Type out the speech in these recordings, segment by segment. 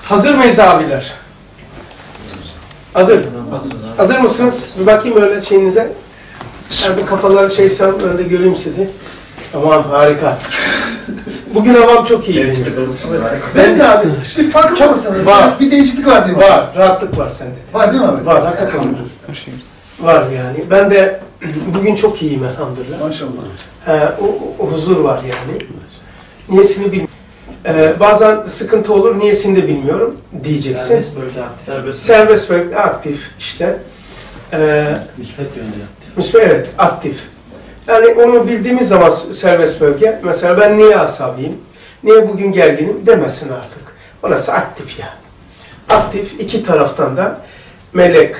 Hazır mıyız abiler? Hazır. Hazır mısınız? Bir bakayım öyle şeyinize. Yani bir kafalar şeysem ben de göreyim sizi. Tamam, harika. Bugün havam çok iyi. Ben de abi. Bir farklı mısınız? Var. Bir değişiklik var değil mi? Var. Rahatlık var sende. Var değil mi abi? Var. Hakikaten var. Var yani. Ben de bugün çok iyiyim elhamdülillah. Maşallah. O huzur var yani. Niyesini bilmiyorum. Bazen sıkıntı olur, niyesini de bilmiyorum diyeceksin. Serbest bölge aktif. Serbest bölge aktif işte. Müspet yönde aktif. Müspet, evet, aktif. Yani onu bildiğimiz zaman serbest bölge, mesela ben niye asabiyim, niye bugün gerginim demesin artık. Orası aktif ya. Aktif, iki taraftan da melek,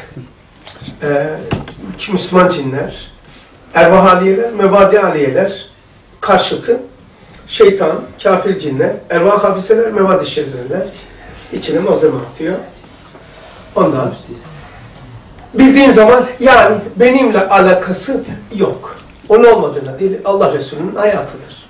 Müslüman cinler, ervah-aliyeler, mebadi-aliyeler karşıtı, şeytan, kafir cinler, ervah-habiseler, mebadi şerirler içine malzeme atıyor. Ondan bildiğin zaman yani benimle alakası yok. Onun olmadığına değil, Allah Resulü'nün hayatıdır.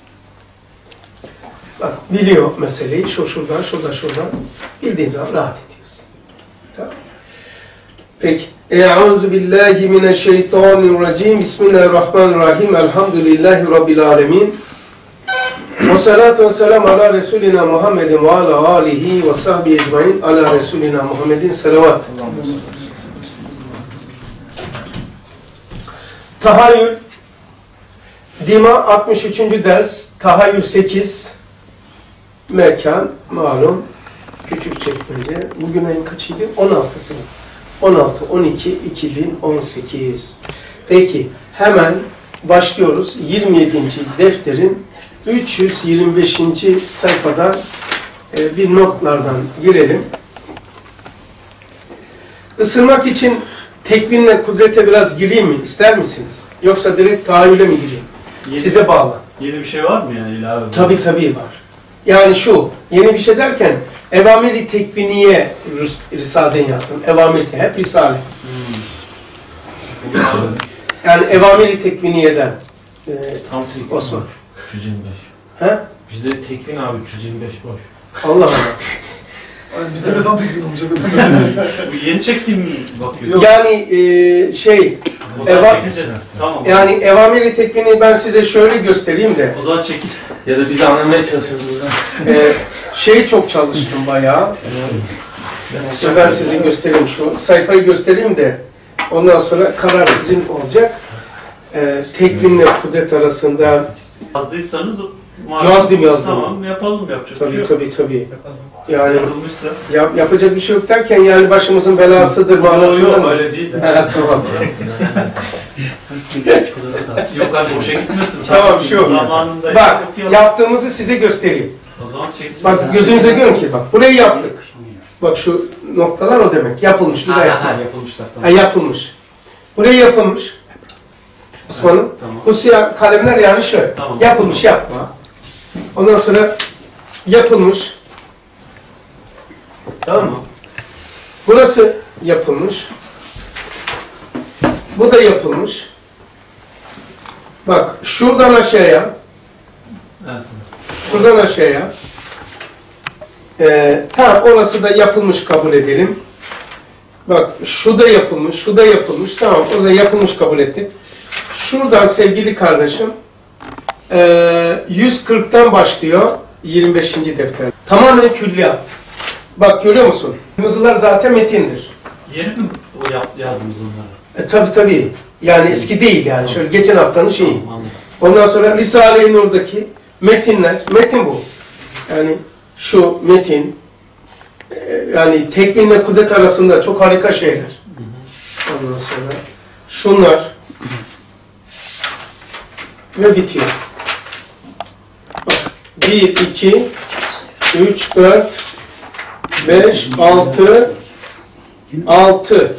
Bak, biliyor meseleyi, şuradan. Bildiğin zaman rahat ediyorsun. Tamam. Peki. Euzu billahi mineşşeytanirracim. Bismillahirrahmanirrahim. Elhamdülillahi rabbil alamin. Ve salatu ve selam ala Resulina Muhammedin ve ala alihi ve sahbihi ecmaîn. Ala Resulina Muhammedin selavat. Tahayyül, Dima 63. ders, Tahayyül 8, Mekan, malum, Küçükçekmece. Bugün ayın kaçıydı? 16'sı. 16-12-2018. Peki, hemen başlıyoruz. 27. defterin 325. sayfadan bir notlardan girelim. Isınmak için tekvinle kudrete biraz gireyim mi? İster misiniz? Yoksa direkt tahayyüle mi gireyim? Size bağlı. Yeni bir şey var mı yani ilave? Tabii var. Yani şu, yeni bir şey derken evamir-i tekviniye Risale'den yazdım. Evamir-i hep Risale. Yani evamir-i tekviniyeden Tam tekvin Osman. 325. He? Bizde tekvin abi 325 boş. Allah Allah. Bizde de tam teknik olacak. Yeni çektiğim bakıyor. Yani O zaman çekeceğiz. Tamam. yani evamir-i tekvini ben size şöyle göstereyim de. O zaman çekil. Ya da biz anlamaya çalışıyoruz buradan. Çok çalıştım bayağı. İşte ben size göstereyim, şu sayfayı göstereyim de ondan sonra karar sizin olacak. Tekvinle kudret arasında Yazdıysanız yazdım. Tamam yapalım, yapacak bir şey yok. Tabii. Yani Yazılmışsa. yapacak bir şey yok derken yani başımızın belasıdır manasında Yok mı? öyle değil. Tamam. Yok abi boşa gitmesin. Tamam, şu. Zamanında Bak, okuyalım. yaptığımızı size göstereyim. O zaman çekeceğiz. Bak gözünüze görün ki bak burayı yaptık. Bak şu noktalar o demek. Yapılmış. Bu da yapılmış. Yapılmışlar Yapılmış. Buraya yapılmış. Osman'ım. Tamam. Bu siyah kalemler yani şöyle. Tamam. Yapılmış, yapma. Ondan sonra yapılmış. Tamam mı? Burası yapılmış. Bu da yapılmış. Bak şuradan aşağıya. Evet. Şuradan aşağıya. Tamam, orası da yapılmış kabul edelim. Bak şu da yapılmış, tamam, o da yapılmış kabul ettik. Şuradan sevgili kardeşim, 140'tan başlıyor 25. defter. Tamamen külliyat. Bak görüyor musun? Kırmızılar zaten metindir. Yeni mi yazdınız onları? Tabii. Yani eski değil yani. Şöyle geçen haftanın şeyi. Tamam, anladım. Ondan sonra Risale-i Nur'daki metinler, metin bu. Yani şu metin, yani tekvinle kudret arasında çok harika şeyler. Ondan sonra şunlar ve bitiyor. Bak, 1, 2, 3, 4, 5, 6.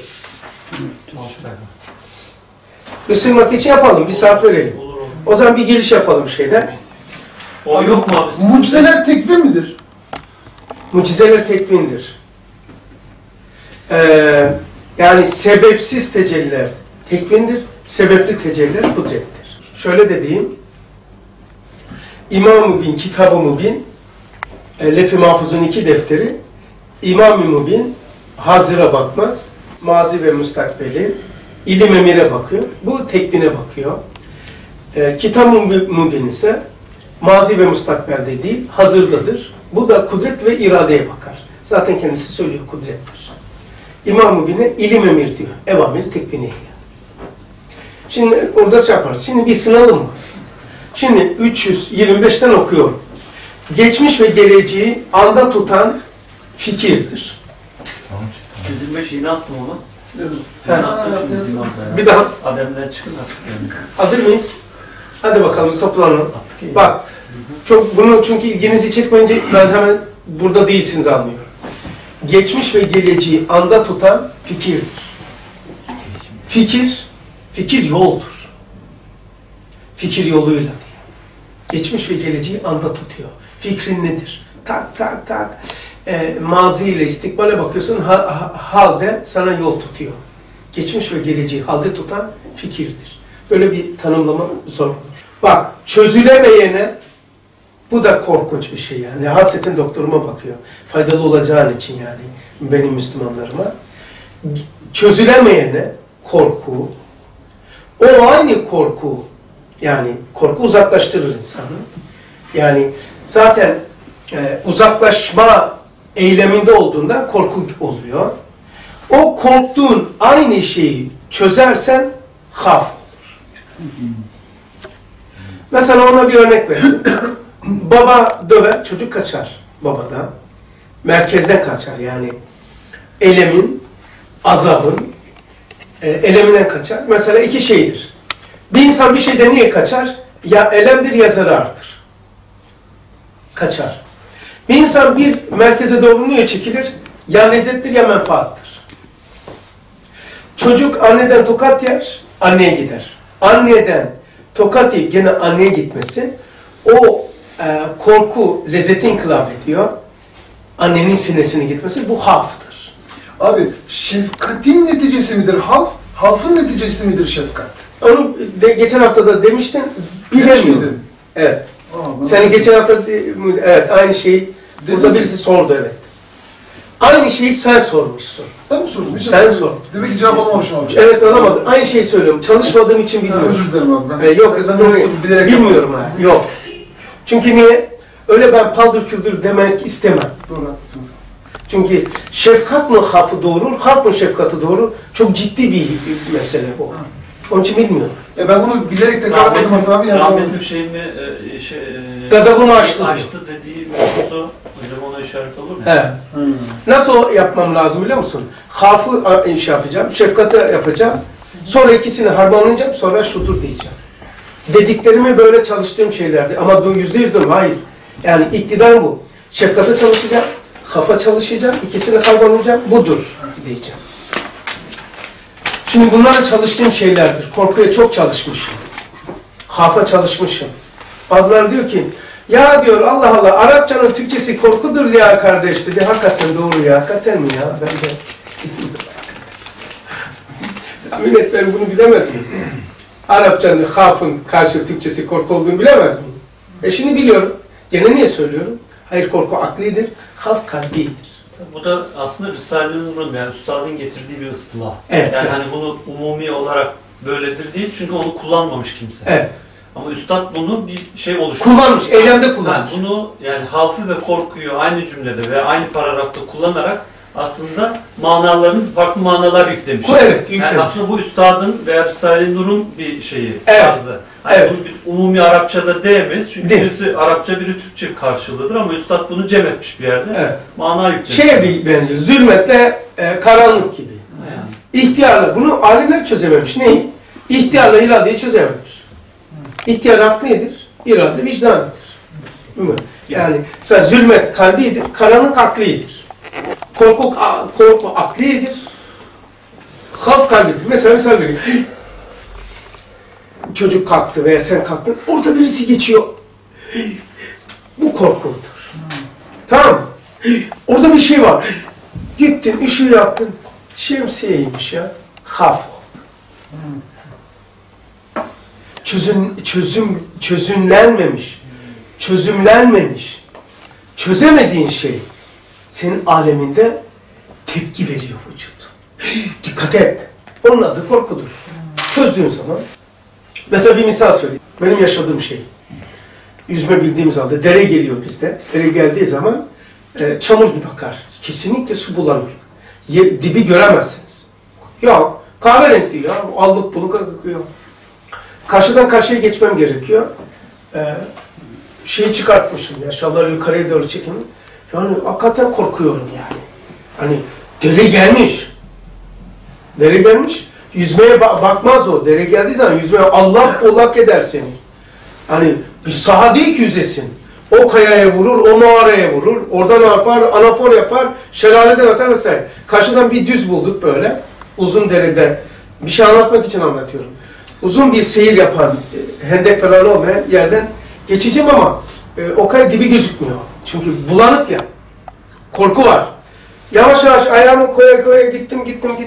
Isınmak için yapalım, bir saat verelim. Olur. O zaman bir giriş yapalım şeyden. O yok mu abi? Mucizeler tekvin midir? Mucizeler tekvindir. Yani sebepsiz tecelliler tekvindir, sebepli tecelliler kudrettir. Şöyle de diyeyim, İmam-ı Mübin, Kitab-ı Mübin, Lef-i Mahfuz'un 2 defteri, İmam-ı Mübin hazıra bakmaz. Mazi ve müstakbeli. İlim emire bakıyor. Bu tekvine bakıyor. Kitab-ı Mübin ise mazi ve müstakbelde değil, hazırdadır. Bu da kudret ve iradeye bakar. Zaten kendisi söylüyor, kudrettir. İmam-ı Mübin'e ilim emir diyor. Evamir tekvini. Şimdi orada şey yaparız. Şimdi bir sınavım mı? Şimdi 325'ten okuyorum. Geçmiş ve geleceği anda tutan fikirdir. 125 iğne attım ona. Bir daha. Ademler çıkın artık yani. Hazır mıyız? Hadi bakalım toplanalım. Attık ya. Bak, çok bunu çünkü ilginizi çekmeyince ben hemen burada değilsiniz anlıyorum. Geçmiş ve geleceği anda tutan fikirdir. Fikir yoldur. Fikir yoluyla diyor. Geçmiş ve geleceği anda tutuyor. Fikrin nedir? Tak tak tak. Mazi ile istikbale bakıyorsun, halde sana yol tutuyor. Geçmiş ve geleceği halde tutan fikirdir. Böyle bir tanımlama zor olur. Bak, çözülemeyene, bu da korkunç bir şey yani. Hasretin doktoruma bakıyor. Faydalı olacağın için yani benim Müslümanlarıma. Çözülemeyene korku, o aynı korku, yani korku uzaklaştırır insanı. Yani zaten uzaklaşma eyleminde olduğunda korku oluyor. O korktuğun aynı şeyi çözersen haf olur. Mesela ona bir örnek verelim. Baba döver, çocuk kaçar babadan. Merkezden kaçar yani. Elemin, azabın, eleminden kaçar. Mesela iki şeydir. Bir insan bir şeyden niye kaçar? Ya elemdir ya zarardır. Kaçar. Bir insan bir merkeze doğru niye çekilir? Ya lezzettir ya menfaattır. Çocuk anneden tokat yer, anneye gider. Anneden tokat yiyip gene anneye gitmesi, o korku lezzeti inkılap ediyor. Annenin sinesine gitmesi, bu haftır. Abi şefkatin neticesi midir half? Halfın neticesi midir şefkat? Onu geçen hafta da demiştin, bilemiyorum. Evet. Seni geçen hafta, evet aynı şeyi, burada birisi sordu evet. Aynı şeyi sen sormuşsun. Ben mi sordum? Sen sordun. Demek ki cevap alamamışım abi. Evet alamadım. Aynı şeyi söylüyorum. Çalışmadığım için bilmiyorum. Özür dilerim abi. Ben Yok, bilerek bilmiyorum abi. Yok. Çünkü niye? Öyle ben paldır küldür demek istemem. Doğru haklısın. Çünkü şefkat mı hafı doğurur, haf mı şefkatı doğurur? Çok ciddi bir mesele bu. Onun için bilmiyorum. Ben bunu bilerek tekrar yapmadım Hasan abi. Rahmetli şeyimi Gadabını aştı diyor. Aştı dediği mevzusu, hocam ona işaret olur mu? He. Nasıl yapmam lazım biliyor musun? Hafı iş yapacağım, şefkati yapacağım. Sonra ikisini harmanlayacağım, sonra şudur diyeceğim. Dediklerimi böyle çalıştığım şeylerdi. Ama bu %100'düm, hayır. Yani iktidar bu. Şefkate çalışacağım, hafa çalışacağım, ikisini harmanlayacağım, budur diyeceğim. Şimdi bunlar çalıştığım şeylerdir. Korkuya çok çalışmışım. Hafa çalışmışım. Bazıları diyor ki, ya diyor Allah Allah Arapçanın Türkçesi korkudur ya kardeş dedi. Hakikaten doğru ya. Hakikaten mi ya? Ben de millet ben bunu bilemez miyim? Arapçanın hafın karşı Türkçesi korku olduğunu bilemez miyim? Şimdi biliyorum. Gene niye söylüyorum? Hayır korku aklidir, haf kalbidir. Bu da aslında Risale-i Nur'un yani Üstad'ın getirdiği bir ıstılah. Evet, yani evet. hani bunu umumi olarak böyledir değil çünkü onu kullanmamış kimse. Evet. Ama Üstad bunu bir şey oluşturmuş. Kullanmış, eylemde kullanmış. Yani bunu yani havfı ve korkuyu aynı cümlede veya aynı paragrafta kullanarak aslında manalarını farklı manalar yüklemiş. Evet, yüklemiş. Yani aslında bu Üstad'ın veya Risale-i Nur'un bir şeyi, Evet. tarzı. Hani Evet. bunu bir umumi Arapçada diyemeyiz çünkü Değil. birisi Arapça biri Türkçe karşılığıdır ama Üstad bunu cem etmiş bir yerde. Evet. Mana yüklemiş. Şeye bir benziyor, zulmetle karanlık gibi. Yani. İhtiyarla, bunu alimler çözememiş. Neyi? İhtiyarla iradeyi çözememiş. İhtiyar aklidir, irade vicdanidir. Değil mi? Yani mesela zulmet kalbidir, karanlık aklidir. Korku aklidir, havf kalbidir. Mesela vereyim. Çocuk kalktı veya sen kalktın, orada birisi geçiyor. Bu korkudur. Tamam mı? Orada bir şey var. Gittin, ışığı yaktın. Şemsiyeymiş ya. Havf oldu. Çözümlenmemiş, çözemediğin şey senin aleminde tepki veriyor vücut. Dikkat et. Onun adı korkudur. Çözdüğün zaman, mesela bir misal söyleyeyim. Benim yaşadığım şey. Yüzme bildiğimiz halde dere geliyor bizde. Dere geldiği zaman çamur gibi akar. Kesinlikle su bulanır. Dibi göremezsiniz. Ya kahverengi ya. Allık buluk akıyor. Karşıdan karşıya geçmem gerekiyor. Şeyi çıkartmışım ya. Şalları yukarıya doğru çekin. Yani hakikaten korkuyorum yani. Hani dere gelmiş. Dere gelmiş. Yüzmeye bakmaz o. Dere geldiği zaman yüzmeye Allah ollak eder seni. Hani bir saha değil ki yüzesin. O kayaya vurur, o mağaraya vurur. Oradan ne yapar? Anafor yapar. Şelaleden atar vesaire. Karşıdan bir düz bulduk böyle. Uzun derede. Bir şey anlatmak için anlatıyorum. Uzun bir seyir yapan, hendek falan olmayan yerden geçeceğim ama o kaya dibi gözükmüyor. Çünkü bulanık ya. Korku var. Yavaş yavaş ayağımı koya koya gittim.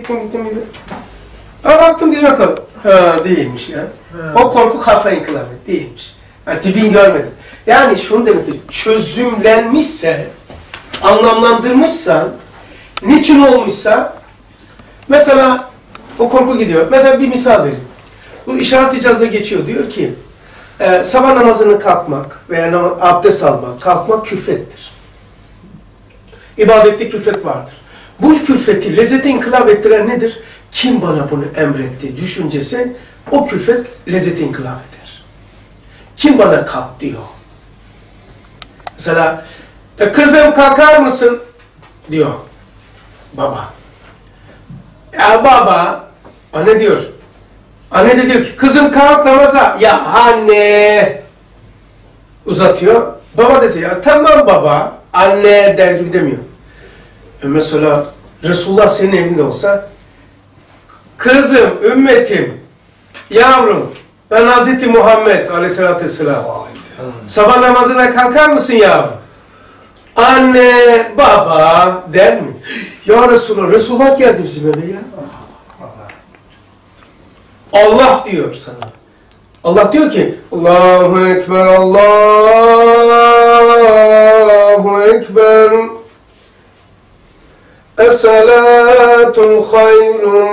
Baktım dizime kaldım. Ha değilmiş ya. O korku kafa inkılabı değilmiş. Yani dibini görmedim. Yani şunu demek ki çözümlenmişse, anlamlandırmışsan, niçin olmuşsa, mesela o korku gidiyor. Mesela bir misal vereyim. Bu işaret icazda geçiyor. Diyor ki sabah namazını kalkmak veya abdest almak, kalkmak külfettir. İbadette külfet vardır. Bu külfeti lezzete inkılap ettiren nedir? Kim bana bunu emretti düşüncesi o külfet lezzete inkılap eder. Kim bana kalk diyor. Mesela kızım kalkar mısın diyor baba. Ya baba, anne diyor. Anne de diyor ki kızım kalk namaza. Ya anne uzatıyor. Baba dese ya tamam baba, anne der gibi demiyor. Mesela Resulullah senin evinde olsa kızım, ümmetim, yavrum, ben Hazreti Muhammed aleyhissalatü vesselam. Sabah namazına kalkar mısın yavrum? Anne, baba der mi? Ya Resulullah, Resulullah geldi bizim eve ya. Allah diyor sana. Allah diyor ki Allahu Ekber, Allahu Ekber. Es-salatu hayrun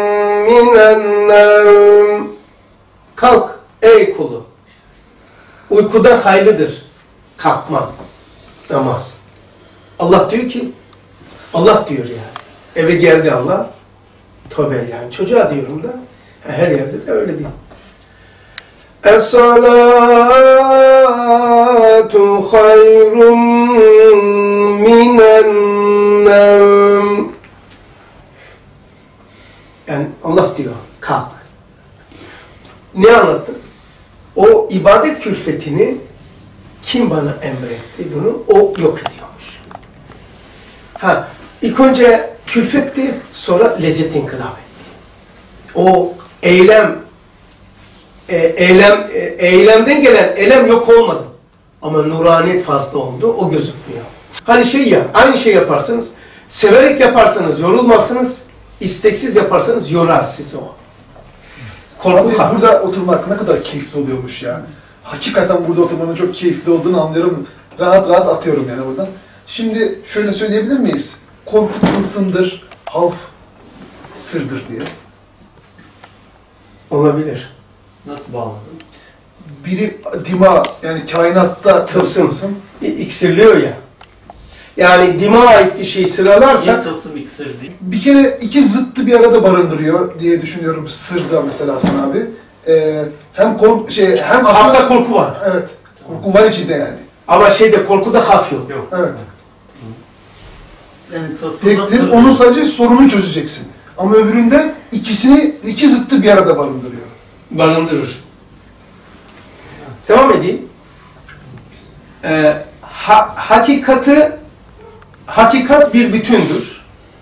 minen. Kalk ey kulu. Uykuda hayırlıdır kalkma, namaz. Allah diyor ki, Allah diyor yani. Eve geldi Allah. Tövbe yani çocuğa diyorum da her yerde de öyle değil. Es-salatu hayrun minen nevm. Yani Allah diyor, kalk. Ne anlattı? O ibadet külfetini kim bana emretti bunu? O yok ediyormuş. Ha, ilk önce külfetti, sonra lezzet inkılap etti. O eylemden gelen elem yok olmadı. Ama nuraniyet fazla oldu, o gözükmüyor. Hani şey ya, aynı şey yaparsınız, severek yaparsanız yorulmazsınız, isteksiz yaparsanız yorar sizi o. Abi burada oturmak ne kadar keyifli oluyormuş ya. Hakikaten burada oturmanın çok keyifli olduğunu anlıyorum. Rahat rahat atıyorum yani buradan. Şimdi şöyle söyleyebilir miyiz? Korku tılsımdır, havf sırdır diye. Olabilir. Nasıl bağladın? Biri dima, yani kainatta Tılsım. tılsım. İksirliyor ya. Yani dima ait bir şey Niye sıralarsak tılsım iksir değil? Bir kere iki zıttı bir arada barındırıyor diye düşünüyorum sırda mesela Hasan abi. Hem hem hafta korku var. Evet. Korku var içinde yani. Ama şeyde korkuda haf yok. Yok. Evet. Yani tılsımda Tektir, sır. onun sadece sorunu çözeceksin. Ama öbüründe iki zıttı bir arada barındırıyor. Barındırır. Devam edeyim. Hakikat bir bütündür.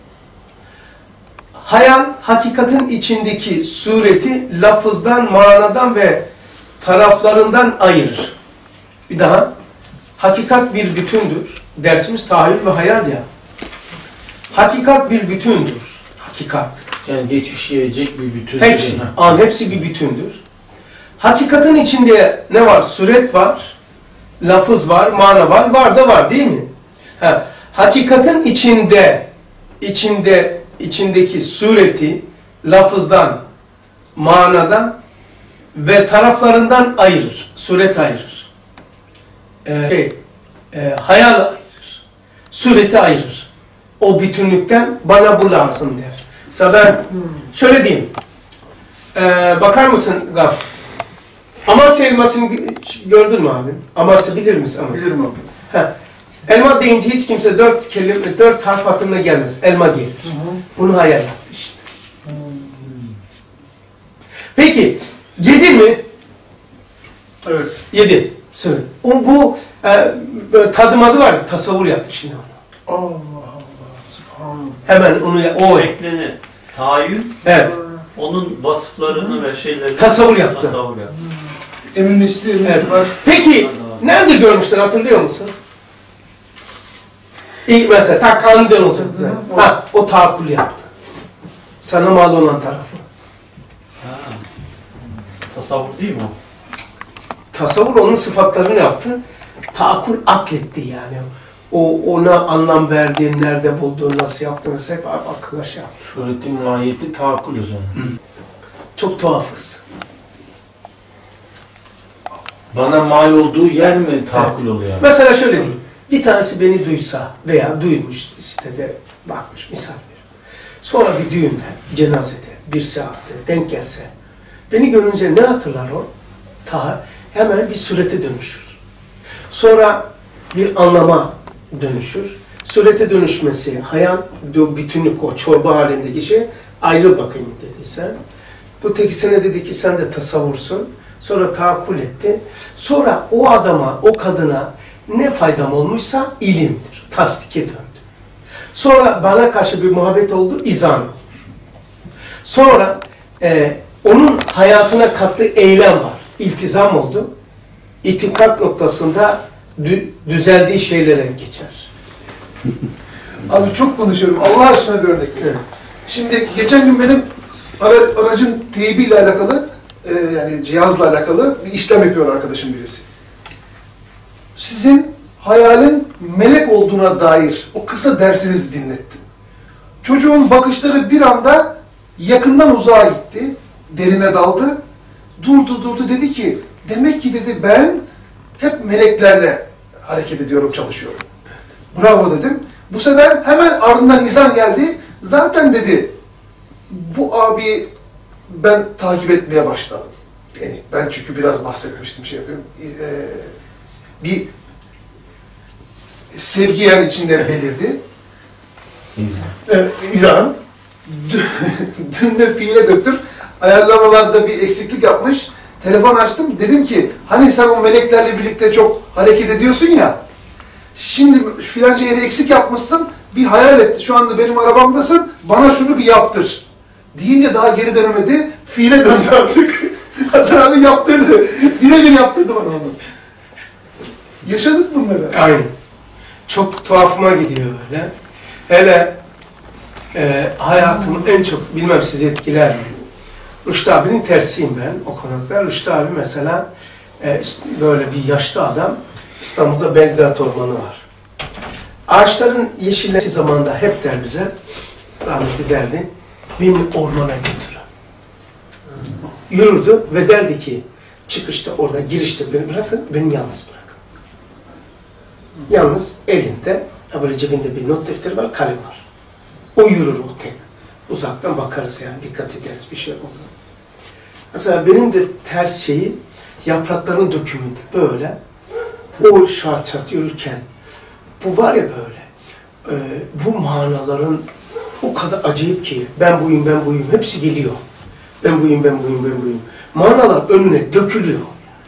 Hayal, hakikatin içindeki sureti lafızdan, manadan ve taraflarından ayırır. Bir daha. Hakikat bir bütündür. Dersimiz tahayyül ve hayal ya. Hakikat bir bütündür. Hakikat. Yani geçmiş gelecek bir bütün. Hepsi bir bütündür. Hakikatin içinde ne var? Suret var, lafız var, mana var, var da var değil mi? hakikatin içindeki sureti lafızdan, manadan ve taraflarından ayırır. Suret ayırır. Hayal ayırır. Sureti ayırır. O bütünlükten bana bu lazım der. Mesela ben şöyle diyeyim. Bakar mısın Gaf? Amasya elmasını gördün mü abi? Amasya bilir misin Amasya? Bilirim abi. Heh. Elma deyince hiç kimse 4 harf hatırına gelmez. Elma gelir. Bunu hayal yaptı işte. Peki, yedi mi? Evet. Yedi. Söyle. Bu tadımadı var ya, tasavvur yaptı şimdi onu. Allah Allah, subhanallah. Hemen onu Şeklini tahayyül, evet. onun vasıflarını ve şeylerini Tasavvur yaptı. Tasavvur yaptı. Emin ismi, emin Evet. var. Peki, nerede görmüşler hatırlıyor musun? İlk mesela takkandın olacak. Ha, o taakkul yaptı. Sana mal olan tarafı. Ha. Tasavvur değil mi o? Tasavvur onun sıfatlarını yaptı. Taakkul akletti yani. Ona anlam verdi, nerede buldu, nasıl yaptı mesela hep akılla şey yaptı. Suretin mahiyeti taakkul o zaman. Çok tuhafız. Bana mal olduğu yer mi taakkul oluyor? Mesela şöyle diyeyim. Bir tanesi beni duysa veya duymuş sitede bakmış misal veriyorum. Sonra bir düğünde, cenazede, bir saatte denk gelse beni görünce ne hatırlar o? Hemen bir surete dönüşür. Sonra bir anlama dönüşür. Surete dönüşmesi, hayal, bütünlük o çorba halindeki şey ayrıl bakayım dediyse. Bu tekisine dedi ki sen de tasavvursun. Sonra taakkul etti. Sonra o adama, o kadına ne faydam olmuşsa ilimdir. Tasdike döndü. Sonra bana karşı bir muhabbet oldu, izan olur. Sonra onun hayatına kattığı eylem var. İltizam oldu. İtikat noktasında düzeldiği şeylere geçer. Abi çok konuşuyorum. Allah aşkına bir örnek ver. Evet. Şimdi geçen gün benim aracın teybiyle alakalı, yani cihazla alakalı bir işlem yapıyor arkadaşım birisi. Sizin hayalin melek olduğuna dair o kısa dersinizi dinlettim. Çocuğun bakışları bir anda yakından uzağa gitti, derine daldı. Durdu dedi ki, demek ki dedi ben hep meleklerle hareket ediyorum, çalışıyorum. Bravo dedim. Bu sefer hemen ardından izan geldi. Zaten dedi, bu abi ben takip etmeye başladım. Yani ben çünkü biraz bahsetmiştim, şey yapıyorum. Bir sevgi yani içinde belirdi. İzan. Dün de fiile döktüm. Ayarlamalarda bir eksiklik yapmış. Telefon açtım. Dedim ki hani sen o meleklerle birlikte çok hareket ediyorsun ya. Şimdi filanca yeri eksik yapmışsın. Bir hayal et. Şu anda benim arabamdasın. Bana şunu bir yaptır. Deyince daha geri dönemedi. Fiile döndü artık. Hasan abi yaptırdı. Birebir yaptırdı bana onu. Yaşadık bunları. Aynen. Çok tuhafıma gidiyor böyle. Hele hayatımı en çok, bilmem sizi etkiler mi? Rüştü abinin tersiyim ben o konuda. Rüştü abi mesela böyle bir yaşlı adam, İstanbul'da Belgrad Ormanı var. Ağaçların yeşillenmesi zamanında hep der bize, rahmetli derdi, beni ormana götürün. Yürürdü ve derdi ki, çıkışta orada, girişte beni bırakın, beni yalnız bırakın. Yalnız elinde, böyle cebinde bir not defteri var, kalem var. O yürür o tek. Uzaktan bakarız yani, dikkat ederiz bir şey olur. Mesela benim de ters şeyi, yaprakların dökümünde böyle, o şart yürürken, bu var ya böyle, bu manaların o kadar acayip ki, ben buyum, hepsi geliyor. Ben buyum. Manalar önüne dökülüyor.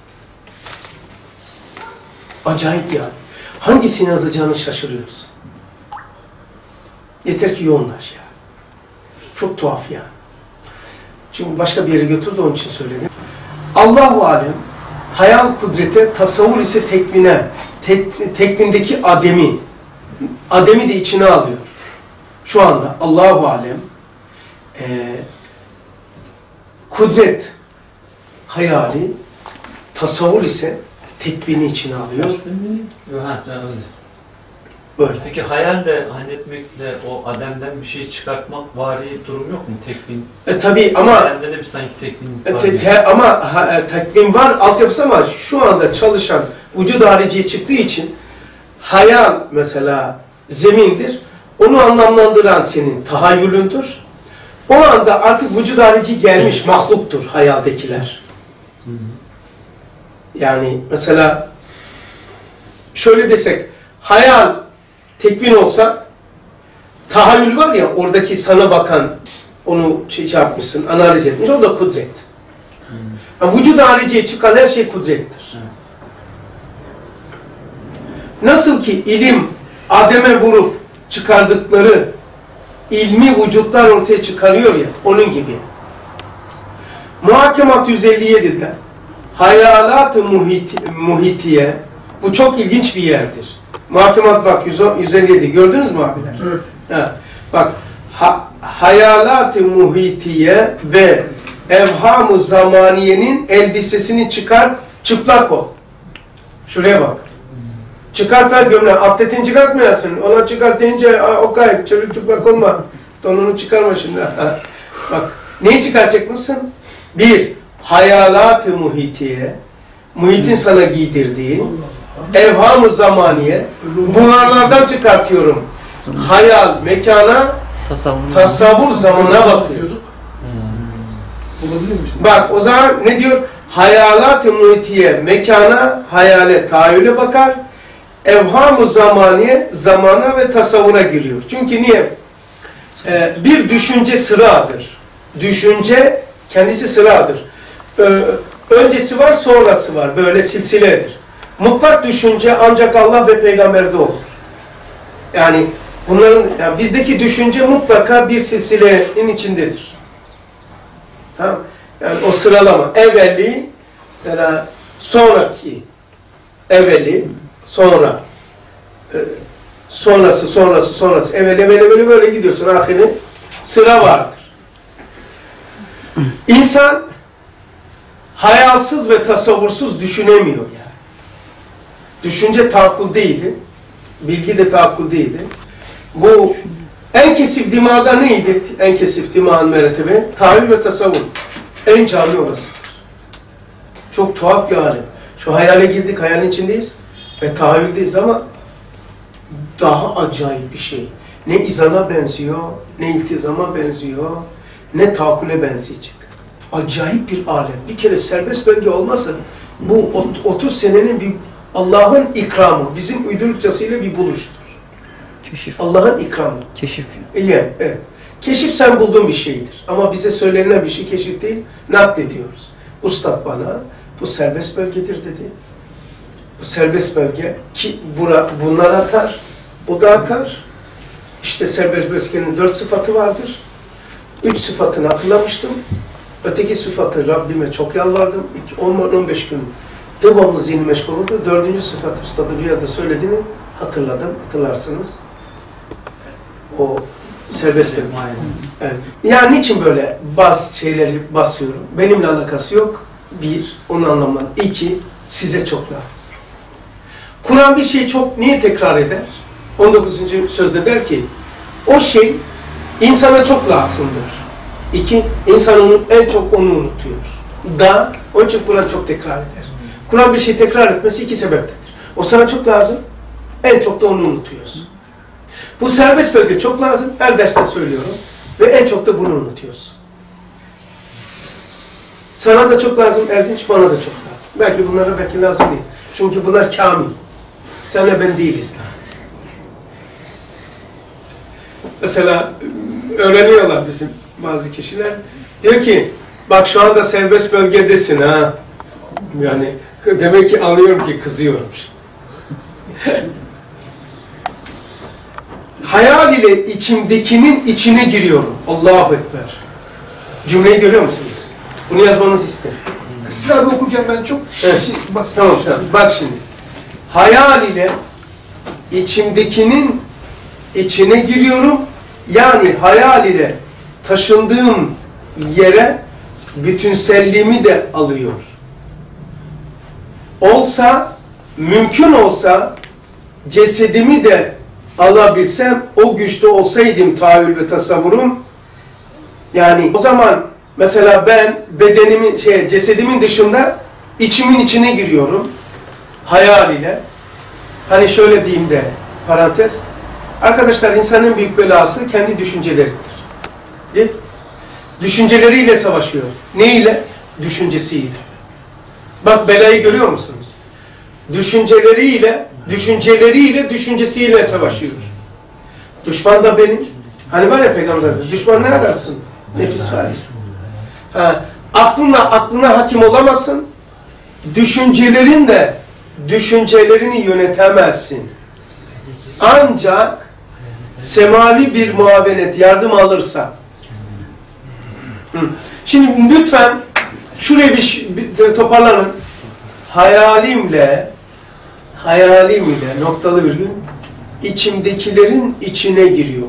Acayip yani. Hangisini yazacağını şaşırıyorsun. Yeter ki yoğunlaş yani. Çok tuhaf yani. Çünkü başka bir yere götürdü, onun için söyledim. Allahu alem, hayal kudrete, tasavvur ise tekvine, tekvindeki ademi de içine alıyor. Şu anda Allahu alem, kudret, hayali, tasavvur ise tekvini içine alıyor. Böyle. Peki hayalde etmekle o Adem'den bir şey çıkartmak vari durum yok mu? Tekvin. Tabii ama Hayalde de bir sanki tekvin var. tekvin var, altyapısı, ama şu anda çalışan vücud hariciye çıktığı için hayal mesela zemindir. Onu anlamlandıran senin tahayyülündür. O anda artık vücud harici gelmiş mahluktur hayaldekiler. Yani mesela şöyle desek, hayal tekvin olsa, tahayyül var ya, oradaki sana bakan, onu şey yapmışsın, analiz etmiş, o da kudret. Yani vücud hariciye çıkan her şey kudrettir. Nasıl ki ilim Adem'e vurup çıkardıkları ilmi vücutlar ortaya çıkarıyor ya, onun gibi. Muhakemat 157'de hayalat-ı muhitiye, bu çok ilginç bir yerdir. Muhakemat bak 157, gördünüz mü abiler? Evet. Ha, bak hayalat-ı muhitiye ve evham-ı zamaniyenin elbisesini çıkart, çıplak ol. Şuraya bak. Çıkartar gömleği, atletini çıkartmayasın. Ona çıkart deyince o kayıp, çıplak olma. Donunu çıkarma şimdi. Bak, neyi çıkaracak mısın? Bir, hayalat-ı muhitiye, muhitin sana giydirdiği, evham-ı zamaniye, bunlardan çıkartıyorum. Hayal, mekana, tasavvur zamana bakıyor. Bak, o zaman ne diyor? Hayalat-ı muhitiye, mekana, hayale, tahayyüle bakar. Evham-ı zamaniye, zamana ve tasavvura giriyor. Çünkü niye? Bir düşünce sıradır. Düşünce kendisi sıradır. Öncesi var, sonrası var. Böyle silsiledir. Mutlak düşünce ancak Allah ve peygamberde olur. Yani bunların, yani bizdeki düşünce mutlaka bir silsilenin içindedir. Tamam? Yani o sıralama. Evveli, yani sonraki, evveli, sonra, sonrası, evveli böyle gidiyorsun. Ahiri sıra vardır. İnsan hayalsız ve tasavvursuz düşünemiyor yani. Düşünce taakkul değildi. Bilgi de taakkul değildi. Bu en kesif dimağda neydi? En kesif dimağın mertebi tahayyül ve tasavvur. En cami orasıdır. Çok tuhaf bir alem. Şu hayale girdik, hayalin içindeyiz ve tahayyüldeyiz ama daha acayip bir şey. Ne izana benziyor, ne iltizama benziyor, ne taakkule benzeyecek. Acayip bir alem. Bir kere serbest bölge olmasa bu 30 senenin bir Allah'ın ikramı, bizim uydurukçasıyla bir buluştur. Keşif. Allah'ın ikramı. Keşif. Evet. Keşif sen bulduğun bir şeydir. Ama bize söylenen bir şey keşif değil, naklediyoruz. Ustad bana bu serbest bölgedir dedi. Bu serbest bölge ki bunlar atar, bu da atar. İşte serbest bölgenin 4 sıfatı vardır. 3 sıfatını hatırlamıştım. Öteki sıfatı Rabbime çok yalvardım. 10-15 gün devamlı zihni meşgul oldu. 4. sıfat ustadı rüyada söylediğini hatırladım. Hatırlarsınız. O serbest bölge. Evet. Yani niçin böyle bazı şeyleri basıyorum? Benimle alakası yok. Bir, onu anlamam. İki, size çok lazım. Kur'an bir şeyi çok niye tekrar eder? 19. sözde der ki, o şey insana çok lazımdır. İki, insan en çok onu unutuyor. Onun için Kur'an çok tekrar eder. Kur'an bir şey tekrar etmesi iki sebeptedir. O sana çok lazım, en çok da onu unutuyorsun. Bu serbest bölge çok lazım, her derste söylüyorum. Ve en çok da bunu unutuyorsun. Sana da çok lazım Erdinç, bana da çok lazım. Belki bunlara belki lazım değil. Çünkü bunlar kamil. Senle ben değiliz daha. Mesela öğreniyorlar bizim bazı kişiler. Diyor ki, bak şu anda serbest bölgedesin ha. Yani demek ki anlıyorum ki kızıyormuş. Hayal ile içimdekinin içine giriyorum. Allahu Ekber. Cümleyi görüyor musunuz? Bunu yazmanızı isterim. Siz abi okurken ben çok basit. Tamam. Bak şimdi. Hayal ile içimdekinin içine giriyorum. Yani hayal ile taşındığım yere bütünselliğimi de alıyor. Mümkün olsa cesedimi de alabilsem, o güçte olsaydım tahayyül ve tasavvurum, yani o zaman mesela ben bedenimin, cesedimin dışında içimin içine giriyorum hayal ile. Hani şöyle diyeyim de parantez. Arkadaşlar insanın büyük belası kendi düşünceleridir. Değil mi? Düşünceleriyle savaşıyor. Ne ile? Düşüncesiyle. Bak belayı görüyor musunuz? Düşünceleriyle, düşüncesiyle savaşıyor. Düşman da benim. Hani var ya Peygamber'de, düşman ne ararsın? Nefis var. Aklına hakim olamazsın. Düşüncelerini yönetemezsin. Ancak semavi bir muavenet, yardım alırsa. Şimdi lütfen şuraya bir toparlanın. Hayalimle noktalı virgül içimdekilerin içine giriyor.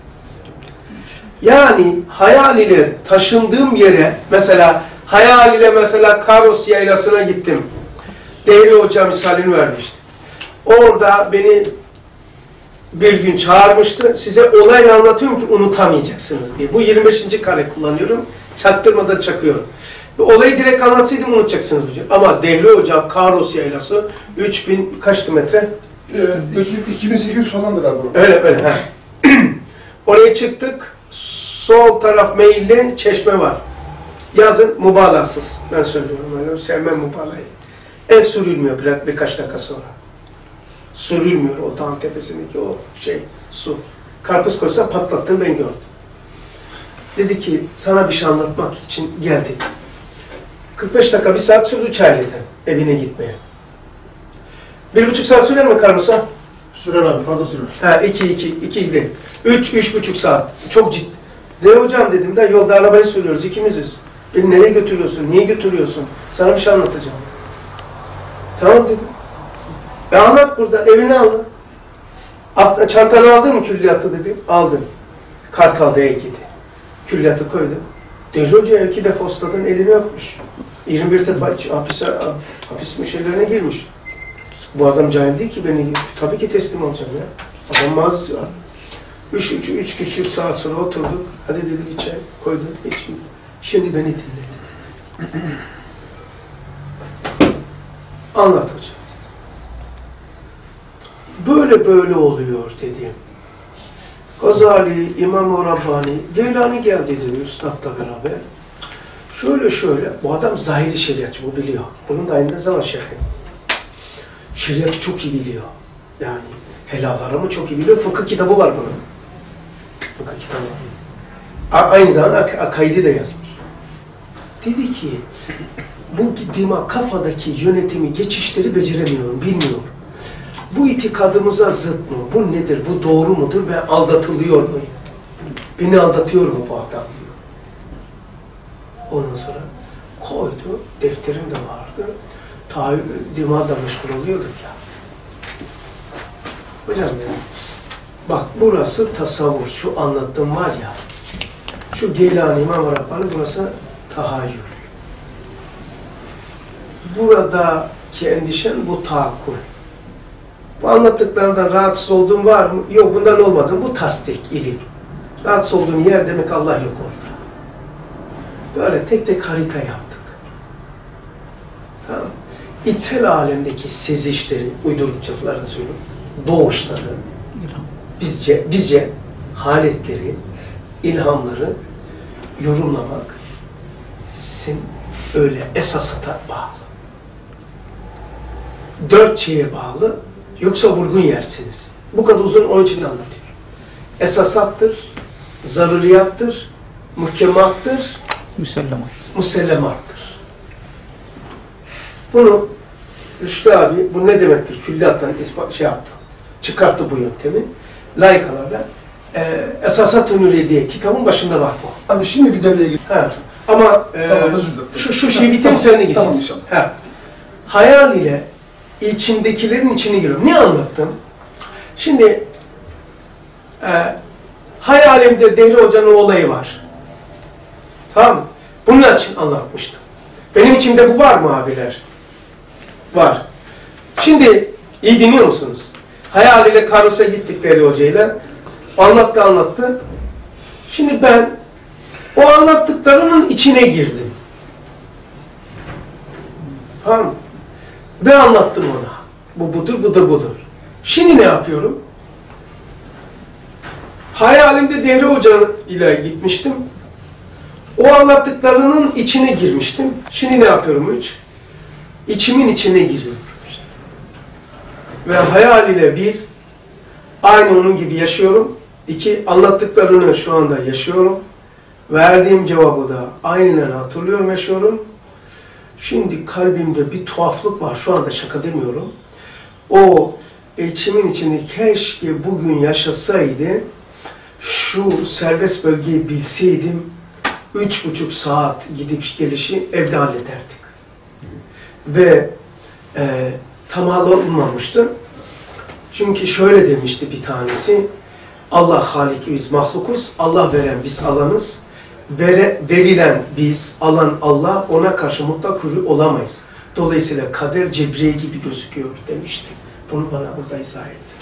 Yani hayal ile taşındığım yere, mesela hayal ile mesela Karos yaylasına gittim. Değerli Hoca misalini vermişti. Orada beni bir gün çağırmıştı. Size olayı anlatıyorum ki unutamayacaksınız diye. Bu 25. kare kullanıyorum. Çaktırmadan çakıyorum. Olayı direkt anlatsaydım unutacaksınız. Ama Dehli Hoca, Karos yaylası 3000 kaçtı metre? 2800 falandır abi. Öyle. Oraya çıktık. Sol taraf meyilli çeşme var. Yazın mübalağasız. Ben söylüyorum öyle. Sevmem mübalağayı. El sürülmüyor birkaç dakika sonra. Sürülmüyor o dağın tepesindeki o su. Karpuz koysa patlattığını ben gördüm. Dedi ki sana bir şey anlatmak için gel dedi. 45 dakika, 1 saat sürdü Çaylı'dan evine gitmeye. 1,5 saat sürer mi karpuza? Sürer abi, fazla sürer. 2 değil. 3,5 saat. Çok ciddi. Ne hocam dedim de yolda arabayı sürüyoruz ikimiziz. Beni nereye götürüyorsun? Niye götürüyorsun? Sana bir şey anlatacağım. Tamam dedim. Anlat burada, evini anlat. Çantanı aldın mı külliyatı dedi. Aldım. Kartal'da'ya gitti. Külliyatı koydum. Deli Hoca'ya 2 defa ustadın elini öpmüş. 21 defa hapis şeylerine girmiş. Bu adam cahil değil ki, beni tabii ki teslim alacağım ya. Adam mazisi var. 3 saat sonra oturduk. Hadi dedi bir çay koydum. Şimdi beni dinledi. Anlat hocam. Böyle oluyor dedim. Gazali, İmam-ı Rabbani, Geylani geldi dedi üstadla beraber. Şöyle, bu adam zahiri şeriatçı, bu biliyor. Bunun da aynı zaman şeyhi. Şeriatı çok iyi biliyor. Yani helal haramı çok iyi biliyor. Fıkıh kitabı var bunun. Fıkıh kitabı var. Aynı zamanda akaidi de yazmış. Dedi ki, bu kafadaki yönetimi, geçişleri beceremiyorum, bilmiyorum. Bu itikadımıza zıt mı? Bu nedir? Bu doğru mudur? Ben aldatılıyor muyum? Beni aldatıyor mu bu adam diyor. Ondan sonra koydu. Defterim de vardı. Dimağda meşgul oluyorduk ya. Hocam dedim, bak burası tasavvur. Şu anlattığım var ya, şu Geylani, İmam Rabbani, burası tahayyül. Buradaki endişen bu taakkul. Bu anlattıklarından rahatsız olduğun var mı? Yok, bundan olmadı. Bu tasdik, ilim. Rahatsız olduğun yer demek Allah yok orada. Böyle tek tek harita yaptık. Tamam. İçsel alemdeki sezişleri, uydurukçalarını söylüyorum, doğuşları, bizce haletleri, ilhamları yorumlamak sen öyle esasata bağlı. 4 şeye bağlı, yoksa vurgun yersiniz. Bu kadar uzun, onun için anlatıyor. Esasattır, zaruriyattır, muhkemattır, musellemattır. Bunu Rüştü abi, bu ne demektir? Külliyattan yaptı. Çıkarttı bu yöntemi. Layıkalarla. Esasat-ı Nuriye diye kitabın başında var bu. Abi şimdi bir devreye gir. Ama tamam, özür dilerim. şu şeyi bitireyim, sen de gideceksin. Tamam, hayal ile içimdekilerin içine giriyorum. Ne anlattım? Şimdi hayalimde Dehri Hoca'nın olayı var. Tamam mı? Bunun için anlatmıştım. Benim içimde bu var mı abiler? Var. Şimdi iyi dinliyor musunuz? Hayaliyle Karus'a gittik Deli Hoca'yla. Anlattı. Şimdi ben o anlattıklarının içine girdim. Tamam. Ve anlattım ona. Bu budur. Şimdi ne yapıyorum? Hayalimde Dehri Hoca ile gitmiştim. O anlattıklarının içine girmiştim. Şimdi ne yapıyorum? 3. İçimin içine giriyorum. Ve hayaliyle 1, aynı onun gibi yaşıyorum. 2, anlattıklarını şu anda yaşıyorum. Verdiğim cevabı da aynen hatırlıyorum, yaşıyorum. Şimdi kalbimde bir tuhaflık var. Şu anda şaka demiyorum. O içimin içinde keşke bugün yaşasaydı, şu serbest bölgeyi bilseydim, 3,5 saat gidip gelişi evde hallederdik. Ve tamamı olmamıştı. Çünkü şöyle demişti bir tanesi, Allah halik, biz mahlukuz, Allah veren, biz alanız, verilen biz, alan Allah, ona karşı mutlak hürri olamayız. Dolayısıyla kader cebriye gibi gözüküyor demişti. Bunu bana burada izah etti.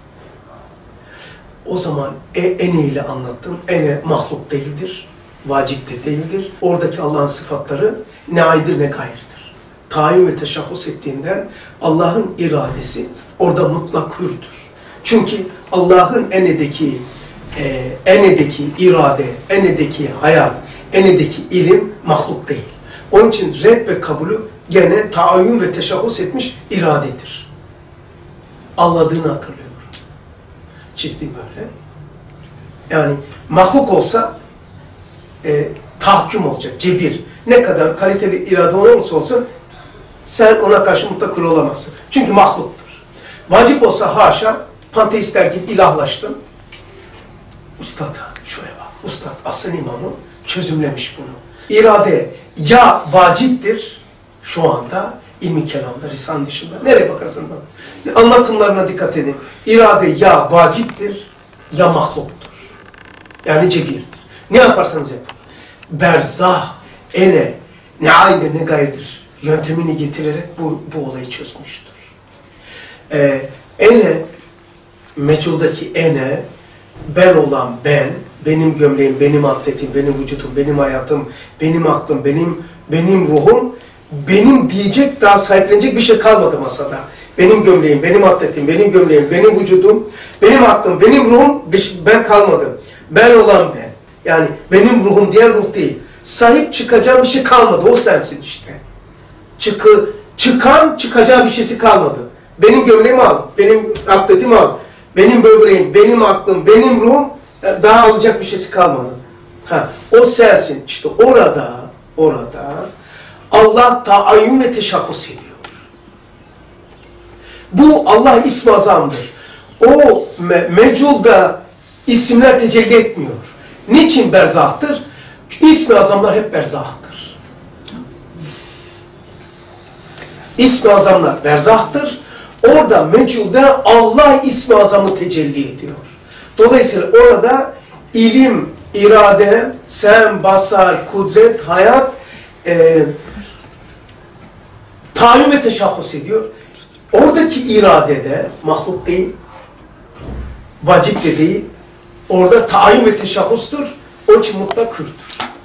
O zaman ene ile anlattım. Ene mahluk değildir, vacip de değildir. Oradaki Allah'ın sıfatları ne aydır ne gayrıdır. Tayin ve teşahhus ettiğinden Allah'ın iradesi orada mutlak hürdür. Çünkü Allah'ın enedeki irade, enedeki hayat, enedeki ilim mahluk değil. Onun için red ve kabulü gene tayin ve teşahhus etmiş iradedir. Anladığını hatırlıyorum. Çizdim böyle. Yani mahluk olsa tahkim olacak, cebir. Ne kadar kaliteli irade olursa olsun sen ona karşı mutlak kul olamazsın. Çünkü mahluktur. Vacip olsa haşa, panteistler gibi ilahlaştın. Ustad, şuraya bak. Ustad, asıl imamı çözümlemiş bunu. İrade ya vaciptir şu anda, ilmi kelamda, Risale dışında. Nereye bakarsın bak. Anlatımlarına dikkat edin. İrade ya vaciptir ya mahluktur. Yani cebirdir. Ne yaparsanız yapın. Berzah, ene, ne aydır ne gayrıdır yöntemini getirerek bu olayı çözmüştür. Ene, meçhuldaki ene, ben olan ben, benim gömleğim, benim atletim, benim vücudum, benim hayatım, benim aklım, benim ruhum, benim diyecek, daha sahiplenecek bir şey kalmadı masada. Benim gömleğim, benim atletim, benim gömleğim, benim vücudum, benim aklım, benim ruhum, ben kalmadım. Ben olan ben. Yani benim ruhum diğer ruh değil. Sahip çıkacağım bir şey kalmadı. O sensin işte. Çıkacağı bir şeysi kalmadı. Benim gömleğimi al, benim atletimi al, benim böbreğim, benim aklım, benim ruhum, daha alacak bir şeysi kalmadı. O sensin. İşte orada Allah tayin ve teşahhus ediyor. Bu Allah ismi azamdır. O mecculda isimler tecelli etmiyor. Niçin berzahtır? İsmi azamlar hep berzahtır. İsmi azamlar berzahtır. Orada mecculda Allah ismi azamı tecelli ediyor. Dolayısıyla orada ilim, irade, sem, basar, kudret, hayat tayin ve teşahhus ediyor. Oradaki iradede mahluk değil, vacip de değil, orada tayin ve teşahhustur, onun için mutlak hürdür.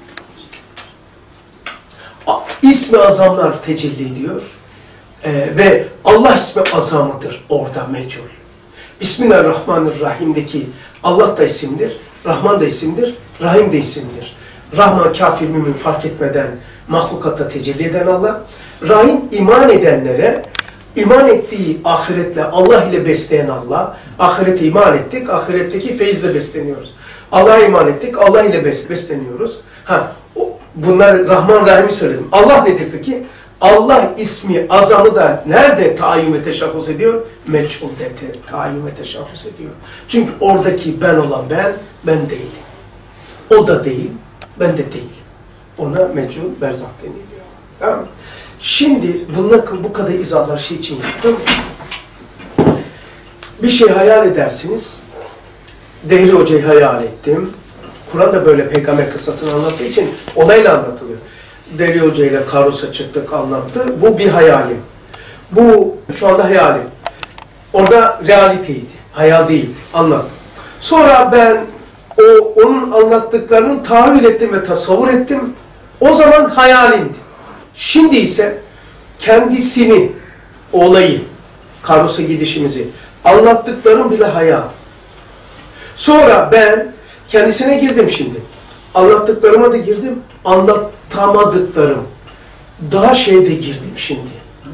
İsmi azamlar tecelli ediyor ve Allah ismi azamıdır orada mecul. Bismillahirrahmanirrahim'deki Allah da isimdir, Rahman da isimdir, Rahim de isimdir. Rahman kafir mümin fark etmeden mahlukata tecelli eden Allah, Rahim iman edenlere, iman ettiği ahiretle Allah ile besleyen Allah, ahirete iman ettik, ahiretteki feyizle besleniyoruz. Allah'a iman ettik, Allah ile besleniyoruz. Bunlar Rahman Rahim'i söyledim. Allah nedir peki? Allah ismi azamı da nerede tayin ve teşahhus ediyor? Meçhulde tayin ve teşahhus ediyor. Çünkü oradaki ben olan ben değilim. O da değil, ben de değil. Ona meçhul berzah deniliyor. Tamam mı? Şimdi bu kadar izahlar şey için yaptım. Bir şey hayal edersiniz. Dehri Hoca'yı hayal ettim. Kur'an da böyle peygamber kıssasını anlattığı için olayla anlatılıyor. Dehri Hoca ile Karus'a çıktık anlattı. Bu bir hayalim. Bu şu anda hayalim. Orada realiteydi, hayal değildi. Anlattım. Sonra ben onun anlattıklarını tahayyül ettim ve tasavvur ettim. O zaman hayalimdi. Şimdi ise kendisini, olayı, Karos'a gidişimizi anlattıklarım bile hayal. Sonra ben kendisine girdim şimdi. Anlattıklarıma da girdim, anlatamadıklarım. Daha şeye de girdim şimdi.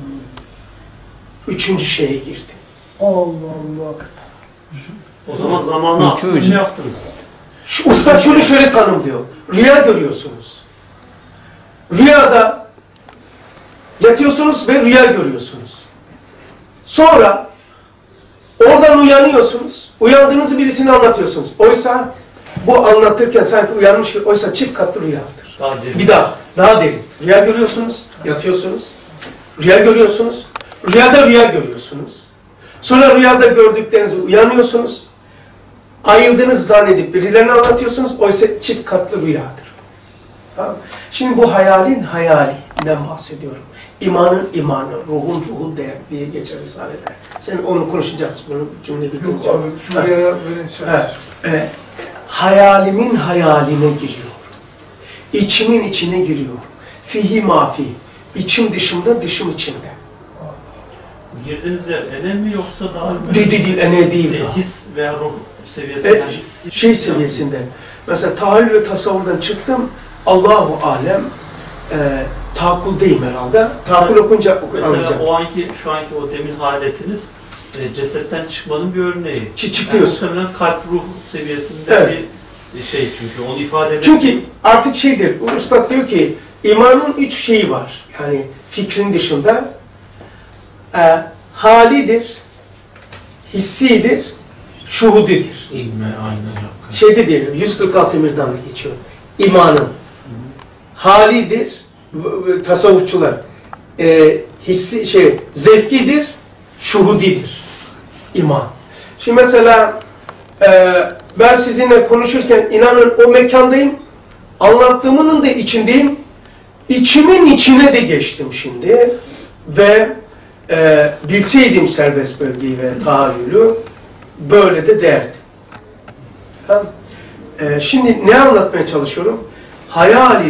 Üçüncü şeye girdim. Allah Allah. O zaman zamanı aslında ne yaptınız? Usta şunu şöyle tanımlıyor. Rüya görüyorsunuz. Rüyada yatıyorsunuz ve rüya görüyorsunuz. Sonra oradan uyanıyorsunuz. Uyandığınızı birisine anlatıyorsunuz. Oysa bu anlatırken sanki uyanmış gibi, oysa çift katlı rüyadır. Daha derin. Bir daha derin. Rüya görüyorsunuz, yatıyorsunuz. Rüya görüyorsunuz. Rüyada rüya görüyorsunuz. Sonra rüyada gördüklerinizi uyanıyorsunuz. Ayıldığınızı zannedip birilerine anlatıyorsunuz. Oysa çift katlı rüyadır. Tamam. Şimdi bu hayalin hayalinden bahsediyorum. İmanın imanı, ruhun ruhu diye geçer Risale'de. Sen onu konuşacağız. Bunu cümle bitince. Yok abi şu rüyaya böyle şey. Hayalimin hayaline giriyor. İçimin içine giriyor. Fihi mafi. İçim dışımda, dışım içimde. Girdiğiniz yer ene mi yoksa daha mı? Değil, ene değil. His veya ruh seviyesinden Şey seviyesinde. Mesela tahayyül ve tasavvurdan çıktım. Allahu alem. Taakkuldeyim herhalde. Taakkul okunca mesela anlayacağım. şu anki o demin haletiniz cesetten çıkmanın bir örneği. Çıkıyorsun. Yani muhtemelen kalp ruh seviyesinde Evet. bir şey çünkü onu ifade eden. Çünkü artık şeydir, Üstad diyor ki imanın üç şeyi var. Yani fikrin dışında halidir, hissidir, şuhudidir. İlme ayna yok. Şeyde diyor, 146 emirden de geçiyor. İmanın halidir, tasavvufçular, zevkidir, şuhudidir. İman. Şimdi mesela ben sizinle konuşurken inanın o mekandayım, anlattığımın da içindeyim, içimin içine de geçtim şimdi ve bilseydim serbest bölgeyi ve tahayyülü böyle de derdim. Tamam. Şimdi ne anlatmaya çalışıyorum? Hayal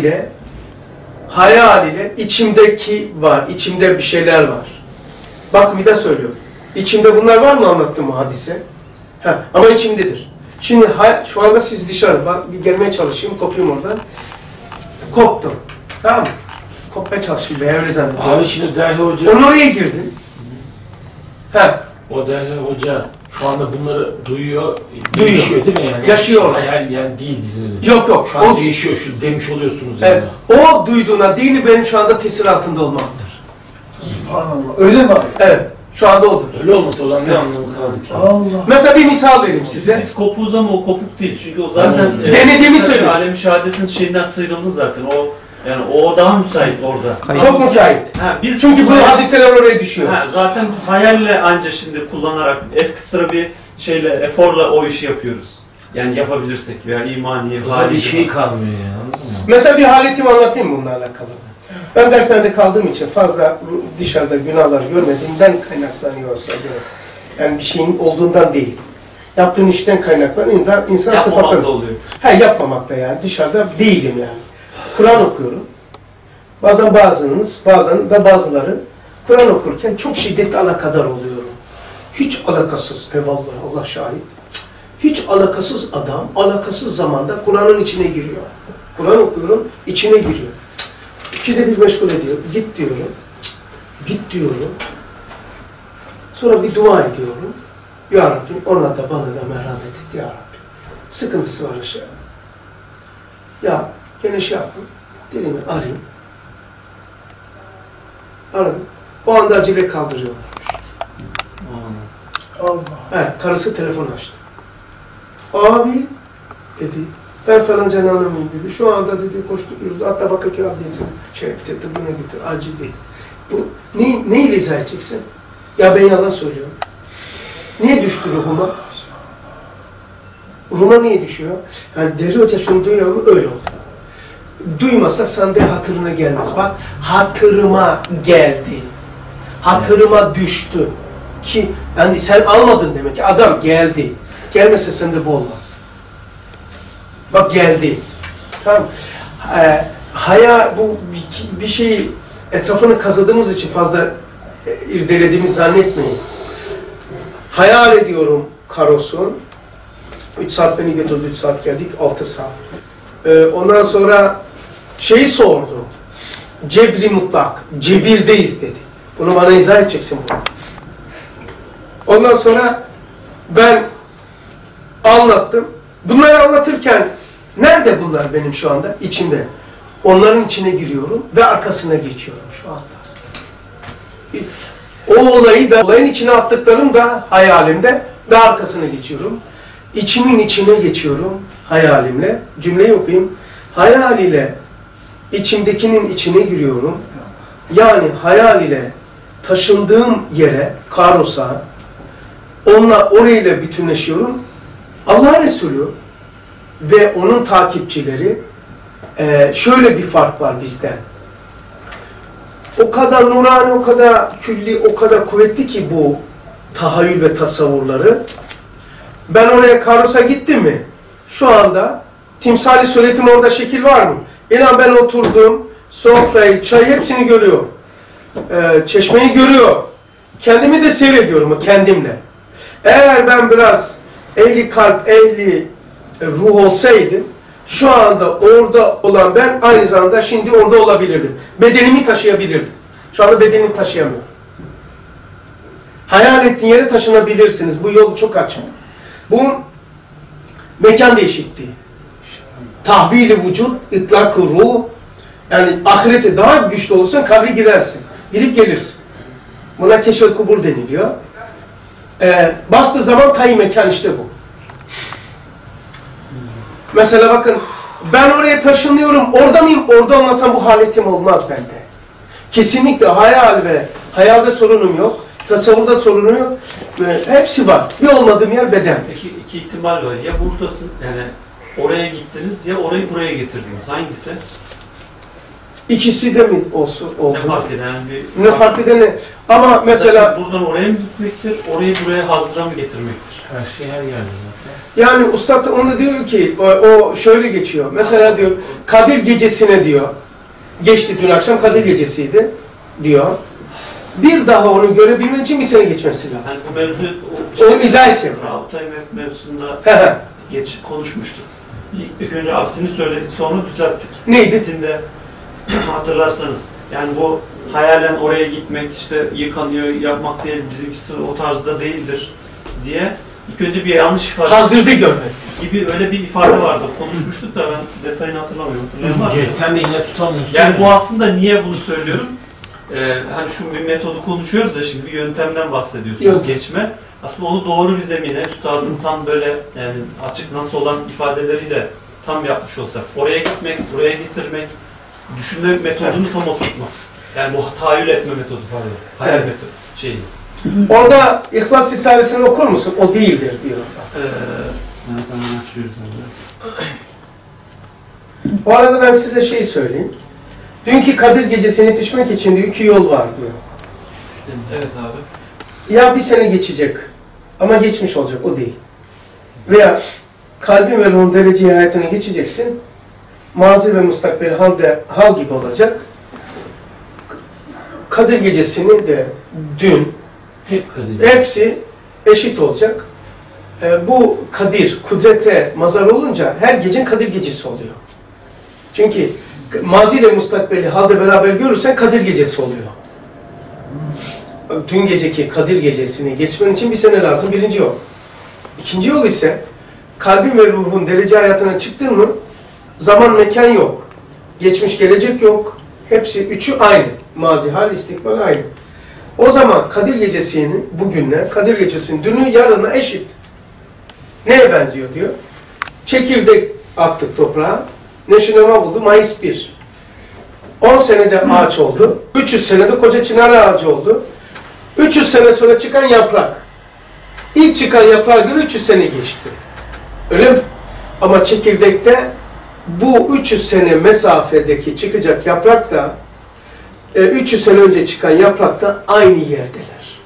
ile içimdeki var, içimde bir şeyler var. Bak bir de söylüyorum. İçimde bunlar var mı anlattığım hadise? Ama içimdedir. Şimdi şu anda siz dışarı, bak bir gelmeye çalışayım, kopayım oradan. Koptum. Tamam mı? Kopmaya çalışayım veya öyle zannediyorum. Abi şimdi Derli Hoca... Onu oraya girdim. O Derli Hoca şu anda bunları duyuyor. Duyuyor. Yaşıyor değil mi yani? Yaşıyor. Hayal yani değil bizim. Yok. Şu an yaşıyor, şu demiş oluyorsunuz Evet. yani. O duyduğuna dini benim şu anda tesir altında olmamdır. Subhanallah. Öyle mi abi? Evet. Şu anda odur. Öyle olmasa o zaman ne anlamı kaldı ki? Allah. Mesela bir misal vereyim size. Biz kopuğuz ama o kopuk değil. Çünkü o zaten Anladım. Denediğimi söylüyorum. Alem-i şehadetin şeyinden sıyrıldı zaten. O daha müsait orada. Çok müsait. Biz Çünkü bu hadiseler oraya düşüyor. Zaten biz hayalle anca şimdi kullanarak ekstra bir şeyle, eforla o işi yapıyoruz. Yani yapabilirsek veya imaniye, O zaman bir şey kalmıyor yani, anladın mı? Mesela bir haletimi anlatayım bununla alakalı. Ben dershanede kaldığım için fazla dışarıda günahlar görmediğimden kaynaklanıyorsa diyor. Yani bir şeyin olduğundan değil. Yaptığın işten kaynaklanıyor. İnsan yapmamak sıfatı. da oluyor. Yapmamakta yani. Dışarıda değilim yani. Kur'an okuyorum. Bazen bazıları Kur'an okurken çok şiddetli alakadar oluyorum. Hiç alakasız, eyvallah Allah şahit. Hiç alakasız adam, alakasız zamanda Kur'an'ın içine giriyor. Kur'an okuyorum, içine giriyor. İkide bir meşgul ediyor. Git diyorum. Git diyorum. Sonra bir dua ediyorum. Ya Rabbi ona da bana da merhamet et ya Rabbi. Sıkıntısı var aşağı. Ya gene şey yapın. Dedemi arayayım. Aradım. O anda acele kaldırıyorlar. Allah. Karısı telefon açtı. Abi dedi. Ben falan canlanamıyorum dedi. Şu anda dedi koşturuyoruz. Hatta bakıp ya dedi. Tıbbına götür. Acil değil. Bu neyle izah edeceksin? Ya ben yalan söylüyorum. Niye düştü ruhuma? Ruhuma niye düşüyor? Yani Derli Hoca şunu duyuyor mu? Öyle oldu. Duymasa sende hatırına gelmez. Bak hatırıma geldi. Hatırıma düştü. Ki yani sen almadın demek ki. Adam geldi. Gelmese sende bu olmaz. Bak geldi. Tamam. Haya bu bir şeyi etrafını kazadığımız için fazla irdelediğimizi zannetmeyin. Hayal ediyorum karosun. 3 saat beni götürdü, 3 saat geldik, 6 saat. Ondan sonra şeyi sordu. Cebri mutlak, cebirdeyiz dedi. Bunu bana izah edeceksin burada. Ondan sonra ben anlattım. Bunları anlatırken nerede bunlar benim şu anda? İçimde. Onların içine giriyorum ve arkasına geçiyorum şu anda. O olayı da, olayın içine attıklarım da hayalimde, daha arkasına geçiyorum. İçimin içine geçiyorum hayalimle. Cümleyi okuyayım. Hayal ile içimdekinin içine giriyorum. Yani hayal ile taşındığım yere, karosa, onunla orayla bütünleşiyorum. Allah Resulü ve onun takipçileri şöyle bir fark var bizden. O kadar nurani, o kadar külli, o kadar kuvvetli ki bu tahayyül ve tasavvurları. Ben oraya karosa gittim mi? Şu anda timsali suretim orada şekil var mı? İnan ben oturdum, sofrayı, çayı hepsini görüyorum. Çeşmeyi görüyor. Kendimi de seyrediyorum kendimle. Eğer ben biraz ehli kalp, ehli ruh olsaydım, şu anda orada olan ben aynı zamanda şimdi orada olabilirdim. Bedenimi taşıyabilirdim. Şu anda bedenimi taşıyamıyorum. Hayal ettiğin yere taşınabilirsiniz. Bu yol çok açık. Bu mekan değişikliği. Tahvil-i vücut, ıtlak-ı ruh. Yani ahirete daha güçlü olursan kabre girersin. Girip gelirsin. Buna keşf-i kubur deniliyor. Bastığı zaman tayi mekan işte bu. Mesela bakın, ben oraya taşınıyorum, orada mıyım? Orada olmasam bu haletim olmaz bende. Kesinlikle hayal ve hayalde sorunum yok, tasavvurda sorunum yok. Hepsi var. Bir olmadığım yer beden. Peki iki ihtimal var. Ya buradasın, yani oraya gittiniz ya orayı buraya getirdiniz. Hangisi? İkisi de mi olsun? Oldu. Ne fark eder? Yani bir Ne fark eder ne? Ama mesela... Buradan oraya mı gitmektir, orayı buraya hazıra mı getirmektir? Her şey her yerde zaten. Yani Üstad da onu diyor ki, o şöyle geçiyor. Mesela diyor, Kadir Gecesi'ne diyor, geçti dün akşam Kadir Gecesi'ydi diyor. Bir daha onu görebilmen için bir sene geçmesi lazım. Yani bu mevzu... Onu izah edeceğim. Rabıtay mevzusunda konuşmuştuk. İlk önce aksini söyledik, sonra düzelttik. Neydi? Metinde hatırlarsanız, yani bu hayalen oraya gitmek, işte yıkanıyor, yapmak değil, bizimkisi o tarzda değildir diye ilk önce bir yanlış ifade hazırda görmek gibi öyle bir ifade vardı. Konuşmuştuk da ben detayını hatırlamıyorum. Hatırlayan var mı? Sen de yine tutamıyorsun. Yani bu aslında niye bunu söylüyorum? Hani şu bir metodu konuşuyoruz ya, şimdi bir yöntemden bahsediyorsunuz. Yok. Geçme. Aslında onu doğru bir zemine, üstadın tam böyle yani açık nasıl olan ifadeleriyle tam yapmış olsak, oraya gitmek, buraya getirmek, düşünme metodunu tam oturtmak. Yani bu tahayyül etme metodu pardon. Hayal metodu şeyi. Orada İhlas Risalesi'ni okur musun? O değildir diyor. Nereden açıyoruz onu? Bu arada ben size şey söyleyeyim. Dünkü Kadir Gecesi'ne yetişmek için diyor, 2 yol var diyor. Evet abi. Ya bir sene geçecek ama geçmiş olacak, o değil. Veya kalbin ve ruhun derece hayatına geçeceksin. Mazi ve mustakbel hal gibi olacak. Kadir Gecesi'ni de dün Hep Kadir. hepsi eşit olacak. Bu Kadir, kudrete mazhar olunca her gecen Kadir Gecesi oluyor. Çünkü mazi ile mustakbeli halde beraber görürsen Kadir Gecesi oluyor. Dün geceki Kadir Gecesi'ni geçmen için bir sene lazım, birinci yol. İkinci yol ise kalbin ve ruhun derece hayatına çıktın mı zaman mekan yok. Geçmiş gelecek yok. Hepsi üçü aynı. Mazi, hal, istikbal aynı. O zaman Kadir Gecesi'ni bugünle, Kadir Gecesi'nin dünü yarına eşit. Neye benziyor diyor. Çekirdek attık toprağa. Neşinema buldu. Mayıs 1. 10 senede ağaç oldu. 300 senede koca çınar ağacı oldu. 300 sene sonra çıkan yaprak. İlk çıkan yaprağa göre 300 sene geçti. Öyle mi? Ama çekirdekte bu 300 sene mesafedeki çıkacak yaprak da 300 sene önce çıkan yaprak da aynı yerdeler.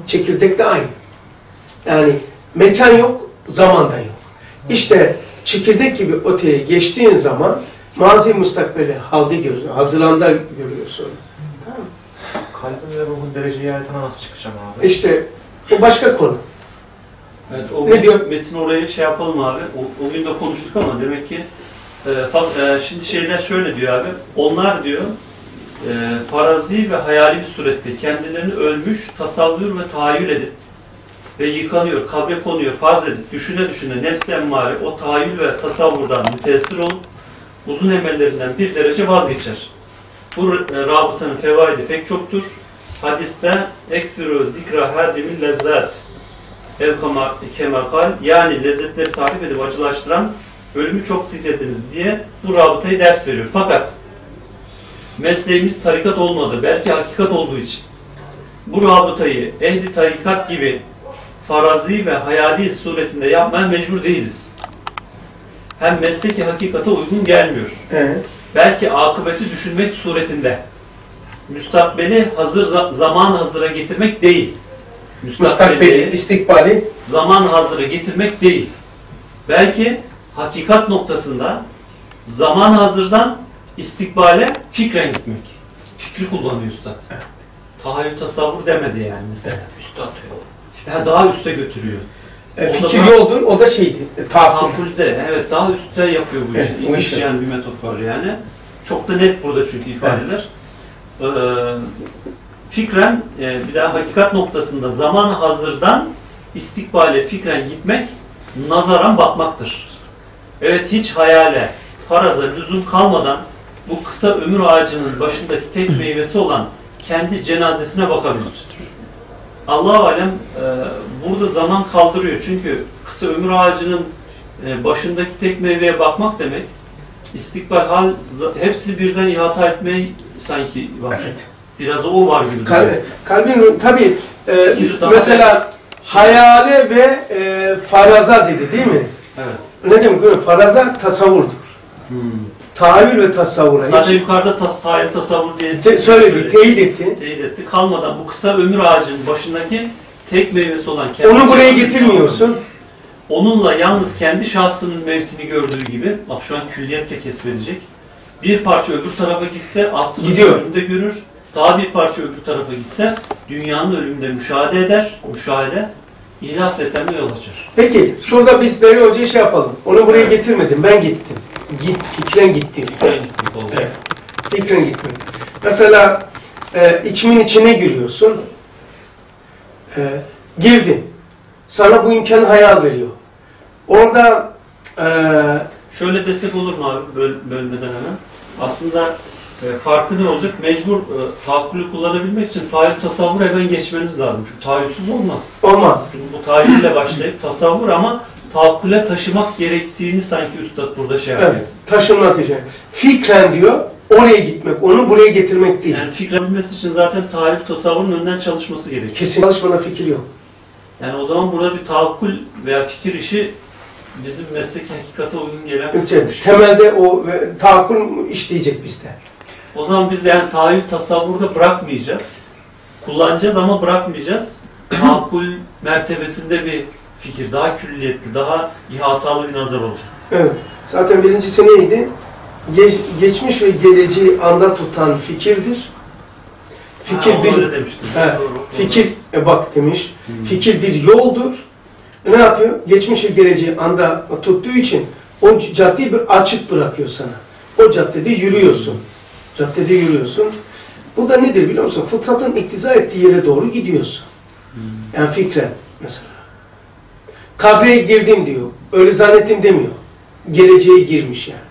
Çekirdek de aynı. Yani mekan yok, zaman da yok. İşte çekirdek gibi öteye geçtiğin zaman mazi müstakbeli halde görüyorsun, hazırlanda görüyorsun. Tamam mı? Kalbin ve ruhun dereceye ayetine nasıl çıkacağım abi? İşte o başka konu. Evet, o Ne diyor? Metin orayı şey yapalım abi. O gün de konuştuk ama demek ki şimdi şeyler şöyle diyor abi. Onlar diyor farazi ve hayali bir surette kendilerini ölmüş, tasavvur ve tahayyül edip ve yıkanıyor, kabre konuyor, farz edip, düşüne düşüne nefs-i emmare o tahayyül ve tasavvurdan müteessir olup uzun emellerinden bir derece vazgeçer. Bu rabıtanın fevaidi pek çoktur. Hadiste ekfiru zikra hadimil lezzat ev kemakal yani lezzetleri tarif edip acılaştıran ölümü çok zikrediniz diye bu rabıtayı ders veriyor. Fakat mesleğimiz tarikat olmadı, belki hakikat olduğu için bu rabıtayı ehli tarikat gibi farazi ve hayali suretinde yapmaya mecbur değiliz. Hem mesleki hakikate uygun gelmiyor. Belki akıbeti düşünmek suretinde. Müstakbeli zaman hazıra getirmek değil. Müstakbeli, istikbali. Zaman hazıra getirmek değil. Belki hakikat noktasında zaman hazırdan istikbale fikren gitmek. Fikri kullanıyor üstad. Tahayyül tasavvur demedi yani mesela. Üstad diyor. Daha üste götürüyor. Fikir yoldur, o da şeydi. Tahakkülde, evet daha üstte yapıyor bu işi. Evet, İlginç yani bir metot var yani. Çok da net burada çünkü ifadeler. Fikren, bir daha hakikat noktasında zaman hazırdan istikbale fikren gitmek, nazaran bakmaktır. Evet hiç hayale, faraza lüzum kalmadan bu kısa ömür ağacının başındaki tek meyvesi olan kendi cenazesine bakabilir. Allah-u Alem burada zaman kaldırıyor çünkü kısa ömür ağacının başındaki tek meyveye bakmak demek istikbal hal hepsini birden ihata etmeye sanki var. Evet. Biraz o var gibi. Kalbin tabii mesela hayale ve faraza dedi değil mi? Evet. Ne demek? Faraza tasavvurdur. Tahayyül ve tasavvura. Zaten yukarıda tahayyül tasavvur diye söyledi, teyit etti. Teyit etti. Kalmadan bu kısa ömür ağacının başındaki tek meyvesi olan kendi onu buraya getirmiyorsun. Onunla yalnız kendi şahsının mevtini gördüğü gibi, bak şu an külliyette kesmeyecek. Bir parça öbür tarafa gitse aslında ölümde görür. Daha bir parça öbür tarafa gitse dünyanın ölümünde müşahede eder. Müşahede ihlas etmeye yol açar. Peki şurada biz Beri Hoca'ya şey yapalım. Onu buraya getirmedim. Ben gittim. Fikren gittim. Fikren gitmek oldu. Evet. Fikren gitmek. Mesela içimin içine giriyorsun. Girdin. Sana bu imkanı hayal veriyor. Orada şöyle desek olur mu abi bölmeden hemen? Aslında farkı ne olacak? Mecbur tahakkülü kullanabilmek için tahayyül tasavvur hemen geçmeniz lazım. Çünkü tahayyülsüz olmaz. Olmaz. Çünkü bu tahayyülle başlayıp tasavvur ama tahakküle taşımak gerektiğini sanki üstad burada şey yapıyor. Evet, taşınmak için. Fikren diyor, oraya gitmek, onu buraya getirmek değil. Yani fikrebilmesi için zaten tahayyül tasavvurun önden çalışması gerekiyor. Kesin çalışmana fikir yok. Yani o zaman burada bir tahakkül veya fikir işi bizim mesleki hakikate uygun gelen bir şey. Temelde o tahakkül işleyecek bizde. O zaman biz yani tahayyül tasavvurda bırakmayacağız. Kullanacağız ama bırakmayacağız. Tahakkül mertebesinde bir fikir, daha külliyetli, daha ihatalı bir nazar olacak. Evet. Zaten birincisi neydi? Geçmiş ve geleceği anda tutan fikirdir. Fikir fikir bak demiş. Fikir bir yoldur. Ne yapıyor? Geçmiş ve geleceği anda tuttuğu için o caddeyi bir açık bırakıyor sana. O caddede yürüyorsun. Bu da nedir biliyor musun? Fıtratın iktiza ettiği yere doğru gidiyorsun. Yani fikren mesela. Kabre girdim diyor. Öyle zannettim demiyor. Geleceğe girmiş yani.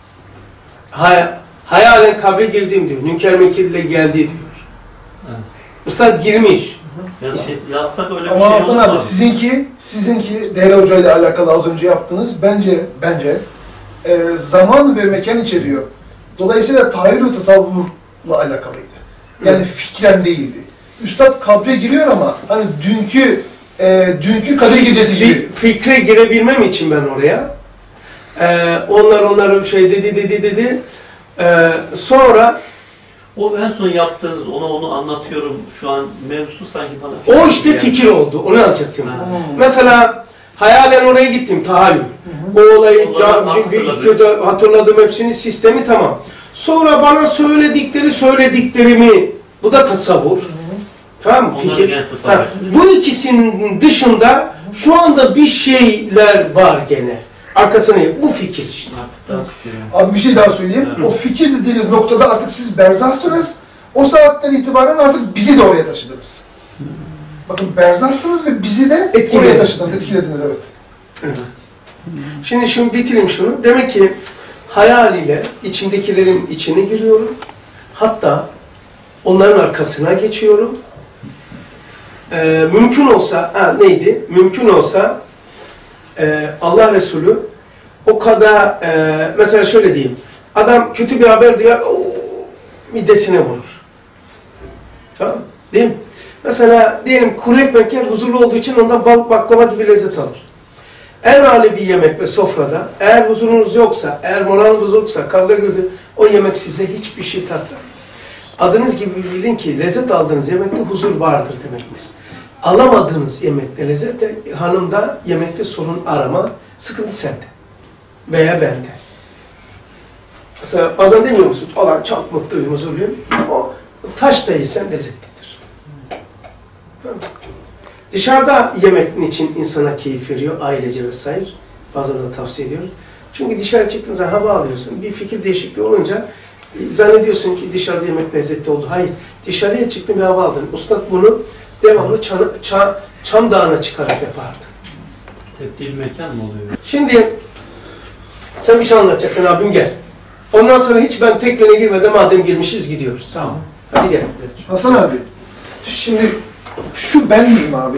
Hayalen kabre girdim diyor. Nünker Mekir ile geldi diyor. Evet. Üstad girmiş. Yazsak öyle bir ama şey Hasan olmaz. abi sizinki Değerli Hoca ile alakalı az önce yaptığınız bence zaman ve mekan içeriyor. Dolayısıyla tahayyül ve tasavvurla alakalıydı. Yani fikren değildi. Üstad kabre giriyor ama hani dünkü Kadir Gecesi gibi. Fikre girebilmem için ben oraya. Onlar bir şey dedi. Sonra O en son yaptığınız, onu anlatıyorum şu an mevzusu sanki bana... O işte fikir oldu, onu anlatacaktım. Ha. Mesela hayalen oraya gittim, tahayyül. O olayı hatırladım hepsini, sistemi tamam. Sonra bana söylediklerimi, bu da tasavvur. Tamam mı? Onları Fikir. gene tasavvur ettiniz. Bu ikisinin dışında şu anda bir şeyler var gene. Arkasına bu fikir işte. Abi bir şey daha söyleyeyim. Evet. O fikir dediğiniz noktada artık siz berzahsınız. O saatten itibaren artık bizi de oraya taşıdınız. Bakın berzahsınız ve bizi de oraya taşıdınız, etkilediniz, evet. Şimdi bitireyim şunu. Demek ki hayal ile içimdekilerin içine giriyorum. Hatta onların arkasına geçiyorum. Mümkün olsa, neydi? Mümkün olsa Allah Resulü o kadar, mesela şöyle diyeyim, adam kötü bir haber duyar, midesine vurur. Tamam, değil mi? Mesela diyelim kuru ekmek yer, huzurlu olduğu için ondan balık baklava gibi lezzet alır. En âli bir yemek ve sofrada, eğer huzurunuz yoksa, eğer moraliniz yoksa, kavga gözü, o yemek size hiçbir şey tat vermez. Adınız gibi bilin ki lezzet aldığınız yemekte huzur vardır demektir. Alamadığınız yemekte lezzet de hanımda yemekte sorun arama, sıkıntı sende veya bende. Mesela bazen demiyor musun? Olan çok mutluyum, huzurluyum. O taş da yesen lezzetlidir. Dışarıda yemek için insana keyif veriyor, ailece vesaire. Bazen de tavsiye ediyoruz. Çünkü dışarı çıktığın zaman hava alıyorsun. Bir fikir değişikliği olunca zannediyorsun ki dışarıda yemek lezzetli oldu. Hayır, dışarıya çıktın bir hava aldın. Ustad bunu devamlı Çam Dağı'na çıkarak yapardı. Tebdil mekan mı oluyor? Şimdi sen bir şey anlatacaksın abim gel. Ondan sonra hiç ben tekneye girmeden madem girmişiz gidiyoruz. Tamam. Hadi gel. Hasan abi, şimdi şu ben miyim abi?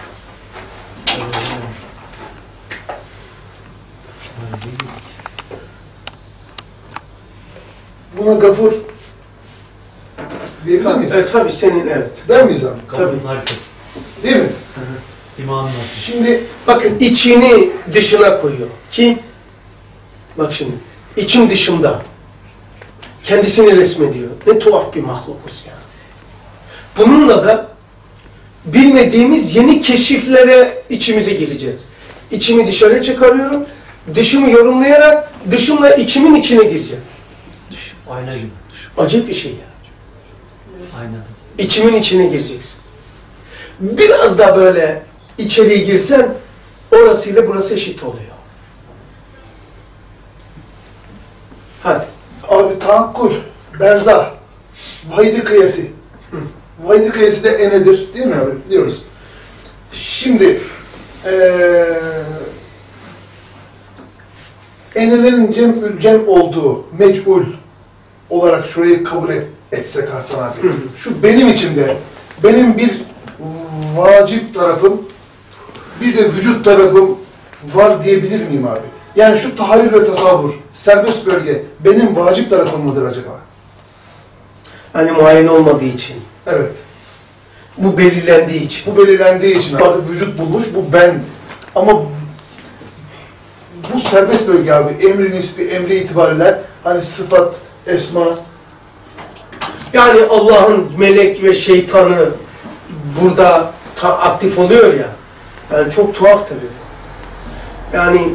Buna Gafur diyebilir miyiz? Evet tabii senin evet. Der miyiz abi? Kapının arkası. Değil mi? Dimağın arkası. Şimdi Bakın içini dışına koyuyor. Kim? Bak şimdi. İçim dışımda. Kendisini resmediyor. Ne tuhaf bir mahlukuz ya. Bununla da bilmediğimiz yeni keşiflere içimize gireceğiz. İçimi dışarıya çıkarıyorum. Dışımı yorumlayarak dışımla içimin içine gireceğim. Ayna gibi. Acayip bir şey ya. Aynada. İçimin içine gireceksin. Biraz da böyle içeriye girsen orasıyla burası eşit oluyor. Hadi. abi tahakkul, berzah, vahidi kıyası. Vahidi kıyası da enedir, değil mi abi? Biliyoruz. Şimdi enelerin cem olduğu mec'ul olarak şurayı kabul etsek Hasan abi. Şu benim içimde, benim bir vacip tarafım, bir de vücut tarafım var diyebilir miyim abi? Yani şu tahayyül ve tasavvur, serbest bölge benim vacip tarafım mıdır acaba? Hani muayene olmadığı için. Evet. Bu belirlendiği için. Bu belirlendiği için artık vücut bulmuş, bu ben. Ama bu serbest bölge abi, emri nisbi, emri itibariyle hani sıfat, esma. Yani Allah'ın melek ve şeytanı burada aktif oluyor ya. Yani çok tuhaf tabii. Yani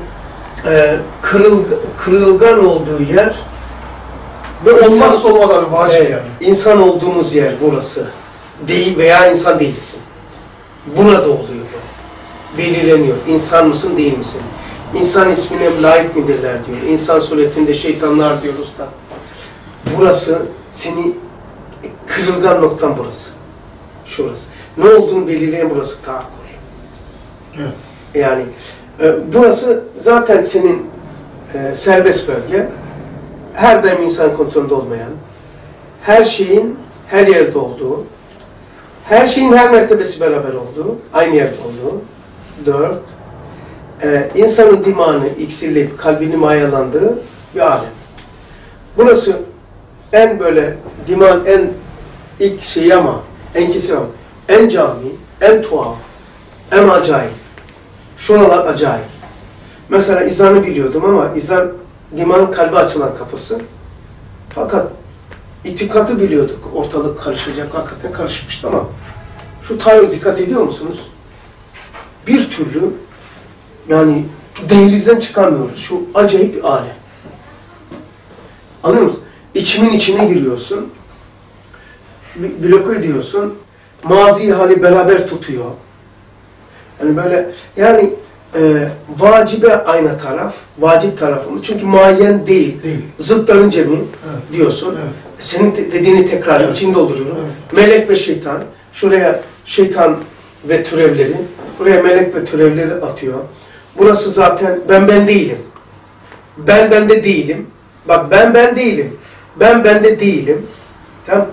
kırılgan olduğu yer Ve olmazsa olmaz abi, vacip yani. İnsan olduğumuz yer burası. Değil veya insan değilsin. Burada oluyor bu. Belirleniyor. İnsan mısın, değil misin? İnsan ismine layık midirler diyor. İnsan suretinde şeytanlar diyor usta. Burası seni kırılgan noktan burası. Şurası. Ne olduğunu belirleyen burası tahakkül. Evet. Yani burası zaten senin serbest bölge. Her daim insan kontrolünde olmayan, her şeyin her yerde olduğu, her şeyin her mertebesi beraber olduğu, aynı yerde olduğu. 4. İnsanın dimağını iksirleyip kalbini mayalandığı bir alem. Burası en böyle dimağın en ilk şeyi ama en kesin ama en cami, en tuhaf, en acayip. Şuralar acayip. Mesela izanı biliyordum ama izan dimağın kalbi açılan kapısı. Fakat İtikadı biliyorduk. Ortalık karışacak. Hakikaten karışmıştı ama şu tayin dikkat ediyor musunuz? Bir türlü yani dehlizden çıkamıyoruz. Şu acayip bir alem. Anlıyor musun? İçimin içine giriyorsun. Bloke ediyorsun. Mazi hali beraber tutuyor. Yani böyle yani vacibe aynı taraf. Vacip tarafımız. Çünkü muayyen değil. Zıtların cemi diyorsun. Evet. Senin dediğini tekrar içinde dolduruyorum. Evet. Melek ve şeytan. Şuraya şeytan ve türevleri. Buraya melek ve türevleri atıyor. Burası zaten ben değilim. Ben bende değilim. Bak ben değilim. Ben bende değilim. Tamam.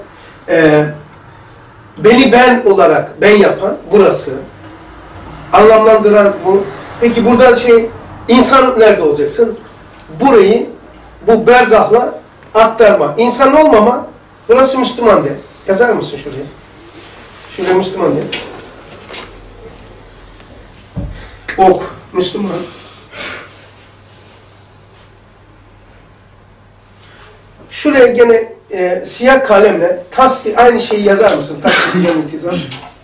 Beni ben olarak ben yapan burası. Anlamlandıran bu. Peki burada insan nerede olacaksın? Burayı bu berzahla aktarma. İnsan olmama, burası Müslüman de. Yazar mısın şuraya? Şuraya Müslüman de. Ok, Müslüman. Şuraya gene siyah kalemle aynı şeyi yazar mısın? Tasdik intizam.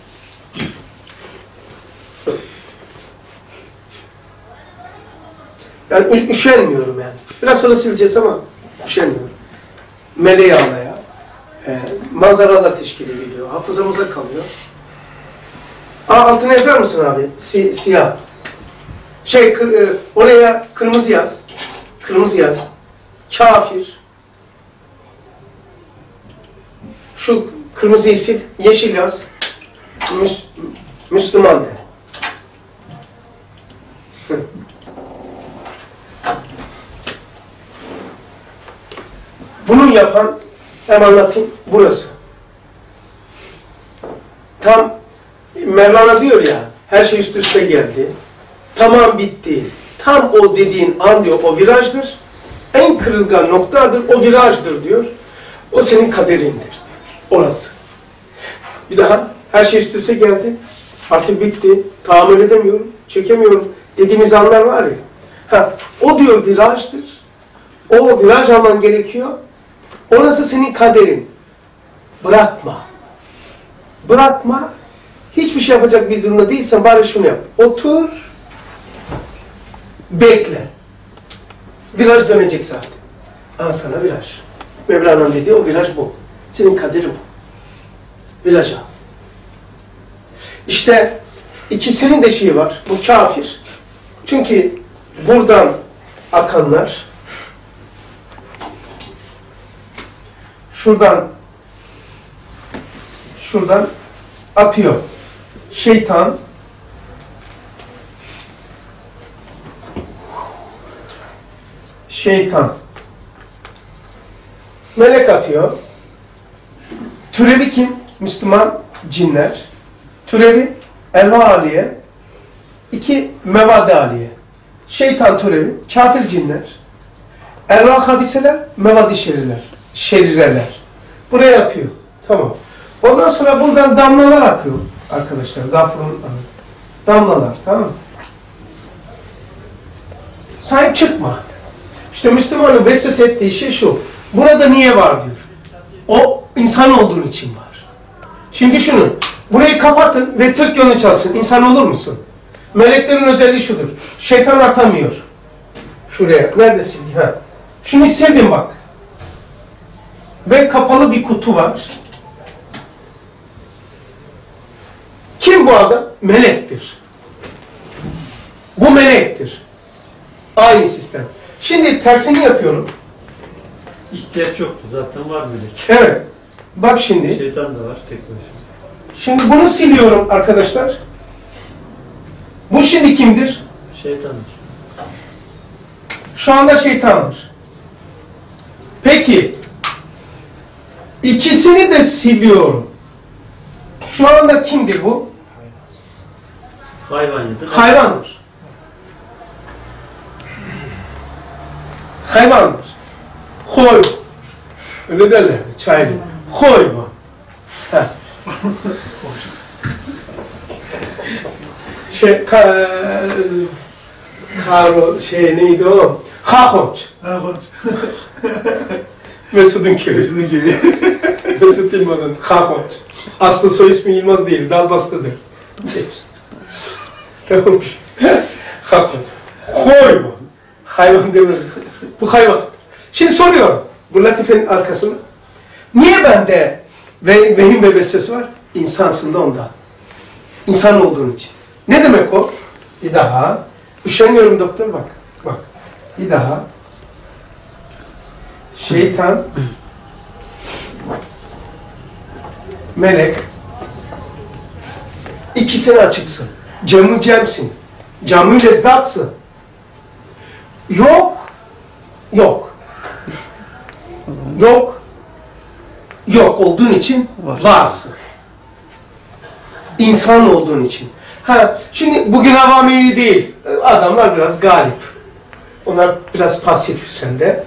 Yani üşenmiyorum yani. Biraz sonra sileceğiz ama üşenmiyorum. Meleği almaya. Manzaralar teşkil ediliyor. Hafızamıza kalıyor. Altına yazar mısın abi? Siyah. Oraya kırmızı yaz. Kırmızı yaz. Kafir. Şu kırmızıyı sil. Yeşil yaz. Müslüman de. Bunu yapan, hem anlatayım, burası. Tam Mevlana diyor ya, her şey üst üste geldi. Tamam bitti. Tam o dediğin an diyor, o virajdır. En kırılgan noktadır, o virajdır diyor. O senin kaderindir diyor. Orası. Bir daha, her şey üst üste geldi. Artık bitti. Tahammül edemiyorum, çekemiyorum dediğimiz anlar var ya. O diyor virajdır. O viraj alman gerekiyor. Orası senin kaderin. Bırakma. Bırakma. Hiçbir şey yapacak bir durumda değilsen bari şunu yap. Otur. Bekle. Viraj dönecek zaten. Sana viraj. Mevlana'nın dediği o viraj bu. Senin kaderin bu. Viraj al. İşte ikisinin de şeyi var. Bu kafir. Çünkü buradan akanlar şuradan atıyor. Şeytan melek atıyor. Türevi kim? Müslüman cinler. Türevi elva aliye. 2 mevade aliye. Şeytan türevi kafir cinler. Erva habiseler, mevadi şerireler. Buraya atıyor. Tamam. Ondan sonra buradan damlalar akıyor arkadaşlar. Gafurun damlalar. Tamam mı? Sahip çıkma. İşte Müslümanın vesvese ettiği şey şu. Burada niye var diyor. O insan olduğun için var. Şimdi düşünün. Burayı kapatın ve Türk yolunu çalsın. İnsan olur musun? Meleklerin özelliği şudur. Şeytan atamıyor. Şuraya. Neredesin? Şunu hissedin bak. Ve kapalı bir kutu var. Kim bu adam? Melektir. Bu melektir. Aynı sistem. Şimdi tersini yapıyorum. İhtiyaç yoktu zaten var melek. Evet. Bak şimdi. Şeytan da var tek başına. Şimdi bunu siliyorum arkadaşlar. Bu şimdi kimdir? Şeytandır. Şu anda şeytandır. Peki. İkisini de siliyorum. Şu anda kimdir bu? Hayvanıdır. Hayvandır. Hayvandır. Koy. Öyle derler. Çaylı. Koy bu. Neydi o? Hahoç. Mesut'un köyü. Mesut'un köyü. Mesut Yılmaz'ın Kahvaç. Aslı soy ismi Yılmaz değil, Dalbastı'dır. Tamam. Kahvaç. Hayvan. Hayvan demiyorum. Bu hayvan. Şimdi soruyorum. Bu latifenin arkasında. Niye bende vehim ve vesvese var? İnsansın da ondan. İnsan olduğun için. Ne demek o? Bir daha. Üşeniyorum doktor bak. Bak. Bir daha. Şeytan, melek, ikisine açıksın. Camı cemsin. Camı lezzatsın. Yok. Yok. Yok. Yok olduğun için varsın. İnsan olduğun için. Ha, şimdi bugün avam iyi değil. Adamlar biraz galip. Onlar biraz pasif sende.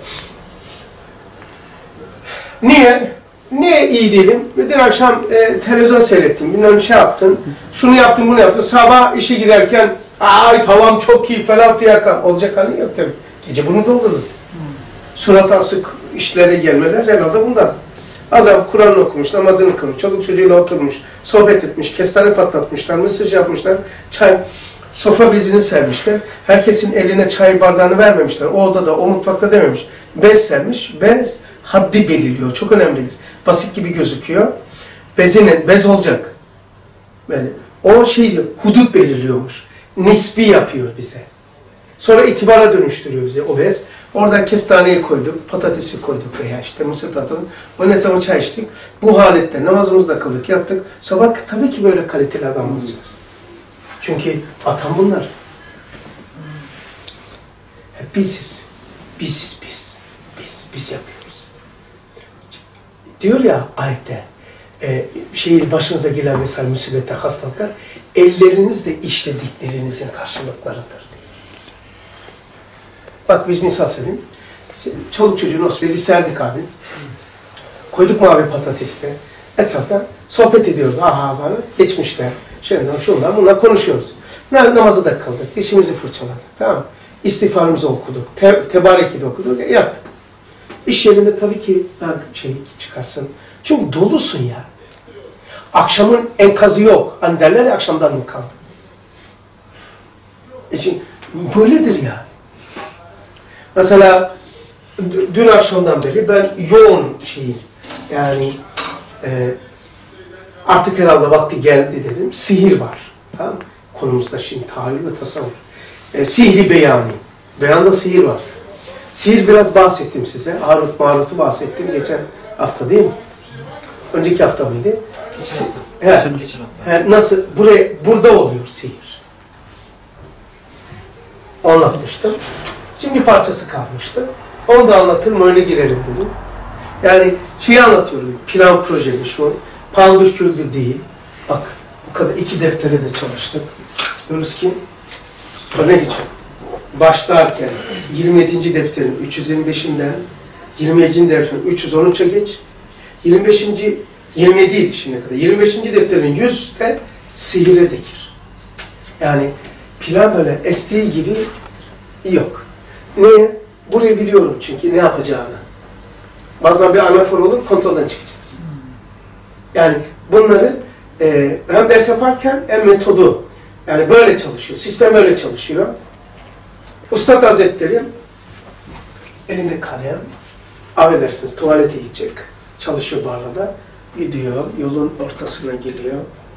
Niye? Niye iyi değilim? Dün akşam televizyon seyrettim, bilmem şey yaptın, şunu yaptın, bunu yaptın. Sabah işe giderken, ay tamam çok iyi falan fiyaka. Olacak hali yok tabii. Gece bunu doldurdun. Surat asık işlere gelmeler herhalde bundan. Adam Kur'an okumuş, namazını kılmış, çoluk çocuğuyla oturmuş, sohbet etmiş, kestane patlatmışlar, mısır yapmışlar, çay, sofra bezini sermişler. Herkesin eline çay bardağını vermemişler. O odada, o mutfakta dememiş. Bez sermiş, bez haddi belirliyor. Çok önemlidir. Basit gibi gözüküyor. Bezinin, bez olacak. O şey, hudut belirliyormuş. Nisbi yapıyor bize. Sonra itibara dönüştürüyor bize o bez. Orada kestaneyi koyduk, patatesi koyduk veya işte mısır patates. Onun etrafına çay içtik. Bu halette namazımızı da kıldık, yattık. Sabah tabii ki böyle kaliteli adam olacağız. Çünkü atan bunlar. Hep biziz. Biziz biz. Biz yapıyoruz. Diyor ya ayette, başınıza gelen mesela musibetler, hastalıklar, ellerinizle işlediklerinizin karşılıklarıdır diyor. Bak biz misal söyleyeyim. Çoluk çocuğun olsun. Bezi serdik abi. Koyduk mu abi patatesle. Etrafta sohbet ediyoruz. Aha bana geçmişler. Şundan şundan bunlar konuşuyoruz. Namazı da kıldık. Dişimizi fırçaladık. Tamam. İstiğfarımızı okuduk. Tebareki de okuduk. Yaptık. İş yerinde tabii ki şey çıkarsın. Çünkü dolusun ya. Akşamın enkazı yok. Hani derler ya akşamdan mı kaldı? Çünkü böyledir ya. Mesela dün akşamdan beri ben yoğun şeyim. Yani artık herhalde vakti geldi dedim. Sihir var. Tamam. Konumuzda şimdi tahayyül ve tasavvur. Sihri beyani. Beyanda sihir var. Sihir biraz bahsettim size. Harut Marut'u bahsettim geçen hafta değil mi? Önceki hafta mıydı? Geçen hafta. Nasıl? Burada oluyor sihir. Anlatmıştım. Şimdi bir parçası kalmıştı. Onu da anlatırım, öyle girerim dedim. Yani şeyi anlatıyorum. Plan projemi şu. Paldır küldür değil. Bak, bu kadar 2 deftere de çalıştık. Diyoruz ki, örnek için. Başlarken 27. defterin 325'inden 27. defterin 313'e geç. 25. 27 idi şimdiye kadar. 25. defterin 100'te sihire de gir. Yani plan böyle estiği gibi yok. Niye? Burayı biliyorum çünkü ne yapacağını. Bazen bir anafor olur, kontrolden çıkacağız. Yani bunları hem ders yaparken hem metodu. Yani böyle çalışıyor. Sistem öyle çalışıyor. Üstad Hazretleri elinde kalem, affedersiniz tuvalete gidecek. Çalışıyor barlada. Gidiyor, yolun ortasına geliyor.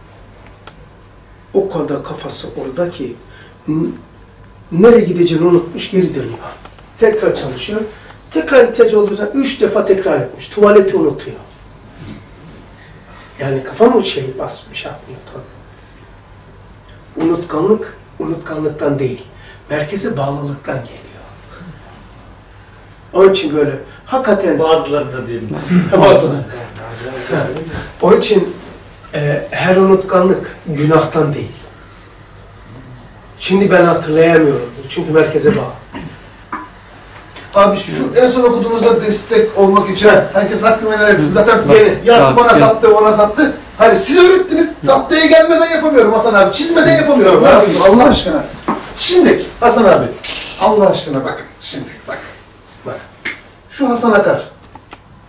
O kadar kafası orada ki nereye gideceğini unutmuş, geri dönüyor. Tekrar çalışıyor. Tekrar ihtiyaç olduğu zaman 3 defa tekrar etmiş. Tuvaleti unutuyor. Yani kafamı basmış, yapmıyor tabii. Unutkanlık, unutkanlıktan değil. Merkeze bağlılıktan geliyor. Onun için böyle hakikaten... Bazılarında diyelim. Bazılarında. Onun için her unutkanlık günahtan değil. Şimdi ben hatırlayamıyorum. Çünkü merkeze bağlı. Abi şu en son okuduğunuzda destek olmak için herkes hakkını helal etsin. Zaten Yasin bana sattı, ona sattı. Hani siz öğrettiniz, tatlıya gelmeden yapamıyorum Hasan abi. Çizmeden yapamıyorum. Ne yapayım Allah aşkına. Şimdi Hasan abi, Allah aşkına bak. Şimdi bak. Bak. Şu Hasan Akar.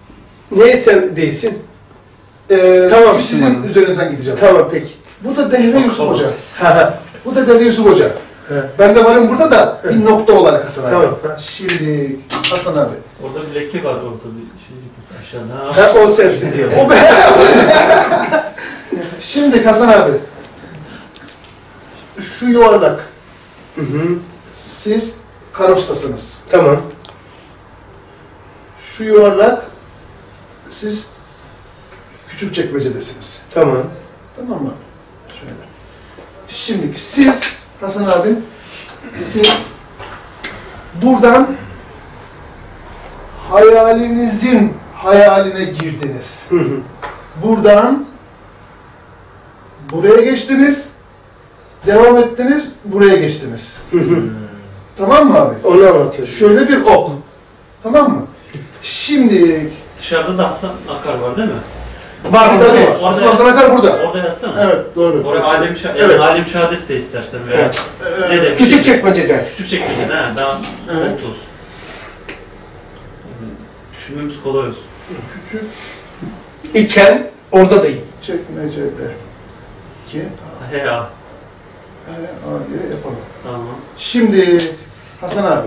Niye sen değilsin? Tamam. Tamam. Sizin üzerinizden gideceğim. Tamam peki. Bu da Dehre Yusuf Hoca. Ha, ha. Bu da Dehre Yusuf Hoca. He. Ben de varım burada da bir nokta olarak Hasan abi. Tamam. Şimdi Hasan abi. Orada bir leke var, orada bir şey lekesi aşağıda. Ha, o sensin diyor. O be. Şimdi Hasan abi. Şu yuvarlak. Hı hı. Siz karostasınız. Tamam. Şu yuvarlak. Siz Küçükçekmece'desiniz. Tamam. Tamam mı? Şöyle. Şimdi siz Hasan abi, siz buradan hayalinizin hayaline girdiniz. Hı hı. Buradan buraya geçtiniz, devam ettiniz, buraya geçtiniz. Hı hı. Tamam mı abi? Onu anlatıyor. Şöyle bir ok. Tamam mı? Şimdi Dışarıda da Hasan Akar var değil mi? Var tabii. tabii. Asıl Hasan Akar burada. Orada yazsana. Evet, doğru. Oraya alem, Evet. alem şehadet de istersen veya Evet. ne de Küçük çekmecede. küçük çekmece ha, daha Evet. somut olsun. Düşünmemiz kolay olsun. Küçük İken oradayım. çekmecede. 2 He ya. A diye yapalım. Tamam. Şimdi Hasan abi.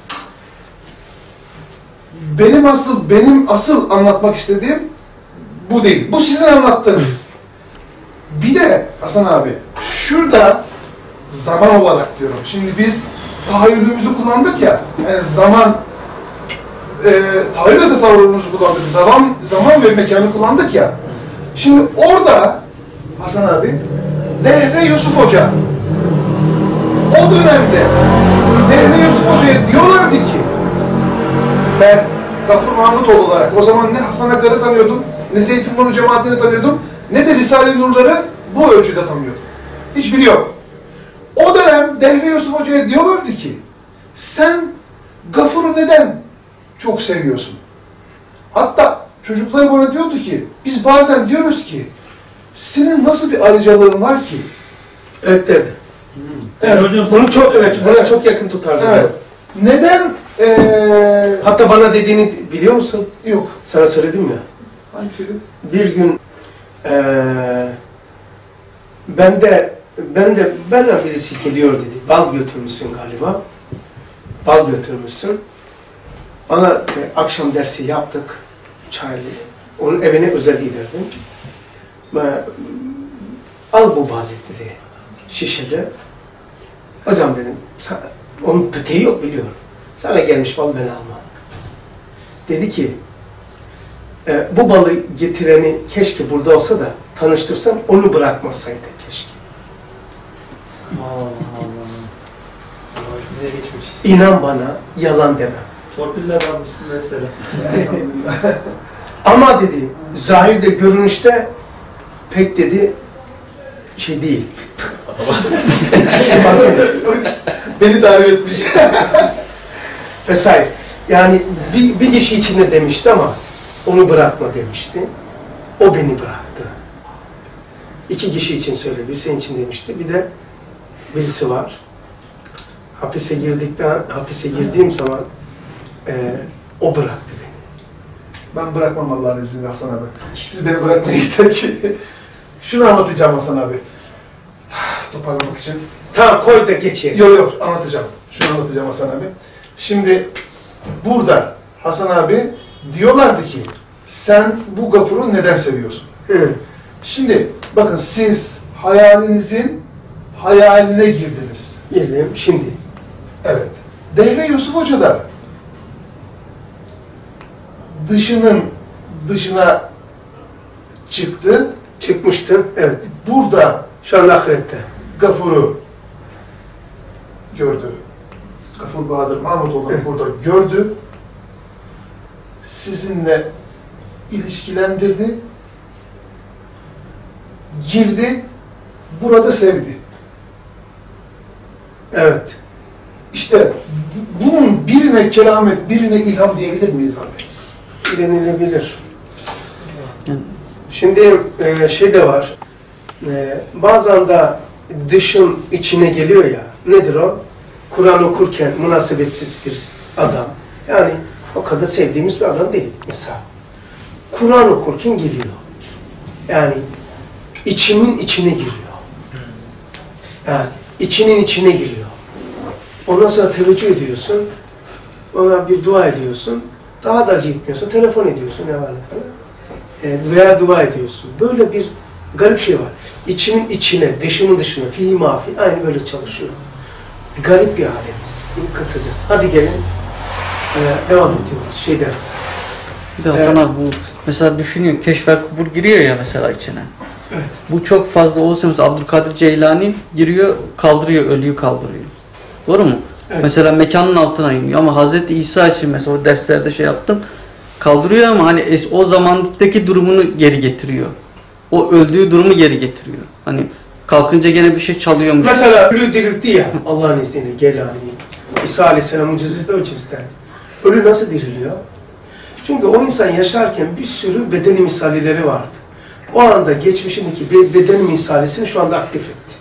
Benim asıl anlatmak istediğim bu değil. Bu sizin anlattığınız. Bir de Hasan abi şurada zaman olarak diyorum. Şimdi biz tahayyülümüzü kullandık ya. Yani zaman tahayyül ve tasavvurumuzu kullandık. Zaman ve mekanı kullandık ya. Şimdi orada Hasan abi Dehre Yusuf Hoca o dönemde Dehre Yusuf Hoca'ya diyorlardı ki ben Gafur Mahmutoğlu olarak o zaman ne Hasan Akar'ı tanıyordum, ne Zeytinburnu cemaatini tanıyordum, ne de Risale-i Nurları bu ölçüde tanıyordum. Hiçbiri yok. O dönem Dehre Yusuf Hoca'ya diyorlardı ki sen Gafur'u neden çok seviyorsun? Hatta çocuklar bana diyordu ki biz bazen diyoruz ki senin nasıl bir ayrıcalığın var ki? Evet derdi. Evet. Bunu çok buna çok yakın tutardı. Evet. Neden? Hatta bana dediğini biliyor musun? Yok. Sana söyledim ya. Hangisiydi? Bir gün benden birisi geliyor dedi. Bal götürmüşsün galiba. Bal götürmüşsün. Bana akşam dersi yaptık. Çaylı. Onun evine özel giderdim. Al bu balı dedi. Şişede. Hocam dedim. Onun peteği yok biliyorum. Sana gelmiş bal ben almam. Dedi ki bu balı getireni keşke burada olsa da tanıştırsam onu bırakmasaydı keşke. Allah Allah. Nereye geçmiş? İnan bana yalan demem. Torpiller almışsın mesela. Ama dedi zahirde görünüşte pek dedi şey değil. Beni tarif etmiş. Vesaire. Yani bir kişi içinde demişti ama onu bırakma demişti. O beni bıraktı. 2 kişi için söyle, bir senin için demişti. Bir de birisi var. Hapise girdiğim zaman o bıraktı beni. Ben bırakmam Allah'ın izniyle Hasan abi. Siz beni bırakmayın yeter ki. Şunu anlatacağım Hasan abi. Toparlamak için. Tamam koy da geçelim. Yok anlatacağım. Şunu anlatacağım Hasan abi. Şimdi burada Hasan abi diyorlardı ki sen bu Gafur'u neden seviyorsun? Hı. Şimdi bakın siz hayalinizin hayaline girdiniz. Girdim şimdi. Evet. Dehre Yusuf Hoca da dışına çıktı. Çıkmıştı. Evet. Burada Şu anda ahirette. Gafur'u gördü. Gafur Bahadır Mahmutoğlu'nu burada gördü. Sizinle ilişkilendirdi. Girdi. Burada sevdi. Evet. İşte bunun birine keramet, birine ilham diyebilir miyiz abi? Denilebilir. Şimdi şey de var. Bazen de dışın içine geliyor ya. Nedir o? Kur'an okurken münasebetsiz bir adam. Yani o kadar sevdiğimiz bir adam değil mesela. Kur'an okurken geliyor. Yani içimin içine giriyor. Yani içinin içine giriyor. Ondan sonra teveccüh ediyorsun. Ona bir dua ediyorsun. Daha da gitmiyorsun. Telefon ediyorsun. Ne var ne falan. Veya dua ediyorsun. Böyle bir garip şey var. İçimin içine, dışımın dışına, fihi mafi. Aynı böyle çalışıyor. Garip bir halimiz. Kısacası. Hadi gelin. Devam ediyoruz. Şeyden. Bir daha sana bu mesela düşünüyor, keşfer kubur giriyor ya mesela içine. Evet. Bu çok fazla olursa mesela Abdülkadir Ceylani giriyor, kaldırıyor, ölüyü kaldırıyor. Doğru mu? Evet. Mesela mekanın altına iniyor ama Hazreti İsa için mesela o derslerde şey yaptım. Kaldırıyor ama hani o zamandaki durumunu geri getiriyor. O öldüğü durumu geri getiriyor. Hani kalkınca gene bir şey çalıyormuş. Mesela ölü diriltti ya Allah'ın izniyle Gelani. İsa Aleyhisselam mucizesi de o cinsten. Ölü nasıl diriliyor? Çünkü o insan yaşarken bir sürü bedeni misalileri vardı. O anda geçmişindeki beden misalesini şu anda aktif etti.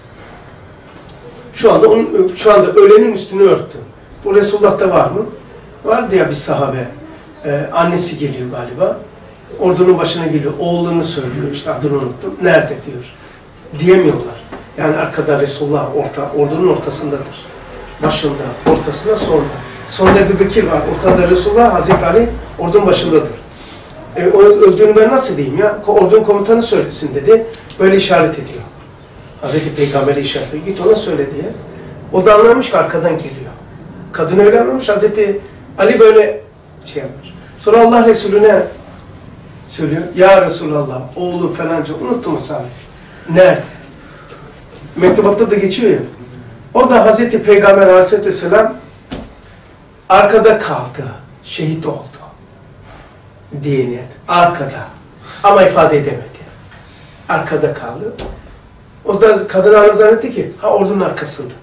Şu anda ölenin üstünü örttü. Bu Resulullah'ta var mı? Vardı ya bir sahabe. Annesi geliyor galiba. Ordunun başına geliyor. Oğlunu söylüyor. İşte adını unuttum. Nerede diyor. Diyemiyorlar. Yani arkada Resulullah ordunun ortasındadır. Başında, ortasında, sonunda. Sonunda Ebu Bekir var. Ortada Resulullah, Hazreti Ali ordunun başındadır. O öldüğünü ben nasıl diyeyim ya? Ordunun komutanı söylesin dedi. Böyle işaret ediyor. Hazreti Peygamber'e işaret ediyor. Git ona söyle diye. O da anlamış ki arkadan geliyor. Kadın öyle anlamış. Hazreti Ali böyle şey yapmış. Sonra Allah Resulüne söylüyor. Ya Resulallah, oğlum falanca unuttum sahibi. Nerede? Mektubatta da geçiyor ya. O da Hazreti Peygamber Aleyhisselam arkada kaldı. Şehit oldu. Diye arkada. Ama ifade edemedi. Arkada kaldı. O da kadın zannetti ki ordunun arkasındadır.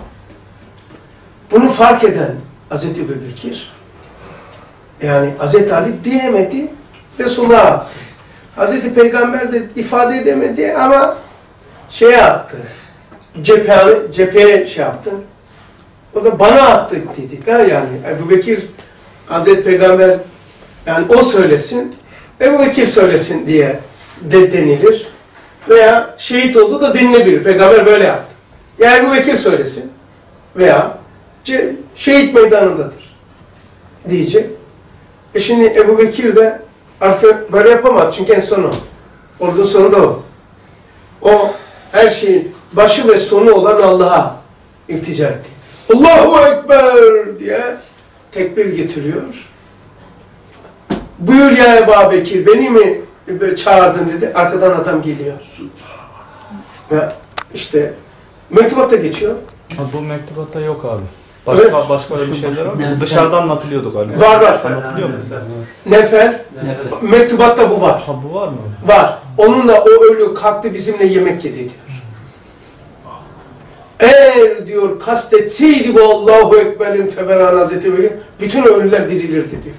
Bunu fark eden Hazreti Ebu Bekir yani Hazreti Ali diyemedi. Resulullah'a attı. Hazreti Peygamber de ifade edemedi ama şeye attı. Cepheye şey yaptı. O da bana attı dedi. Yani Ebu Bekir Hazreti Peygamber yani o söylesin, Ebu Bekir söylesin diye denilir. Veya şehit oldu da denilebilir. Peygamber böyle yaptı. Ya Ebu Bekir söylesin veya şehit meydanındadır diyecek. Şimdi Ebu Bekir de artık böyle yapamaz. Çünkü en sonu. Ordunun sonu da o. O her şeyin başı ve sonu olan Allah'a iltica etti. Allahu Ekber diye tekbir getiriyor. Buyur ya Ebu Bekir, beni mi çağırdın dedi. Arkadan adam geliyor. Ve işte mektubatta geçiyor. Bu mektubatta yok abi. Başka öyle şeyler var mı? Nefer. Dışarıdan anlatılıyordu galiba. Var. Anlatılıyor mu? Nefer. Mektubatta bu var. Ha bu var mı? Var. Onunla o ölü kalktı bizimle yemek yedi diyor. Eğer diyor kastetseydi bu Allahu Ekber'in Feveran Hazreti Bekir, bütün ölüler dirilirdi diyor.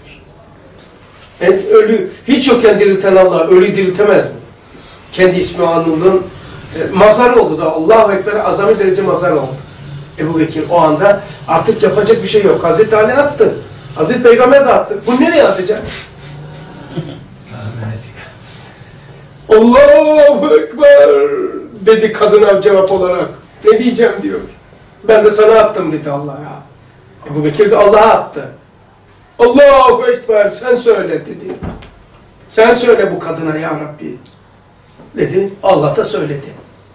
Ölü hiç yokken dirilten Allah ölüyü diriltemez mi? Kendi ismi anıldığın mazhar oldu da Allahu Ekber'e azami derece mazhar oldu. Ebu Bekir o anda artık yapacak bir şey yok. Hazreti Ali attı. Hazreti Peygamber de attı. Bu nereye atacak? Allahu Ekber dedi kadına cevap olarak. Ne diyeceğim diyor. Ben de sana attım dedi Allah'a. Ebu Bekir de Allah'a attı. Allahu Ekber sen söyle dedi. Sen söyle bu kadına ya Rabbi dedi. Allah da söyledi.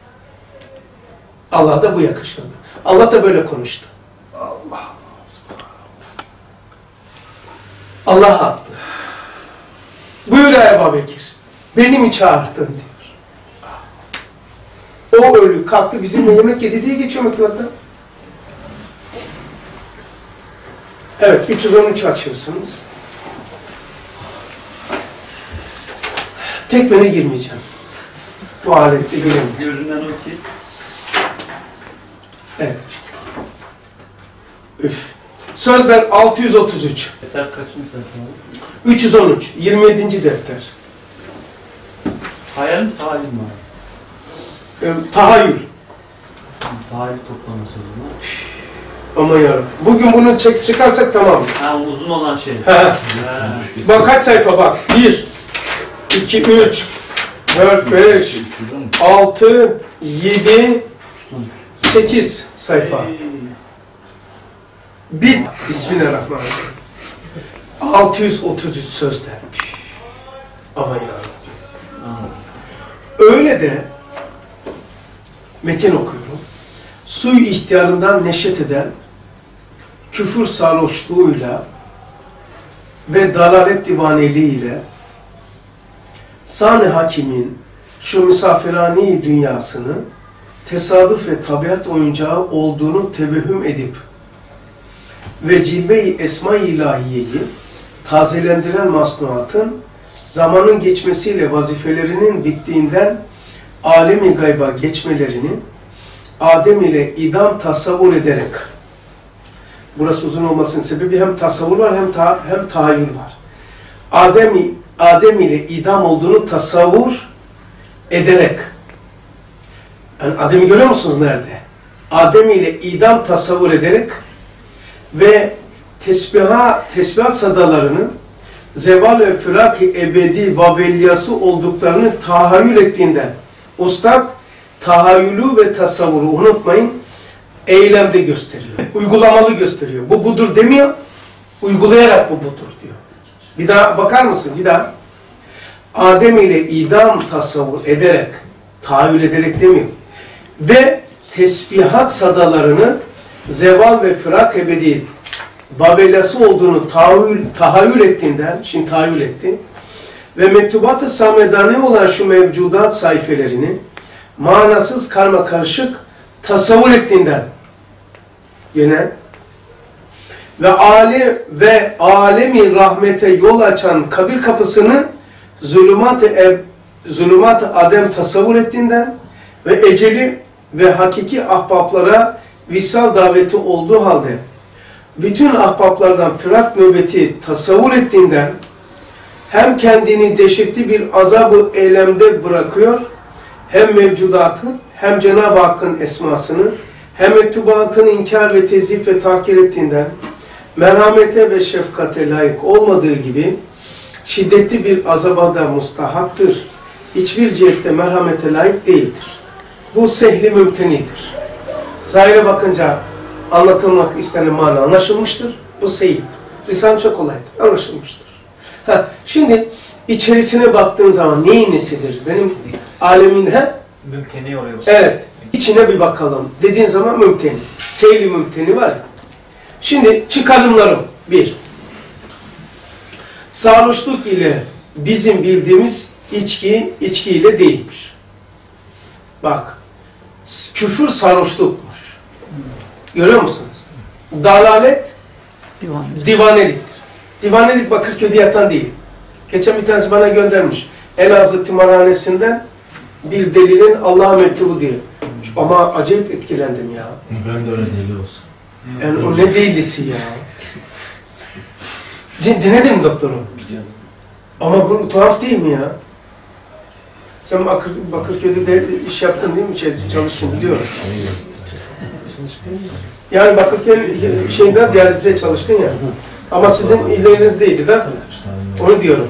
Allah da bu yakışırdı. Allah da böyle konuştu. Allah attı. Buyur ya Ebu Bekir. Beni mi çağırdın diyor. O ölü kalktı bizimle yemek yedi diye geçiyor mektubatta. Evet, 313 açıyorsunuz. Tekmene girmeyeceğim. Bu alette giremeyeceğim. Görünen o ki Evet. Üf. Sözler 633. yeter kaçıncı sayfa? 313. 27. defter. Hayal mi tahayyül mü? Tahayyül. Tahayyül toplaması o zaman. Aman yarabbim. Bugün bunu çıkarsak tamam. Ha uzun olan şey. Ha. Bak kaç sayfa bak. 1, 2, 3, 4, 5, 6, 7, 8 sayfa. Bit. Bismillahirrahmanirrahim. 633 sözler. Aman yarabbim. Öyle de metin okuyorum. Suyu ihtiyarından neşet eden küfür sarhoşluğuyla ve dalalet divaneliğiyle Sani Hakim'in şu misafirhane dünyasını tesadüf ve tabiat oyuncağı olduğunu tevehhüm edip ve cilve-i esma-i ilahiyeyi tazelendiren masnuatın zamanın geçmesiyle vazifelerinin bittiğinden alem-i gayba geçmelerini Adem ile idam tasavvur ederek, burası uzun olmasının sebebi hem tasavvur var hem tahayyül var. Adem ile idam olduğunu tasavvur ederek, yani Adem'i görüyor musunuz nerede? Adem ile idam tasavvur ederek ve tesbihat sadalarını zeval ve fırak-ı ebedi vavelliyası olduklarını tahayyül ettiğinden, Ustad tahayyülü ve tasavvuru unutmayın, eylemde gösteriyor. Uygulamalı gösteriyor. Bu budur demiyor, uygulayarak bu budur diyor. Bir daha bakar mısın? Bir daha. Adem ile idam tasavvur ederek, tahayyül ederek demiyor. Ve tesbihat sadalarını zeval ve fırak ebedi vabelası olduğunu tahayyül ettiğinden, şimdi tahayyül etti, ve mektubat-ı samedane olan şu mevcudat sayfelerini manasız karma karışık tasavvur ettiğinden yine ve alemi rahmete yol açan kabir kapısını zulümat-ı adem tasavvur ettiğinden ve eceli ve hakiki ahbaplara visal daveti olduğu halde bütün ahbaplardan fırak nöbeti tasavvur ettiğinden hem kendini dehşetli bir azab-ı elemde bırakıyor, hem mevcudatın hem Cenab-ı Hakk'ın esmasını hem mektubatını inkar ve tezif ve tahkir ettiğinden merhamete ve şefkate layık olmadığı gibi şiddetli bir azaba da mustahaktır. Hiçbir cihette merhamete layık değildir. Bu sehli mümtenidir. Zahire bakınca anlatılmak istenen mana anlaşılmıştır. Bu seyir. Lisan çok kolaydır. Anlaşılmıştır. Şimdi içerisine baktığın zaman neyin nesidir? Benim aleminde Mümteni oluyor. evet. İçine bir bakalım. Dediğin zaman mümteni. Seyli mümteni var ya. Şimdi çıkarımlarım. 1. Sarhoşluk ile bizim bildiğimiz içkiyle değilmiş. Bak. Küfür sarhoşlukmuş. Görüyor musunuz? Dalalet divaneliktir. Divanelik Bakırköy'de yatan değil. Geçen bir tanesi bana göndermiş. Elazığ Timarhanesi'nden bir delilin Allah'a mektubu diye. Ama acayip etkilendim ya. Ben de öyle deli olsun. Yani o ne delisi ya. Dinledin mi doktorum? Ama bu tuhaf değil mi ya? Sen Bakırköy'de de iş yaptın değil mi? Çalıştın biliyorum. Yani Bakırköy şeyinden diyalizde çalıştın ya. Ama sizin illerinizdeydi de. Onu diyorum.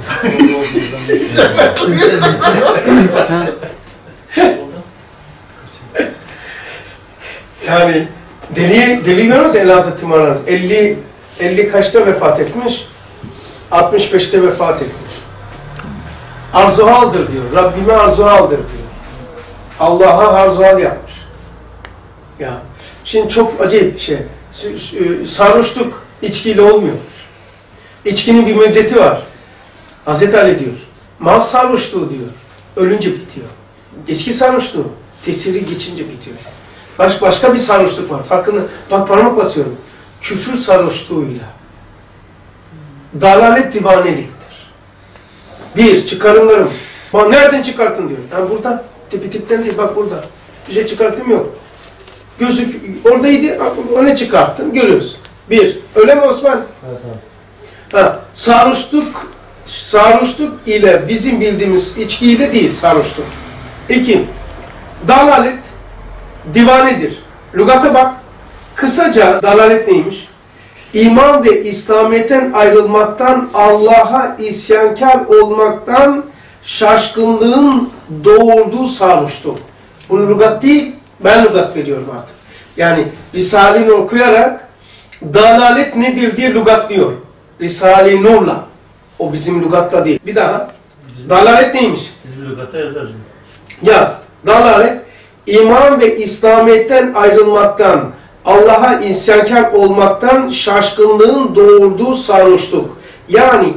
Yani deli görüyoruz Elazığ Timarhanesi. 50 kaçta vefat etmiş? 65'te vefat etmiş. Arzuhaldır diyor. Rabbime arzuhaldır diyor. Allah'a arzuhal yapmış. Ya. Şimdi çok acayip bir şey. Sarhoşluk içkiyle olmuyormuş. İçkinin bir müddeti var. Hazreti Ali diyor. Mal sarhoşluğu diyor. Ölünce bitiyor. İçki sarhoşluğu. Tesiri geçince bitiyor. Başka bir sarhoşluk var. Farkını, bak parmak basıyorum. Küfür sarhoşluğuyla. Dalalet divaneliktir. 1. Çıkarımlarım. Bak nereden çıkarttın diyor. Yani burada. Tipten değil. Bak burada. Bir şey çıkarttım yok. Gözük oradaydı. Onu çıkarttın. Görüyorsun. 1. Öyle mi Osman? Evet abi. Sarhoşluk ile bizim bildiğimiz içkiyle değil sarhoşluk. 2. Dalalet divanedir. Lügata bak. Kısaca dalalet neymiş? İman ve İslamiyet'ten ayrılmaktan, Allah'a isyankar olmaktan şaşkınlığın doğurduğu sarhoşluk. Bunu lügat değil, ben lügat veriyorum artık. Yani Risale-i Nur okuyarak dalalet nedir diye lügatlıyor. Risale-i Nur'la. O bizim lügatla değil. Bir daha. Dalalet neymiş? Biz bir lügata yazarız. Yaz. Dalalet, iman ve İslamiyet'ten ayrılmaktan, Allah'a isyankar olmaktan şaşkınlığın doğurduğu sarhoşluk. Yani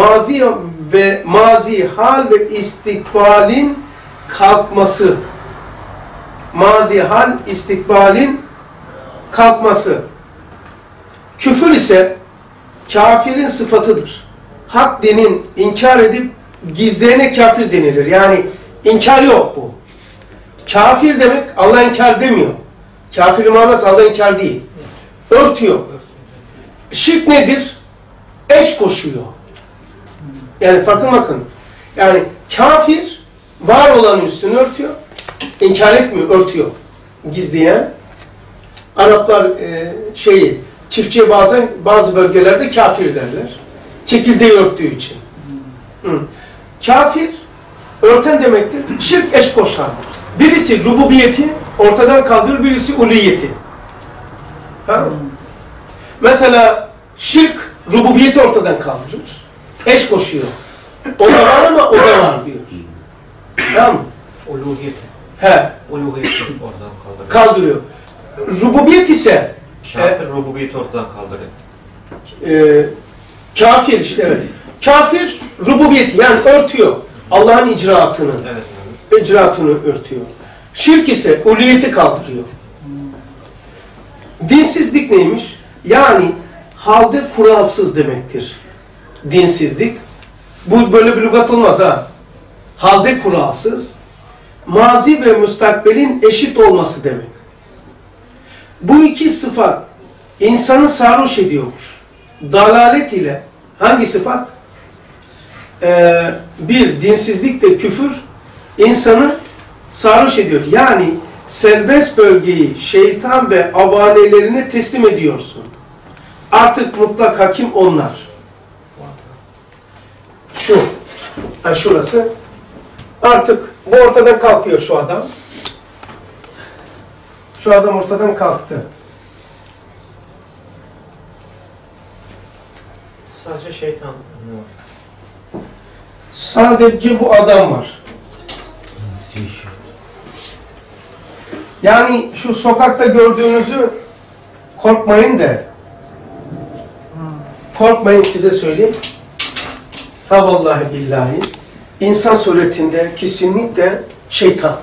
mazi hal ve istikbalin kalkması. Mazi hal, istikbalin kalkması. Küfür ise kafirin sıfatıdır. Hak dinin inkar edip gizleyene kafir denilir. Yani inkar yok bu. Kafir demek Allah inkar demiyor. Kafir manası Allah inkar değil. Örtüyor. Şirk nedir? Eş koşuyor. Yani farkına bakın. Yani kafir var olanın üstünü örtüyor. İnkar etmiyor, örtüyor. Gizleyen. Araplar çiftçiye bazen bazı bölgelerde kafir derler. Çekirdeği örttüğü için. Kafir örten demektir. Şirk eş koşar. Birisi rububiyeti ortadan kaldırır, birisi uluyeti. Mesela şirk rububiyeti ortadan kaldırır. Eş koşuyor. O da var ama o da var diyor. Tamam mı? Uluhiyeti. He. Uluhiyeti oradan kaldırıyor. Kaldırıyor. Rububiyet ise Kafir rububiyeti ortadan kaldırıyor. Kafir işte evet. Kafir rububiyeti yani örtüyor. Allah'ın icraatını. Evet. İcraatını örtüyor. Şirk ise uluyeti kaldırıyor. Dinsizlik neymiş? Yani halde kuralsız demektir. Dinsizlik. Bu böyle bir lügat olmaz ha. Halde kuralsız. Mazi ve müstakbelin eşit olması demek. Bu iki sıfat insanı sarhoş ediyormuş. Dalalet ile hangi sıfat? Bir, dinsizlik de küfür insanı sarhoş ediyor. Yani serbest bölgeyi şeytan ve avanelerine teslim ediyorsun. Artık mutlak hakim onlar. Şurası. Artık bu ortadan kalkıyor şu adam. Şu adam ortadan kalktı. Sadece şeytan var. Sadece bu adam var. Yani şu sokakta gördüğünüzü korkmayın da. Korkmayın size söyleyeyim. Ha vallahi billahi. İnsan suretinde kesinlikle şeytan.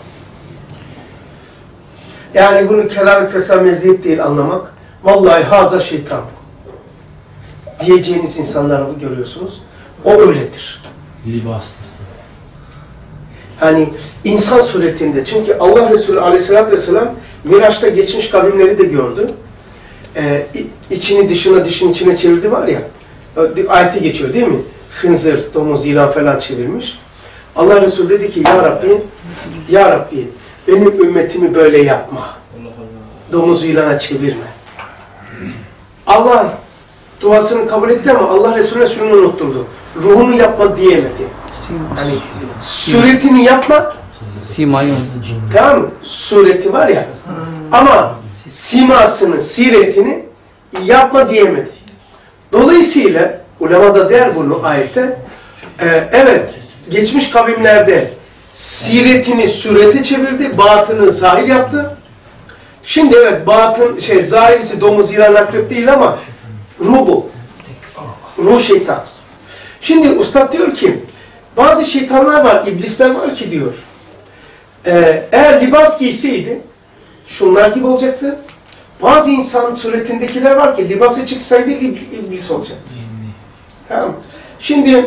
Yani bunu kelam-ı fesal meziyet değil anlamak. Vallahi haza şeytan. Diyeceğiniz insanları görüyorsunuz. O öyledir. Libaslısı. Yani insan suretinde. Çünkü Allah Resulü Aleyhisselatü Vesselam Miraç'ta geçmiş kavimleri de gördü. İçini dışına, dışını içine çevirdi var ya. Ayeti geçiyor değil mi? Hınzır, domuz, yılan falan çevirmiş. Allah Resulü dedi ki ya Rabbi, ya Rabbi benim ümmetimi böyle yapma. Domuzu yılana çevirme. Allah duasını kabul etti ama Allah Resulüne şunu unutturdu. Ruhunu yapma diyemedi. Yani suretini yapma. Tamam mı? Sureti var ya. Ama simasını, siretini yapma diyemedi. Dolayısıyla ulema da der bunu ayette. Evet, geçmiş kavimlerde siretini surete çevirdi, batını zahir yaptı. Şimdi evet, batın zahirisi domuz, yılan, akrep değil ama ruh bu. Ruh şeytan. Şimdi ustad diyor ki, bazı şeytanlar var, iblisler var ki diyor, eğer libas giyseydi, şunlar gibi olacaktı. Bazı insan suretindekiler var ki, libası çıksaydı iblis olacaktı. Tamam. Şimdi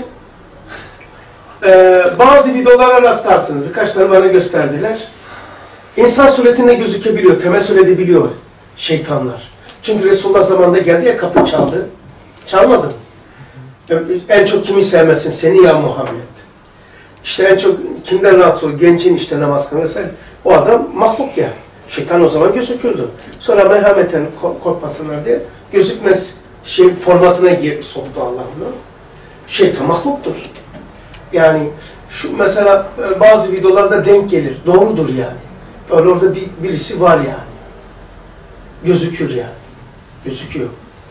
bazı videolara rastlarsınız, birkaç tane bana gösterdiler. İnsan suretinde gözükebiliyor, temessül edebiliyor şeytanlar. Çünkü Resulullah zamanında geldi ya, kapı çaldı. Çalmadı mı? En çok kimi sevmesin? Seni ya Muhammed. İşte en çok kimden rahatsız olur? Gencin işte namaz kılın vesaire. O adam mahluk ya. Şeytan o zaman gözüküyordu. Sonra merhameten korkmasınlar diye gözükmez formatına soktu Allah bunu. Şeytan mahluktur. Yani Şu mesela bazı videolarda denk gelir. Doğrudur yani. Öyle orada birisi var yani. Gözükür yani. Gözüküyor.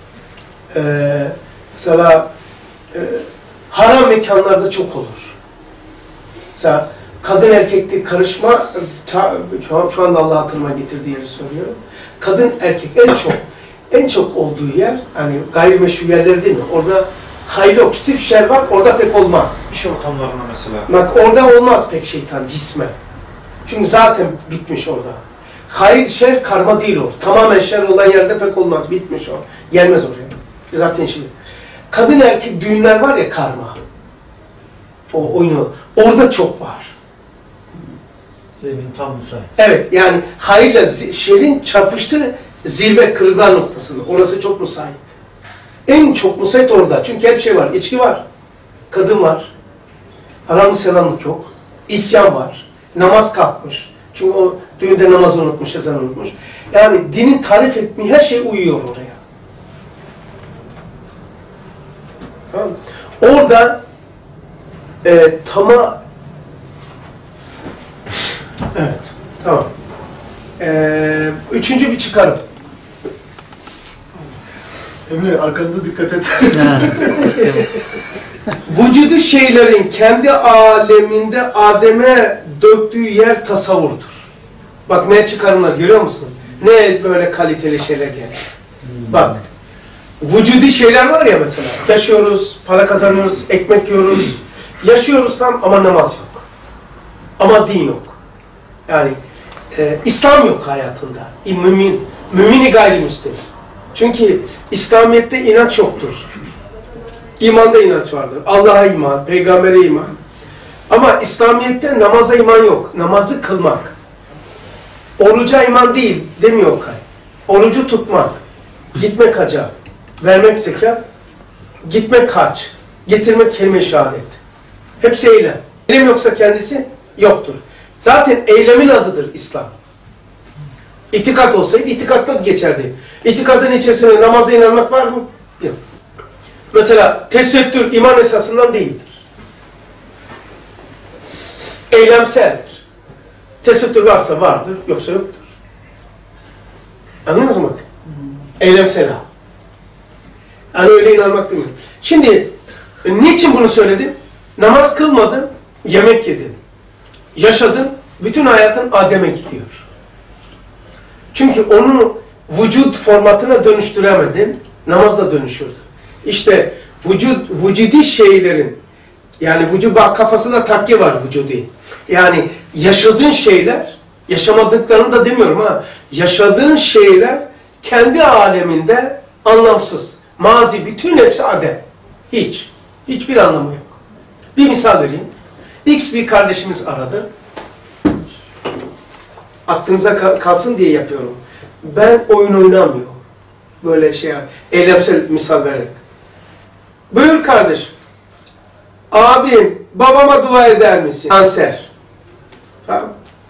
Mesela haram mekanlarda çok olur. Mesela kadın erkekte karışma, şu anda Allah hatırıma getirdiği yeri söylüyorum. Kadın erkek en çok olduğu yer, hani gayrimeşru yerleri değil mi? Orada hayır yok, sırf şer var, orada pek olmaz. İş ortamlarına mesela. Bak orada olmaz pek şeytan, cismen. Çünkü zaten bitmiş orada. Hayır, şer, karma değil o. Tamamen şer olan yerde pek olmaz, bitmiş o. Gelmez oraya. Zaten şimdi. Kadın erkek düğünler var ya, karma. O oyunu. Orada çok var. Zemin tam müsait. Evet, yani hayırla şerin çarpıştığı zirve, kırılgan noktasında. Orası çok müsait. En çok müsait orada. Çünkü hep şey var. İçki var. Kadın var. Haramlı selamlık yok. İsyan var. Namaz kalkmış. Çünkü o düğünde namazı unutmuş, ezan unutmuş. Yani dinin tarif ettiği her şey uyuyor oraya. Tamam. Orada evet, tamam. Üçüncü bir çıkarım. Emre arkanda dikkat et. Vücudu şeylerin kendi aleminde Adem'e döktüğü yer tasavvurdur. Bak ne çıkarımlar görüyor musun? Ne böyle kaliteli şeyler gelir. Bak, vücudi şeyler var ya mesela. Yaşıyoruz, para kazanıyoruz, ekmek yiyoruz. Yaşıyoruz tam ama namaz yok. Ama din yok. Yani İslam yok hayatında. Mümini gayrimüslim. Çünkü İslamiyet'te inanç yoktur. İmanda inanç vardır. Allah'a iman, peygambere iman. Ama İslamiyet'te namaza iman yok. Namazı kılmak. Oruca iman değil demiyor Okay. Orucu tutmak, gitmek hacca, vermek zekat, gitmek hac, getirmek kelime-i şehadet. Hepsi eylem. Eylem yoksa kendisi yoktur. Zaten eylemin adıdır İslam. İtikat olsaydı itikatta geçerdi. İtikadın içerisinde namaza inanmak var mı? Yok. Mesela tesettür iman esasından değildir. Eylemseldir. Tesettür varsa vardır, yoksa yoktur. Anlıyor musun bak? Eylemsel ha. Yani öyle inanmak değil mi? Şimdi, niçin bunu söyledim? Namaz kılmadın, yemek yedin. Yaşadın, bütün hayatın Adem'e gidiyor. Çünkü onu vücut formatına dönüştüremedin, namazla dönüşürdü. İşte vücudi şeylerin, yani bak kafasında takke var vücudi. Yani yaşadığın şeyler, yaşamadıklarını da demiyorum ha, yaşadığın şeyler kendi aleminde anlamsız. Mazi, bütün hepsi Adem. Hiçbir anlamı yok. Bir misal vereyim. X bir kardeşimiz aradı. Aklınıza kalsın diye yapıyorum. Ben oyun oynamıyorum. Böyle eylemsel misal vererek. Buyur kardeşim. Abim, babama dua eder misin? Kanser. Tamam.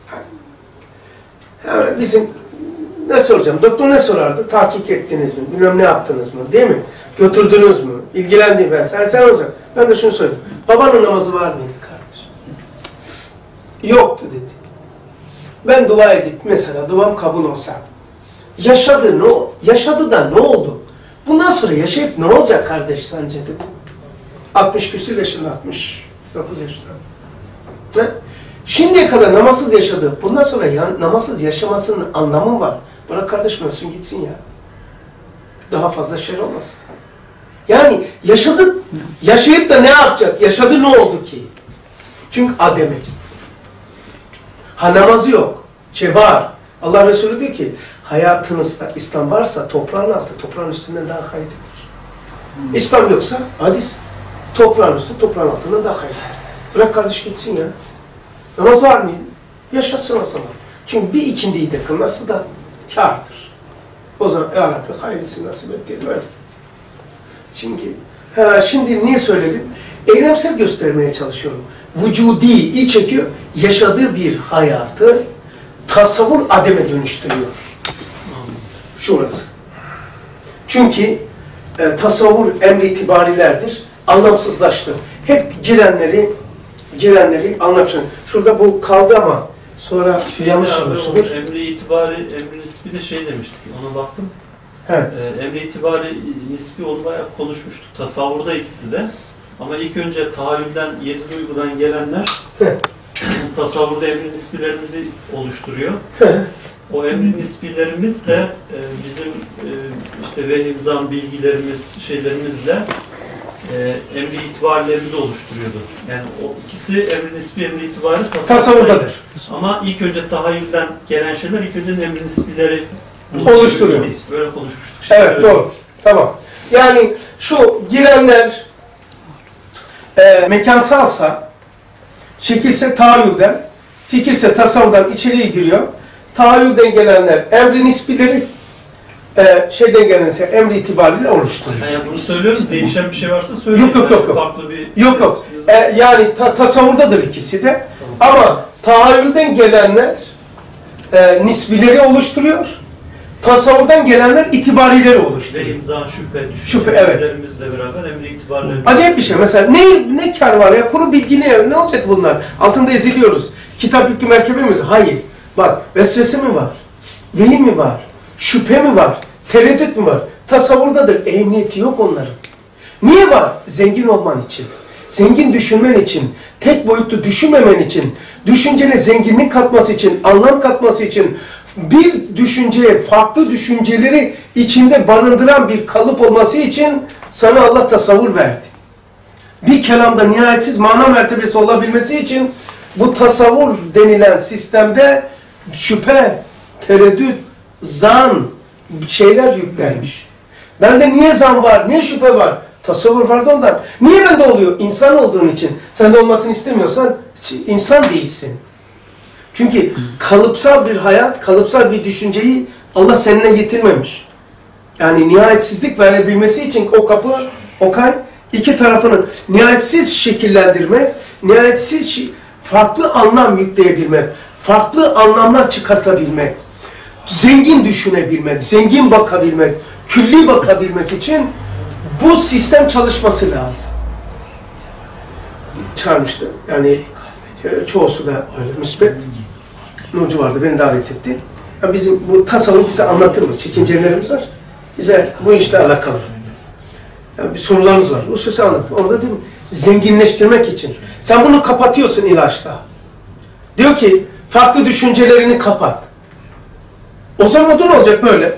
Hemen bizim ne soracağım? Doktor ne sorardı? Tahkik ettiniz mi? Bilmem ne yaptınız mı? Değil mi? Götürdünüz mü? İlgilendim ben. Sen olacak. Ben de şunu söyledim. Babanın namazı var mıydı kardeşim? Yoktu dedi. Ben dua edip mesela duam kabul olsa yaşadı da ne oldu? Bundan sonra yaşayıp ne olacak kardeş sence dedim. 60 küsur yaşında, 69 yaşında. Ne? Şimdiye kadar namazsız yaşadı. Bundan sonra namazsız yaşamasının anlamı var. Bırak kardeşim ölsün gitsin ya. Daha fazla şer olmasın. Yani yaşadı, yaşayıp da ne yapacak? Yaşadı ne oldu ki? Çünkü Adem'e gitti. Ha namazı yok. Var. Allah Resulü diyor ki hayatınızda İslam varsa toprağın altı, toprağın üstünden daha hayırlıdır. İslam yoksa hadis. Toprağın üstü, toprağın altından daha hayırlıdır. Bırak kardeş gitsin ya. Namaz var mıydı? Yaşasın o zaman. Çünkü bir ikindiyi de kılması da kârdır. O zaman Ya Rabbi hayırlısı nasip et diyelim. Evet. Şimdi niye söyledim? Eylemsel göstermeye çalışıyorum. Vücudi, iç çekiyor. Yaşadığı bir hayatı tasavvur Adem'e dönüştürüyor. Şurası. Çünkü tasavvur emri itibarilerdir. Anlamsızlaştı. Hep girenleri girenleri anlamışsın. Şurada bu kaldı ama sonra yanlış anlaşılır. Emri itibari, emri nispi de şey demiştik, ona baktım. Evet. Emri itibari nispi onu bayağı konuşmuştuk. Tasavvurda ikisi de. Ama ilk önce tahayyülden, 7 duygudan gelenler tasavvurda emri nispilerimizi oluşturuyor. O emri nispilerimiz de bizim işte vehim, zan bilgilerimiz, şeylerimizle emri itibarlarımızı oluşturuyordu. Yani o ikisi emri nispi, emri itibarı Tasavvurdadır. Ama ilk önce tahayyülden gelen şeyler ilk önce emri nispileri Oluşturuyor. Böyle konuşmuştuk. Evet, doğru. Tamam. Yani şu girenler mekansalsa, şekilse tahayyülden, fikirse tasavvurdan içeriye giriyor. Tahayyülden gelenler emri nisbileri, şeyden gelense emri itibariyle oluşturuyor. Yani bunu söylüyoruz, değişen bir şey varsa söyleyin. Yok. Farklı bir... Yok. Yani tasavvurdadır ikisi de. Ama tahayyülden gelenler nisbileri oluşturuyor. Tasavvurdan gelenler itibarileri oluşturuyor. Ve imza, Şüphe, evet. düşüncelerimizle beraber emri itibarlarımız. Acayip bir şey. Mesela ne kar var ya? Kuru bilgi ne olacak bunlar? Altında eziliyoruz. Kitap yüklü merkebimiz. Hayır. Bak, vesvese mi var? Vehim mi var? Şüphe mi var? Tereddüt mü var? Tasavvurdadır. Emniyeti yok onların. Niye var? Zengin olman için. Zengin düşünmen için. Tek boyutlu düşünmemen için. Düşüncene zenginlik katması için. Anlam katması için. Bir düşünceye, farklı düşünceleri içinde barındıran bir kalıp olması için sana Allah tasavvur verdi. Bir kelamda nihayetsiz mana mertebesi olabilmesi için bu tasavvur denilen sistemde şüphe, tereddüt, zan şeyler yüklenmiş. Bende niye zan var, niye şüphe var? Tasavvur vardı ondan. Niye bende oluyor? İnsan olduğun için. Sende olmasını istemiyorsan insan değilsin. Çünkü kalıpsal bir hayat, kalıpsal bir düşünceyi Allah seninle getirmemiş. Yani nihayetsizlik verebilmesi için o kapı, o kay, iki tarafını nihayetsiz şekillendirmek, nihayetsiz farklı anlam yükleyebilmek, farklı anlamlar çıkartabilmek, zengin düşünebilmek, zengin bakabilmek, külli bakabilmek için bu sistem çalışması lazım. Çağırmıştı. Yani çoğusu da öyle müsbet. Nurcu vardı, beni davet etti. Yani bizim bu tasavvuf bize anlatır mı? Çekincelerimiz var. Bize bu işle alakalı. Yani bir sorularınız var. Hususi anlattım. Orada değil mi? Zenginleştirmek için. Sen bunu kapatıyorsun ilaçla. Diyor ki farklı düşüncelerini kapat. O zaman ne olacak böyle?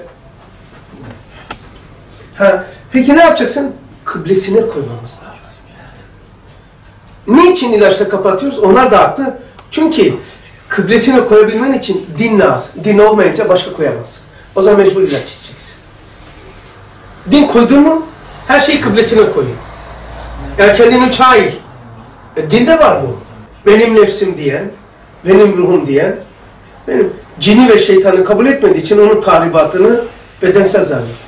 Peki ne yapacaksın? Kıblesine koymamız lazım. Niçin ilaçla kapatıyoruz? Onlar da haklı. Çünkü kıblesine koyabilmen için din lazım. Din olmayınca başka koyamazsın. O zaman mecbur ilaç içeceksin. Din koydun mu her şeyi kıblesine koyuyor. Yani kendini çağır. Dinde var bu. Benim nefsim diyen, benim ruhum diyen, benim cini ve şeytanı kabul etmediği için onun tahribatını bedensel zannediyor.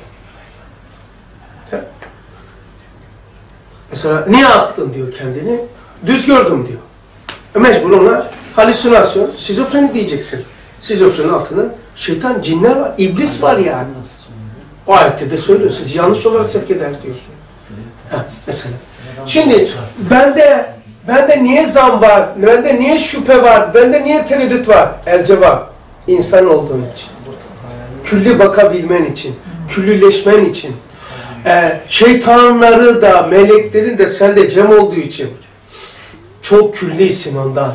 Mesela niye attın diyor kendini? Düz gördüm diyor. Mecbur ona halüsinasyon, şizofreni diyeceksin. Şizofrenin altında şeytan, cinler var, iblis var yani. O ayette de söylüyor, sizi yanlış olarak sevk eder diyor. Mesela. Şimdi bende niye zan var, bende niye şüphe var, bende niye tereddüt var? El cevap, insan olduğun için. Külli bakabilmen için, küllüleşmen için. Şeytanları da, meleklerin de sende cem olduğu için. Çok küllisin ondan.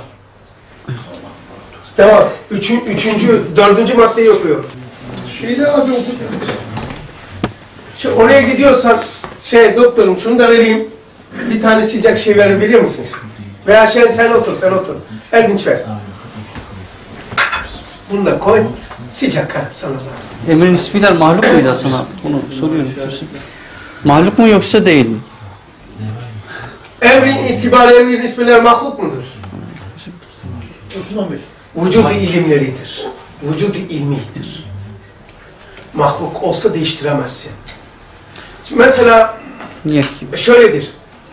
Devam. Dördüncü maddeyi okuyorum. Şeyde abi okudum. Oraya gidiyorsan, doktorum şunu da vereyim. Bir tane sıcak şey verebilir misiniz? Veya sen otur. Erdinç ver. Bunu da koy. Sıcak sana zaten. Emrin ismiler mahluk muydu sana? Bunu soruyorum. Mahluk mu yoksa değil mi? Emrin itibarı, emrin ismiler mahluk mudur? Osman Bey. Vücudu ilimleridir. Vücudu ilmidir. Mahluk olsa değiştiremezsin. Şimdi mesela Niyet gibi. şöyledir.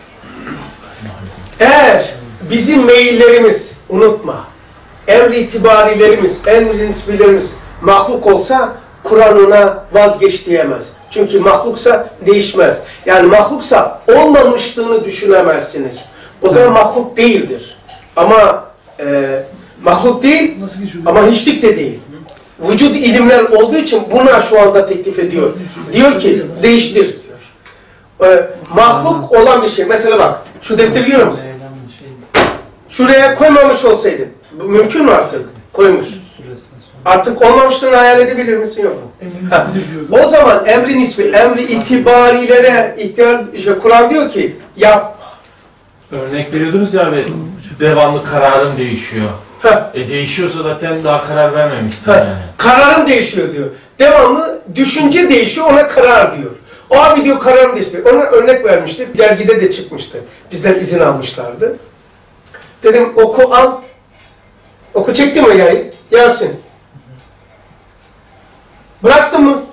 Eğer bizim meyillerimiz, unutma, emri itibarilerimiz, emri nisbilerimiz mahluk olsa Kur'an ona vazgeç diyemez. Çünkü mahluksa değişmez. Yani mahluksa olmamışlığını düşünemezsiniz. O zaman mahluk değildir. Ama mahluk değil Nasıl geçiyor? ama hiçlik de değil. Vücut ilimler olduğu için buna şu anda teklif ediyor. Diyor ki değiştir diyor. Mahluk olan bir şey. Mesela bak şu defteri görüyor musun? Şuraya koymamış olsaydın. Bu mümkün mü artık? Koymuş. Artık olmamışlığını hayal edebilir misin? Yok. Ha. O zaman emri nisbi, emri itibarilere Kur'an diyor ki yap. Örnek veriyordunuz ya abi, devamlı kararım değişiyor. Değişiyorsa zaten daha karar vermemişsin yani. Kararım değişiyor diyor. Devamlı düşünce değişiyor, ona karar diyor. O abi diyor kararım değişti. Ona örnek vermiştik. Dergide de çıkmıştı. Bizden izin almışlardı. Dedim oku al. Oku çekti mi yayın? Yasin. Bıraktın mı?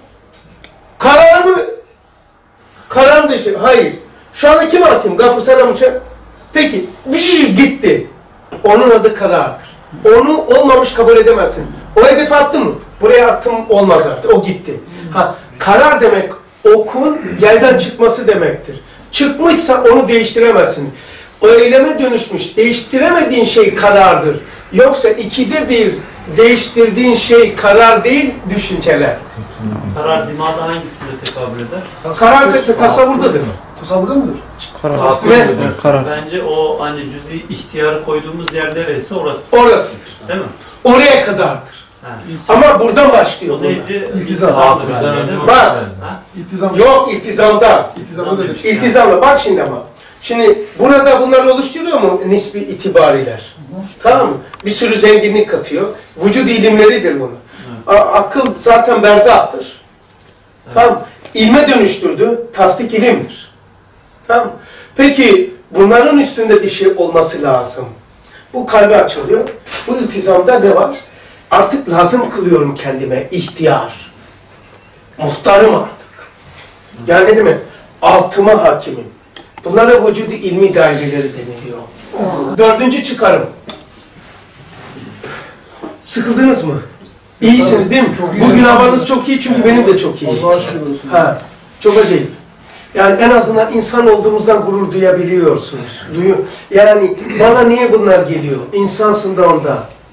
Kararım değişti. Hayır. Şu anda kime atayım? Gafur sana mı? Peki. Gitti. Onun adı karardır. Onu olmamış kabul edemezsin. O hedefe attın mı? Buraya attım olmaz artık. O gitti. Karar demek okun yerden çıkması demektir. Çıkmışsa onu değiştiremezsin. O eyleme dönüşmüş. Değiştiremediğin şey karardır. Yoksa 1/2 değiştirdiğin şey karar değil, düşünceler. Karar dimada hangisine tekabül eder? Karar tasavvurdadır. Tasavvurda mıdır? Karar. Bence o hani cüz'i ihtiyarı koyduğumuz yer neresi orası. Orasıdır. Değil mi? Oraya kadardır. Ha. Ama buradan başlıyor. O neydi? İltizam. Bak. İltizam. Yok iltizamda. İltizamda demiş. İltizamla. Bak şimdi ama. Şimdi burada bunlar oluşturuyor mu nisbi itibariler? Tamam mı? Bir sürü zenginlik katıyor. Vücut ilimleridir bunu. Akıl zaten berzahtır. Tamam mı? İlme dönüştürdü. Tasdik ilimdir. Tamam mı? Peki bunların üstünde bir şey olması lazım. Bu kalbe açılıyor. Bu iltizamda ne var? Artık lazım kılıyorum kendime ihtiyar. Muhtarım artık. Yani ne demek? Altıma hakimim. Bunlara vücudu ilmi daireleri deniliyor. 4. çıkarım. Sıkıldınız mı? İyisiniz değil mi? Bugün havanız çok iyi çünkü benim de çok iyi. Allah'a şükür olsun. Çok acayip. Yani en azından insan olduğumuzdan gurur duyabiliyorsunuz. Yani bana niye bunlar geliyor? İnsansın da onda.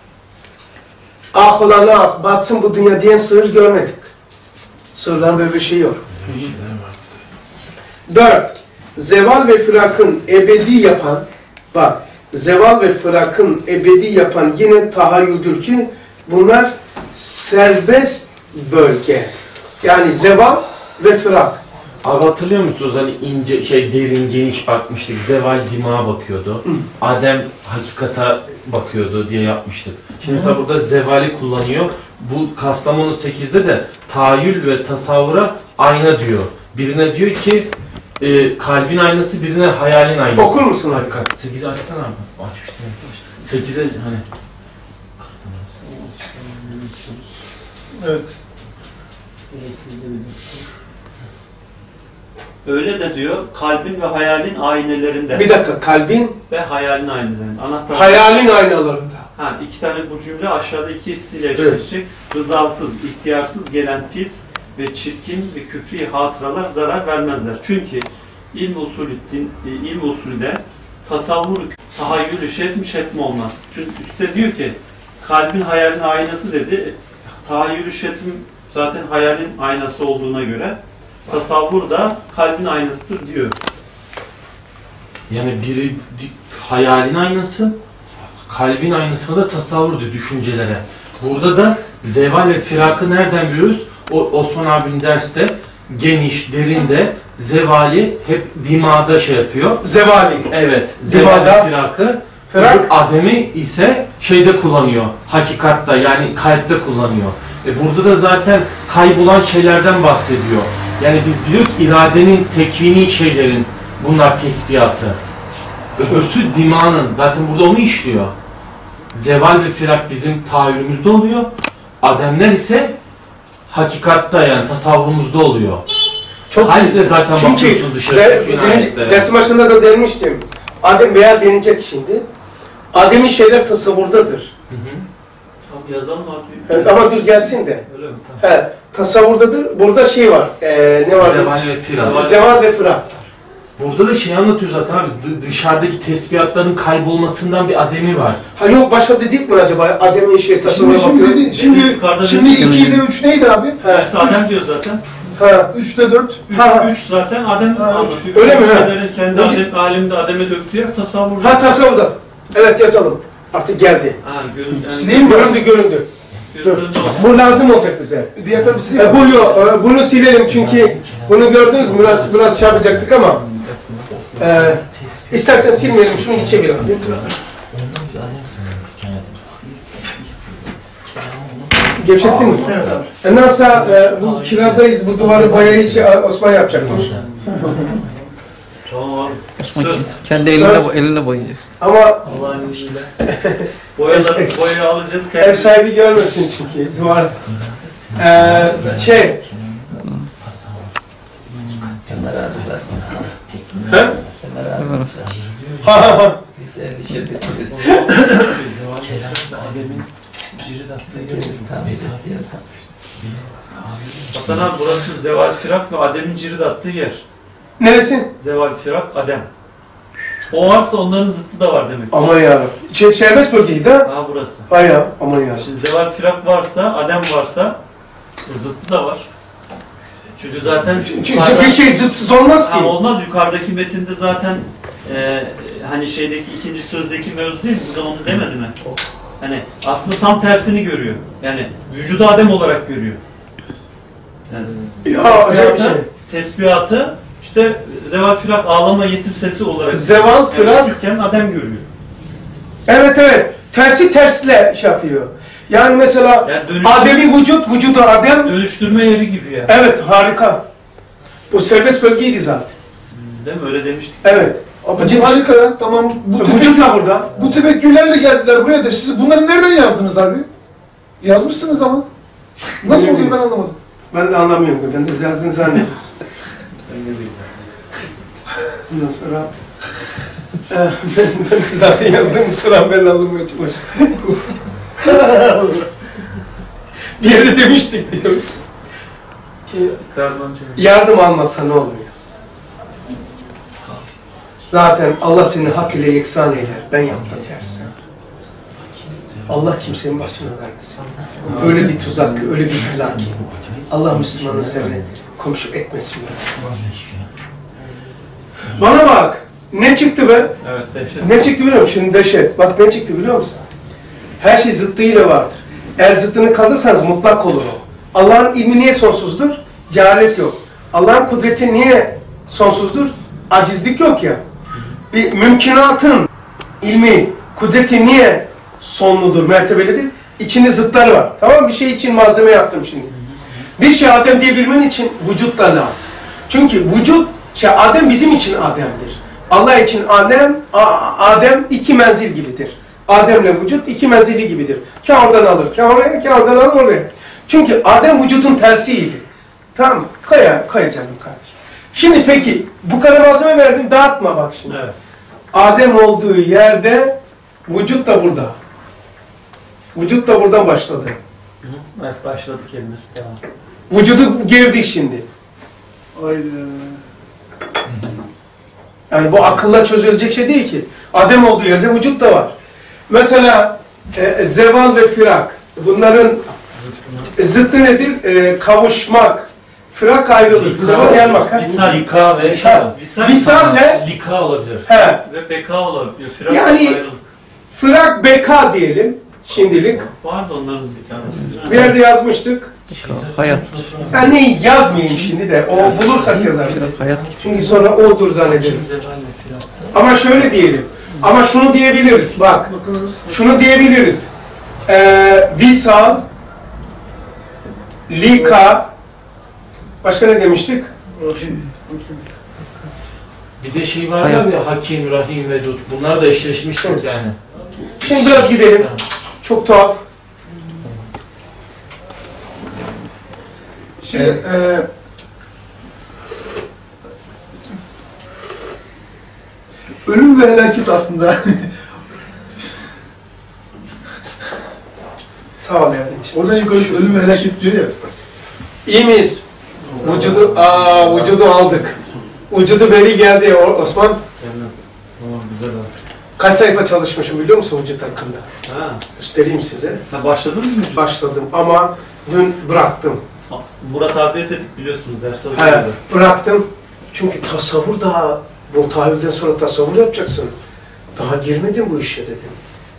Ah olan ah, batsın bu dünya diyen sığır görmedik. Sığırların böyle bir şey yok. 4. Zeval ve fırakın ebedi yapan, bak, zeval ve fırakın ebedi yapan yine tahayyüldür ki bunlar serbest bölge. Yani zeval ve fırak. Abi hatırlıyor musunuz hani ince derin geniş bakmıştık. Zeval dimağa bakıyordu. Adem hakikata bakıyordu diye yapmıştık. Şimdi mesela burada zevali kullanıyor. Bu Kastamonu 8'de de tahayyül ve tasavvura ayna diyor. Birine diyor ki kalbin aynası, birine hayalin aynası. Okur musun abi? 8'i açsana abi. Açmıştım. 8'e hani Evet. Öyle de diyor, kalbin ve hayalin aynelerinde. Bir dakika, kalbin Ve hayalin aynelerinde. Anahtar. hayalin aynalarında. İki tane bu cümle aşağıda ikisiyle eşleşecek. Rızasız, ihtiyarsız gelen pis ve çirkin ve küfri hatıralar zarar vermezler. Çünkü ilm usulde tasavvur, tahayyülü şetmi olmaz. Çünkü üstte diyor ki kalbin hayalin aynası dedi. Tahayyülü şetm zaten hayalin aynası olduğuna göre tasavvur da kalbin aynasıdır diyor. yani biri hayalin aynası, kalbin aynasına da tasavvurdu düşüncelere. Burada da zeval ve firakı nereden biliyoruz? O Osman abinin derste geniş, derinde zevali hep dimada yapıyor. Zevali. Evet, zeval ve firakı. Firak. Adem'i ise şeyde kullanıyor, hakikatta yani kalpte kullanıyor. Burada da zaten kaybolan şeylerden bahsediyor. Yani biz biliyoruz iradenin tekvini şeylerin bunlar tesbihatı. Öbürsü dimanın zaten burada onu işliyor. Zeval ve firak bizim tahayyülümüzde oluyor. Ademler ise hakikatta yani tasavvurumuzda oluyor. Çok Kalple zaten çünkü bakıyorsun dışarı. ders başında da demiştim. Adem veya denilecek şimdi. Adem'in şeyler tasavvurdadır. Abi yazalım abi. Evet, ama dur gelsin de. Öyle mi? Tamam. Tasavvurdadır. Burada şey var. Ne var? Zeval ve firak. Zeval ve fırak. Burada da şey anlatıyor zaten abi, dışarıdaki tesbihatların kaybolmasından bir ademi var. Ha yok, başka dedik mi acaba? Adem'in şey tasavvura bakıyor. Şimdi 2 ile 3 neydi abi? Birisi Adem diyor zaten. Ha. 3 ile 4. 3 zaten Adem anlatıyor. Öyle mi? Şeylerin kendi aleminde Adem'e döktüğü yer tasavvur. Ha, tasavvurda. Evet, yazalım. Artık geldi. Ha, Sileyim mi? Göründü. Bu lazım olacak bize. Diğer tarafı sileyim. Bunu silelim çünkü bunu gördünüz mü? Biraz şey yapacaktık ama istersen silmeyelim, şunu geçelim. Gevşettin mi? Evet abi. Nasıl bu kiradayız, bu duvarı boyayı Osman yapacakmış. Tamam. Osman Söz. kendi eline boyayacak. Ama Allah'ın izniyle. Boyayı alacağız. ev sahibi görmesin çünkü duvar. Biz endişe etmeyiz. Hasan abi, burası Zeval Firak ve Adem'in cirit attığı yer. Neresi? Zeval Firak, Adem. O varsa onların zıttı da var demek. Aman yarabbim. Serbest bölgeydi ha? Ha, burası. Ha ya, aman yarabbim. Şimdi Zeval Firak varsa, Adem varsa zıttı da var. Çünkü zaten Çünkü bir şey zıtsız olmaz ki. olmaz. Yukarıdaki metinde zaten hani şeydeki ikinci sözdeki mevzu değil mi? Burada onu demedi mi? Hani aslında tam tersini görüyor. Yani vücudu Adem olarak görüyor. Yani Ya acayip bir şey. tesbihatı işte Zeval Firak ağlama yetim sesi olarak Zeval Firak. çocukken Adem görüyor. Evet. Tersi tersle şey yapıyor. Yani mesela Yani Adem'i vücudu Adem. dönüştürme yeri gibi yani. Evet, harika. Bu serbest bölgeydi zaten. Değil mi? Öyle demiştik. Evet. Bu harika ya. Tamam. Vücut da burada. Bu tefekkürlerle geldiler buraya da siz bunları nereden yazdınız abi? Yazmışsınız ama. Nasıl oluyor ben anlamadım. Ben de anlamıyorum. Ben de yazdığını zannediyorsun. Ondan sonra ben de zaten yazdığım sıra ben alınmaya çalışıyorum. Bir yerde demiştik diyoruz. Ki yardım almasa ne oluyor? Zaten Allah seni hak ile yeksan eyler. Ben yaptım dersin. Allah kimsenin başına vermesin. Öyle bir tuzak, öyle bir helaki. Allah Müslümanın seni komşu etmesin. Bana bak, ne çıktı be? Evet, dehşet. Ne çıktı biliyor musun? Şimdi dehşet. Bak ne çıktı biliyor musun? Her şey zıttıyla vardır. Eğer zıttını kaldırırsanız mutlak olur o. Allah'ın ilmi niye sonsuzdur? Cehalet yok. Allah'ın kudreti niye sonsuzdur? Acizlik yok ya. Bir mümkünatın ilmi, kudreti niye sonludur, mertebelidir? İçinde zıtları var. Tamam, bir şey için malzeme yaptım şimdi. Bir şey Adem diyebilmen için vücut da lazım. Çünkü vücut, Adem bizim için Adem'dir. Allah için Adem iki menzil gibidir. Adem'le vücut iki menzili gibidir. Kâh oradan alır, kâh oraya, kâh oradan alır oraya. Çünkü Adem vücutun tersiydi. Tamam mı? Koy canım kardeşim. Şimdi peki, bu kadar malzeme verdim, dağıtma bak şimdi. Evet. Adem olduğu yerde, vücut da burada. Vücut da buradan başladı. Evet, başladı kelimesi. Tamam. Vücudu girdik şimdi. Haydi. Yani bu akılla çözülecek şey değil ki. Adem olduğu yerde vücut da var. Mesela zeval ve firak. Bunların zıttı nedir? Kavuşmak. Firak ayrılık. Zeval gelmek. Lika ve Visalle lika olabilir. he. Ve beka olabilir. Firak Yani- ayrılık. Firak beka diyelim şimdilik. Vardı onların zıtları. Bir yerde yazmıştık. Hayat. Yani yazmayayım şimdi de. O bulursak yazarız. Hayat. Çünkü sonra odur zannederiz. Ama şöyle diyelim. Ama şunu diyebiliriz. Bak. Şunu diyebiliriz. Visal, lika, başka ne demiştik? Bir de şey var ya, Hakim, Rahim, Vedud. Bunlar da eşleşmiştir yani. Şimdi biraz gidelim. Çok tuhaf. Ölüm ve felaket aslında. Sağ ol Erdinç'im. Oradan yukarı şu ölüm ve felaket diyor ya usta. İyi miyiz? Vücudu aldık. Vücudu beri geldi Osman. Tamam, güzel abi. Kaç sayfa çalışmışım biliyor musun vücut hakkında? Ha. Göstereyim size. Ha, başladınız mı? Başladım ama dün bıraktım. Murat abiye dedik biliyorsunuz ders He, hazırladı. bıraktım. Çünkü tasavvur daha, bu tahayyülden sonra tasavvur yapacaksın. Daha girmedim bu işe dedim.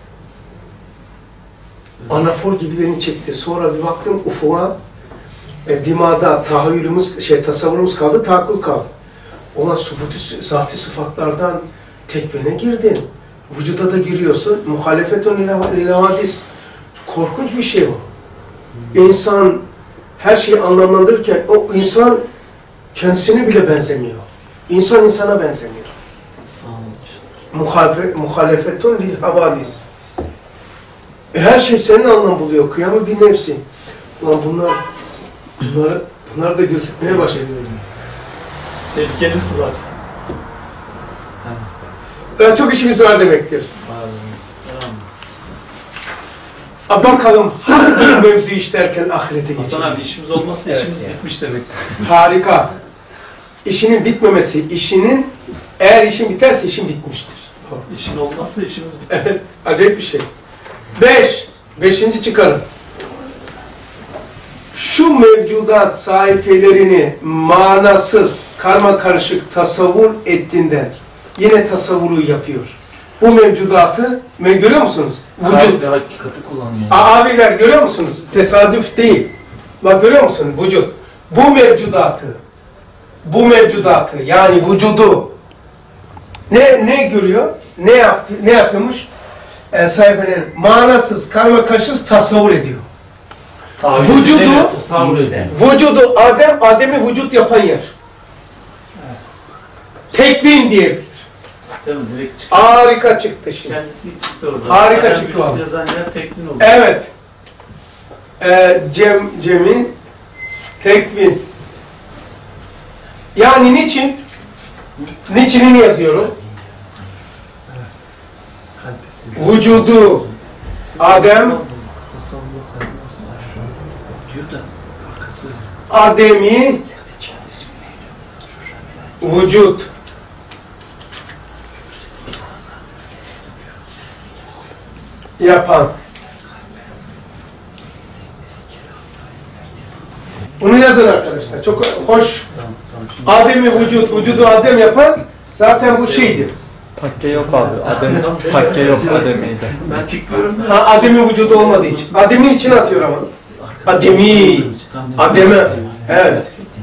Anafor gibi beni çekti. Sonra bir baktım ufuğa, dimada tahayyülümüz, tasavvurumuz kaldı, tahakkül kaldı. Ulan subutu zat-ı sıfatlardan tekvine girdin. Vücuda da giriyorsun. Muhalefetun lil hadis. Korkunç bir şey o. İnsan her şeyi anlamlandırırken o insan kendisine bile benzemiyor. İnsan insana benzemiyor. Muhalefetun lil havadis. Her şey senin anlam buluyor. Kıyamı bir nefsi. Ulan bunlar da gözükmeye başladı. Tehlikeli sular. Daha çok işimiz var demektir. Bakalım hangi mevzu işlerken ahirete geçelim. Hasan abi işimiz olmazsa işimiz bitmiş demektir. Harika. İşinin bitmemesi, eğer işin biterse işin bitmiştir. İşin olmazsa işimiz bitmiş. Evet, acayip bir şey. Beşinci çıkarım. Şu mevcudat sayfelerini manasız, karma karışık tasavvur ettiğinden yine tasavvuru yapıyor. Bu mevcudatı görüyor musunuz? Vücut. Hakikati kullanıyor. Abiler görüyor musunuz? Tesadüf değil. Bak görüyor musun? Vücut. Bu mevcudatı yani vücudu ne görüyor? Ne yapıyormuş? Sayfelerin manasız, karma karışık tasavvur ediyor. Vücudu Adem'i vücut yapan yer. Tekvin diyebilir. Tamam, direkt çıktı. Harika çıktı şimdi. Kendisi çıktı o zaman. Harika çıktı o. o. Yazan yer tekvin oldu. Evet. Cem'in tekvin. Yani niçin? Niçinini yazıyorum. Vücudu Adem'i vücut yapan. Bunu yazın arkadaşlar. Çok hoş. Adem'i vücudu Adem yapan zaten bu şeydir. Takke yok abi. Takke yok Adem'iydi. Ben çıkıyorum. Adem'in vücudu olmadığı için. Adem'in için atıyor ama. Adem'e. Evet.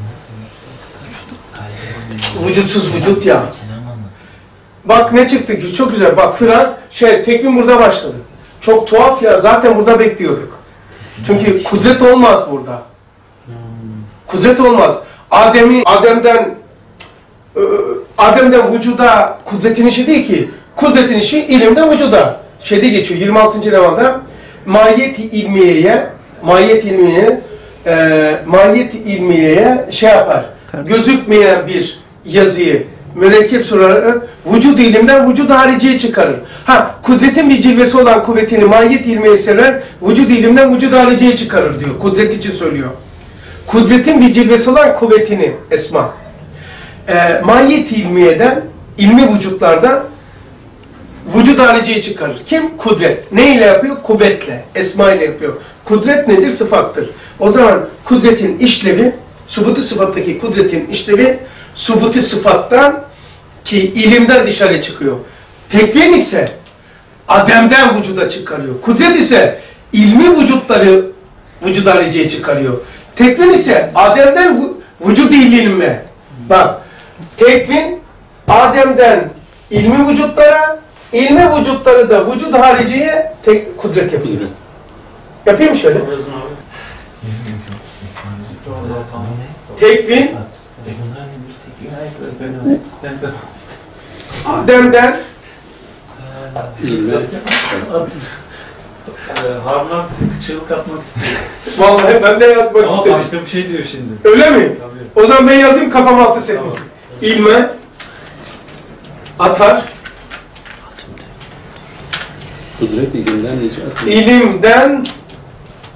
Vücutsuz vücut ya. Bak ne çıktı? Çok güzel. Bak tekvin burada başladı. Çok tuhaf ya. Zaten burada bekliyorduk. Çünkü kudret olmaz burada. Kudret olmaz. Adem'den vücuda kudretin işi değil ki. Kudretin işi ilimden vücuda. Geçiyor 26. levhada mahiyet-i ilmiyeye yapar. Gözükmeyen bir yazıyı mürekkep surarak vücud ilimden vücud hariciye çıkarır. Kudretin bir cilvesi olan kuvvetini mahiyet ilmiye sever, vücud ilimden vücud hariciye çıkarır diyor. Kudret için söylüyor. Kudretin bir cilvesi olan kuvvetini esma. Mahiyet ilmiyeden, ilmi vücutlardan vücud hariciye çıkarır. Kim? Kudret. Ne ile yapıyor? Kuvvetle. Esma ile yapıyor. Kudret nedir? Sıfattır. O zaman kudretin işlevi, subutu sıfattaki kudretin işlevi, subutu sıfattan ki ilimden dışarı çıkıyor. Tekvin ise Adem'den vücuda çıkarıyor. Kudret ise ilmi vücutları vücud hariciye çıkarıyor. Tekvin ise Adem'den vücud-i ilme. Bak, tekvin Adem'den ilmi vücutlara, ilmi vücutları da vücud hariciye kudret yapıyor. Yapayım şöyle. Tekvin Adem'den Harun abi çığlık atmak istiyor. vallahi ben de yapmak Ama istedim. başka bir şey diyor şimdi. Öyle mi? Tabii. O zaman ben yazayım kafam altı sekmesin. İlme atar. Kudret ilimden icat. İlimden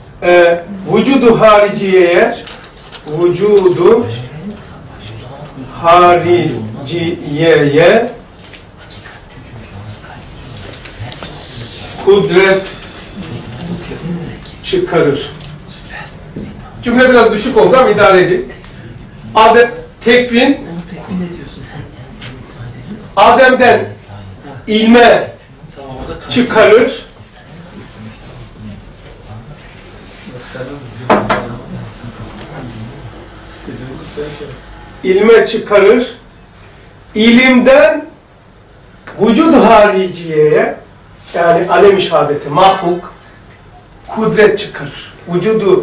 vücudu hariciyeye vücudu hariciyeye kudret çıkarır. Cümle biraz düşük oldu ama idare edin. Tekvin Adem'den ilme çıkarır. İlme çıkarır. İlimden vücud hariciyeye, yani alem-i şehadete, mahluk, kudret çıkarır. Vücudu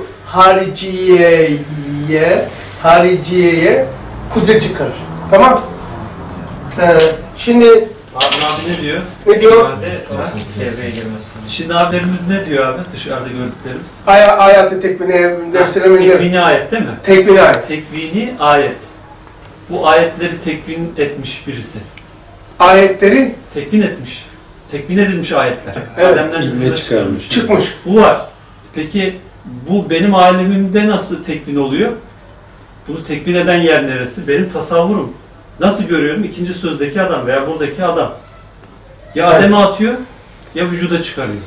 hariciyeye kudret çıkarır. Tamam? Şimdi Harun abi ne diyor? ne diyor? Devreye girmesi. Şimdi abilerimiz ne diyor abi dışarıda gördüklerimiz? Hayatı tekvine, nefsine Tekvini ayet değil mi? tekvine ayet. Tekvini ayet. Bu ayetleri tekvin etmiş birisi. Ayetleri Tekvin etmiş. Tekvin edilmiş ayetler. Evet. Adem'den İlme vücuda çıkarmış. çıkmış. Bu var. Peki bu benim alemimde nasıl tekvin oluyor? Bunu tekvin eden yer neresi? Benim tasavvurum. Nasıl görüyorum? İkinci sözdeki adam veya buradaki adam. Ya Evet. Adem'e atıyor ya vücuda çıkarıyor.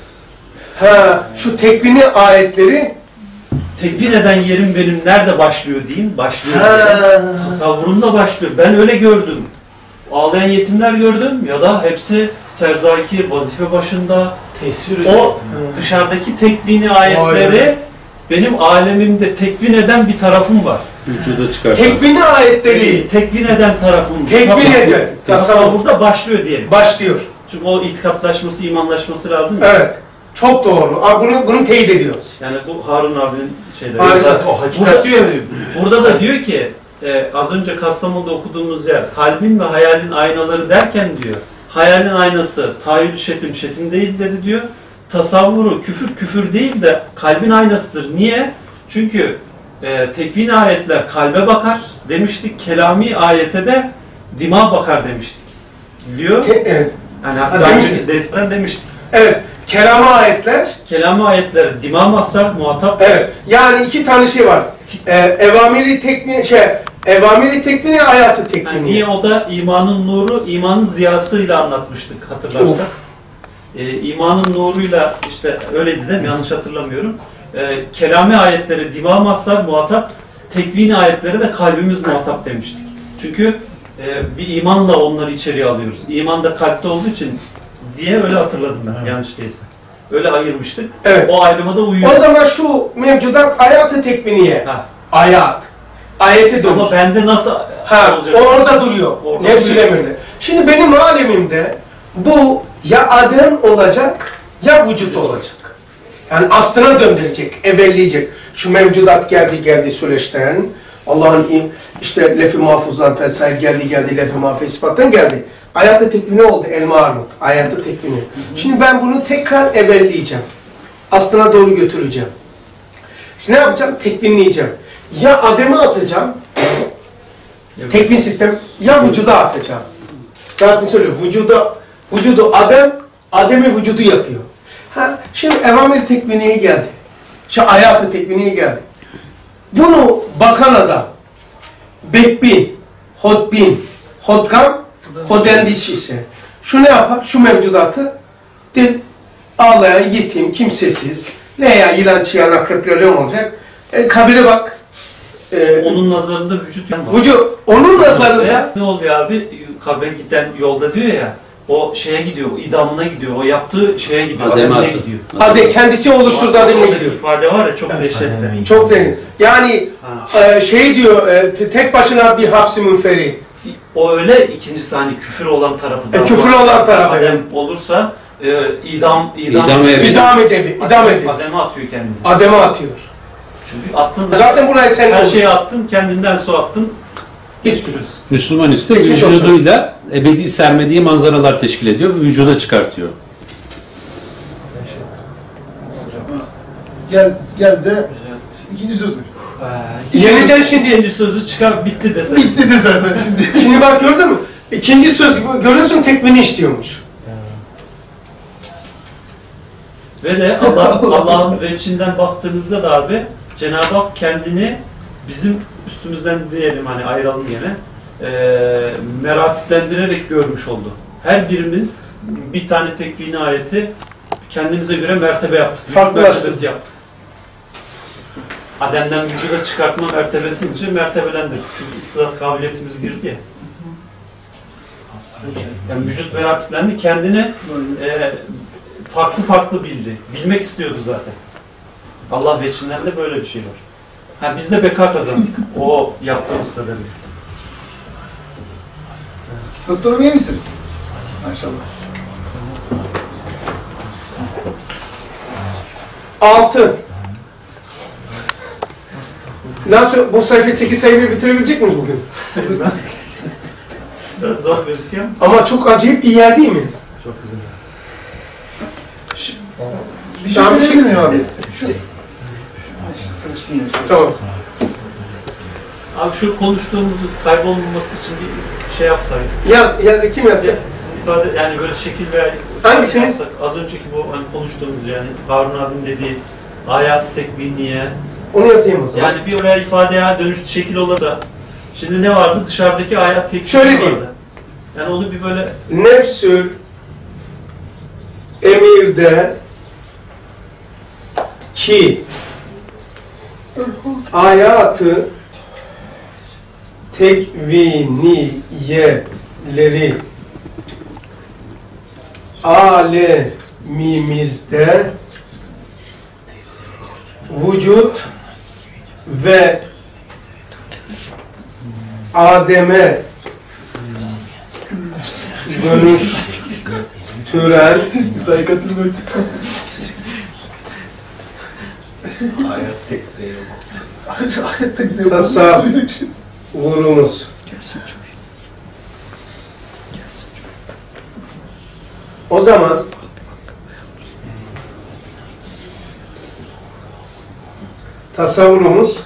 Şu tekvini ayetleri Tekvin eden yerim benim nerede başlıyor diyeyim. Başlıyor. Tasavvurumda başlıyor. Ben öyle gördüm. Ağlayan yetimler gördüm ya da hepsi serzakir, vazife başında. tesir O dışarıdaki tekvini ayetleri benim alemimde tekvin eden bir tarafım var. Vücuda çıkartan. tekvini ayetleri Tekvin eden tarafım. tekvin eden Tasavvurda başlıyor diyelim. başlıyor. Çünkü o itikatlaşması, imanlaşması lazım. Evet. Çok doğru. Bunu teyit ediyor. Yani bu Harun abinin şeyleri. Harika. Zaten o hakikat diyor. Burada da diyor ki az önce Kastamonu'da okuduğumuz yer kalbin ve hayalin aynaları derken diyor. Hayalin aynası tahayyül şetim, şetim değil dedi diyor. Tasavvuru küfür, küfür değil de kalbin aynasıdır. Niye? Çünkü tekvin ayetler kalbe bakar demiştik. Kelami ayete de dima bakar demiştik. Diyor. Evet. Yani demiştik. dersten demiştik. Evet. Kelama ayetler. Kelami ayetler dima basar, muhatap. Evet. Yani iki tane şey var. Evamiri tekvini, hayatı Yani tekvini. niye o da imanın nuru, imanın ziyasıyla anlatmıştık hatırlarsak. İmanın nuruyla işte öyleydi değil mi? Yanlış hatırlamıyorum. Kelami ayetleri diva mazhar muhatap, tekvini ayetleri de kalbimiz muhatap demiştik. Çünkü bir imanla onları içeriye alıyoruz. İman da kalpte olduğu için diye öyle hatırladım ben yanlış değilse. Öyle ayırmıştık. Evet. O ayrıma da uyuyor. O zaman şu mevcudat hayatı tekviniye. Ha. Ayet. Ayete dönüş. Ama bende nasıl olacak? Orada duruyor. Orada Nefs-i duruyor. emirde. Şimdi benim alemimde bu ya Adem olacak ya vücut olacak. Yani aslına döndürecek, evelleyecek. Şu mevcudat geldi süreçten. Allah'ın işte lef-i mahfuzdan vesaire geldi lef-i mahfuz ispattan geldi. Hayatı tekvini oldu elma armut. Hayatı tekvini. Şimdi ben bunu tekrar evelleyeceğim. Aslına doğru götüreceğim. Şimdi ne yapacağım? Tekvinleyeceğim. Ya Adem'e atacağım. Tekvin sistem ya vücuda atacağım. Zaten söylüyor. Vücudu Adem'i vücudu yapıyor. Şimdi evamir tekviniye geldi. Hayatı tekviniye geldi. Bunu bakan adam bekbin, hodbin, hodgam, hodendiç ise şu ne yapar? Şu mevcudatı ağlayan, yetim, kimsesiz, veya yılan, çıyan, akrepler olacak. Kabire bak. Onun nazarında vücut var. Vücut, onun nazarında ne oluyor abi? Kabre giden yolda diyor ya, o şeye gidiyor, o idamına gidiyor, o yaptığı şeye gidiyor, Adem'e gidiyor. kendisi oluşturdu Adem'e Oradaki gidiyor. ifade var ya çok dehşetli. Çok deniz. Yani diyor, tek başına bir hapsi münferit. O öyle, ikincisi hani küfür olan tarafı da. Küfür olan tarafı. Adem olursa idam edemi. Adem'e atıyor kendini. Adem'e atıyor. Çünkü attın Zaten burayı sen her şeyi attın, kendinden su attın. Geçmiş. Müslüman ise Geçmiş olsun. vücuduyla ebedi sermediği manzaralar teşkil ediyor ve vücuda çıkartıyor. Gel de ikinci söz mü? Yeniden şimdi İkinci sözü çıkar, bitti desen. Bitti de sen şimdi. Şimdi bak gördün mü? İkinci söz görüyorsun tekvini istiyormuş. Ve de Allah'ın veçinden baktığınızda da abi Cenab-ı Hak kendini bizim üstümüzden diyelim hani ayıralım yine. meratiplendirerek görmüş oldu. Her birimiz bir tane tekvini ayeti kendimize göre mertebe yaptık. Farklılaştırdık. Yaptık. Adem'den vücuda çıkartma mertebesince mertebelendirdik. Çünkü istidat kabiliyetimiz girdi ya. Yani vücut meratiplendi, kendini farklı bildi. Bilmek istiyordu zaten. Allah veçinden de böyle bir şey var. Ha, biz de beka kazandık. O yaptığımız kadarıyla. Doktorum iyi misin? Maşallah. 6. Nasıl? Bu sayfayı 8 sayfayı bitirebilecek miyiz bugün? Biraz zor gözüküyor. Ama çok acayip bir yer değil mi? Çok güzel. Bir şey Tamam, söyleyebilir miyim abi? Tamam. Abi şu konuştuğumuzu kaybolmaması için bir şey yapsaydık. Yaz, kim yazsa? Siz ifade, yani böyle şekil veya Hangisini? yapsak, az önceki bu hani konuştuğumuz yani Harun abinin dediği hayat-ı tekviniye, Onu yazayım o zaman. yani bir oraya ifadeye dönüştü şekil olursa, şimdi ne vardı? Dışarıdaki hayat tekvini Şöyle vardı. diyeyim. Yani onu bir böyle Nefsül emirde ki hayatı tekviniyeleri alemimizde vücut ve Adem'e dönüştüren Zayikatın tasavvurumuz. O zaman tasavvurumuz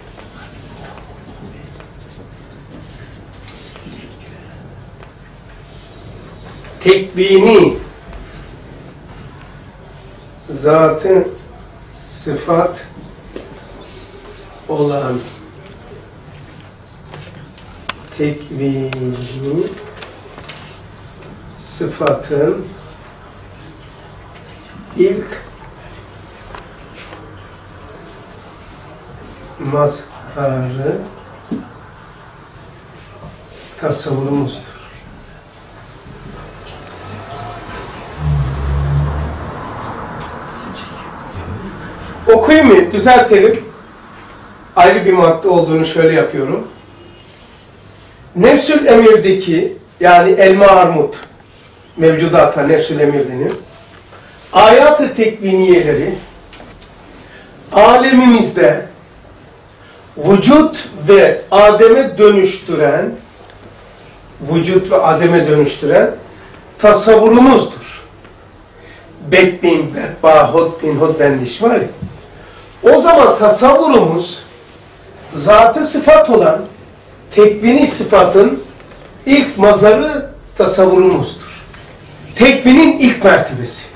tekvini zatı sıfat olan tekvini sıfatın ilk mazharı tasavvurumuzdur. Okuyayım mı? Düzeltelim. Ayrı bir madde olduğunu şöyle yapıyorum. Nefsül emirdeki yani elma armut mevcudata nefsül emir denir. Hayat-ı tekviniyeleri alemimizde vücut ve Adem'e dönüştüren tasavvurumuzdur. Bekbin, betba, hotbin, hotbendiş var ya. O zaman tasavvurumuz zatı sıfat olan tekvini sıfatın ilk mazarı tasavvurumuzdur. Tekvinin ilk mertebesi.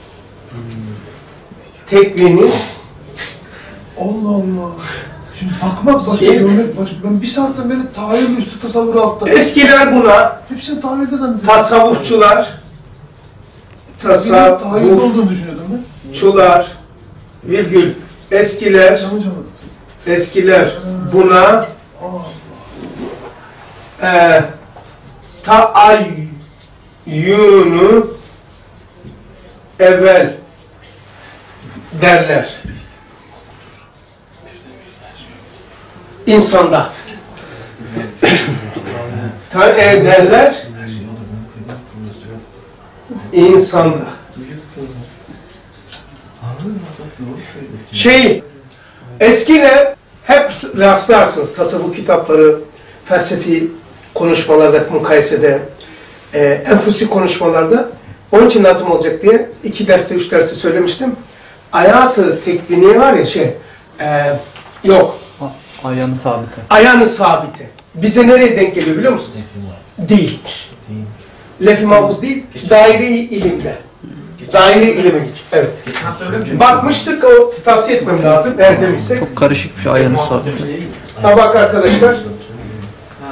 Tekvini Allah Allah. Şimdi bakmak başka, görmek başka. Ben bir saatten beri tahayyül üstü tasavvuru altta. eskiler buna Hepsini tahayyülde zannediyorum. tasavvufçular Tahayyülde olduğunu düşünüyordum ben. virgül eskiler Yanlış anladım. buna taayyünü evvel derler. İnsanda. Derler. İnsanda. Eskiler hep rastlarsınız tasavvuf kitapları, felsefi konuşmalarda, mukayesede, enfusi konuşmalarda. Onun için lazım olacak diye 2 derste 3 derste söylemiştim. Hayat-ı tekviniye var ya yok. Ayağını sabite. Ayağını sabite. Bize nereye denk geliyor biliyor musunuz? Değil. Lef-i mahfuz değil, daire-i ilimde. Daire-i ilime geç. Evet. Bakmıştık, o tavsiye etmem lazım eğer demişsek. Çok karışık bir şey ayağını sabit. Ha bak arkadaşlar. ayağını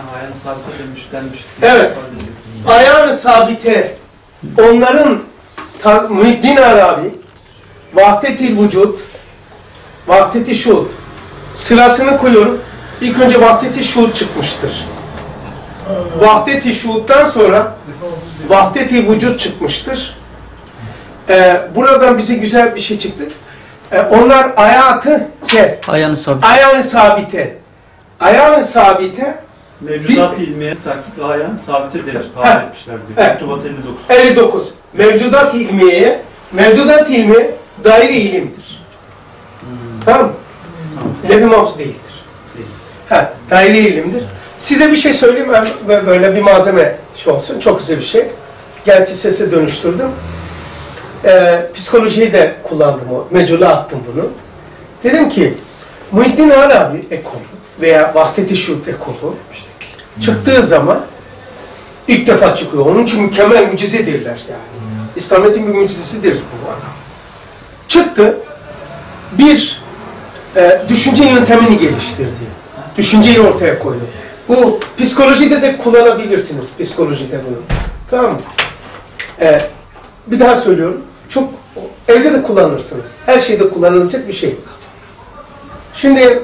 sabite denmiş. Evet. Ayağını sabite, onların Muhyiddin Arabi, Vahdet-i Vücud, Vahdet-i Şuhud sırasını koyuyorum. İlk önce Vahdet-i Şuhud çıkmıştır. Vahdet-i Şuhud'dan sonra Vahdet-i Vücud çıkmıştır. Buradan bize güzel bir şey çıktı. Onlar ayağını sabit. Ayağını sabite. Ayağını sabite Mevcudat ilmiye takip ayağın sabite denir. Tahmin etmişler diyor. Evet. Mektubat 59. 59. Mevcudat ilmiye, mevcudat ilmi daire ilimdir. Tamam mı? Levh-i mahfuz değildir. Daire ilimdir. Size bir şey söyleyeyim, böyle bir malzeme olsun. Çok güzel bir şey. Gerçi sese dönüştürdüm. Psikolojiyi de kullandım o. Mecule attım bunu. Dedim ki, Muhyiddin Arabi ekolü veya Vahdet-i Şuhud ekolü çıktığı zaman ilk defa çıkıyor. Onun için mükemmel mucizedirler yani. İslamiyet'in bir mucizesidir bu adam. Çıktı, bir düşünce yöntemini geliştirdi. Düşünceyi ortaya koydu. Bu psikolojide de kullanabilirsiniz. Psikolojide bunu. Tamam mı? Bir daha söylüyorum. Çok evde de kullanırsınız. Her şeyde kullanılacak bir şey. Şimdi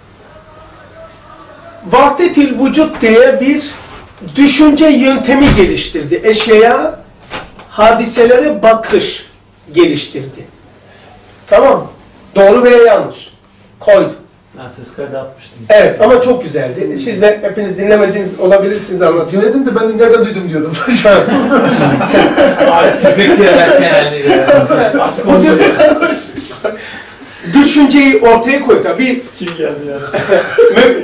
Vahdet-i Vücud diye bir düşünce yöntemi geliştirdi. Eşyaya, hadiselere bakış geliştirdi. Tamam mı? Doğru veya yanlış. Koydu. Ben ses kaydı atmıştım. Evet ama çok güzeldi. Siz de hepiniz dinlemediğiniz olabilirsiniz anlatıyorum. Dinledim de ben de nereden duydum diyordum. Düşünceyi ortaya koydu. Bir Kim geldi yani?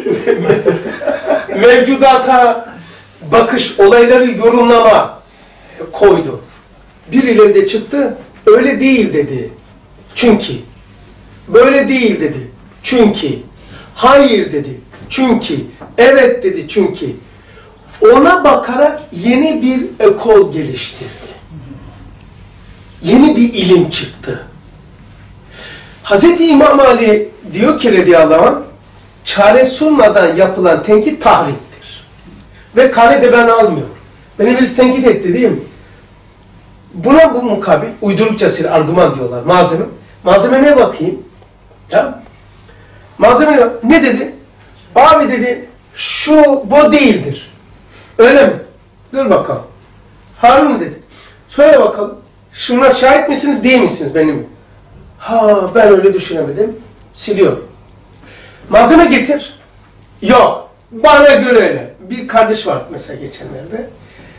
mevcudata bakış, olayları yorumlama koydu. Birileri de çıktı, öyle değil dedi. Çünkü. Böyle değil dedi. Çünkü. Hayır dedi. Çünkü. Evet dedi çünkü. Ona bakarak yeni bir ekol geliştirdi. Yeni bir ilim çıktı. Hazreti İmam Ali diyor ki radıyallahu anh, çare sunmadan yapılan tenkit tahriptir. Ve kale de ben almıyorum. Beni birisi tenkit etti değil mi? Buna bu mukabil, uydurukçası argüman diyorlar, malzeme. Malzemeye bakayım. Tamam. Malzemeye bak. Ne dedi? Abi dedi, bu değildir. Öyle mi? Dur bakalım. Harun dedi. Söyle bakalım. Şuna şahit misiniz, değil misiniz benim? Ben öyle düşünemedim. Siliyorum. Malzeme getir. Yok. Bana göre öyle. Bir kardeş vardı mesela geçenlerde.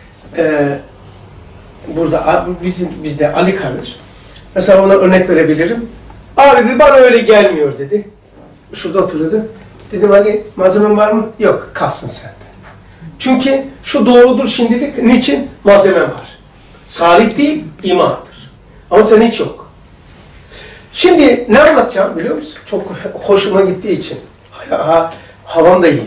Burada bizde Ali kardeş. Mesela ona örnek verebilirim. Abi dedi, bana öyle gelmiyor dedi. Şurada oturuyordu. Dedim Ali, malzemen var mı? Yok, kalsın sende. Çünkü şu doğrudur şimdilik. Niçin? Malzemem var. Salih değil, imandır. Ama sen hiç yok. Şimdi ne anlatacağım biliyor musun? Çok hoşuma gittiği için. Havam da iyi.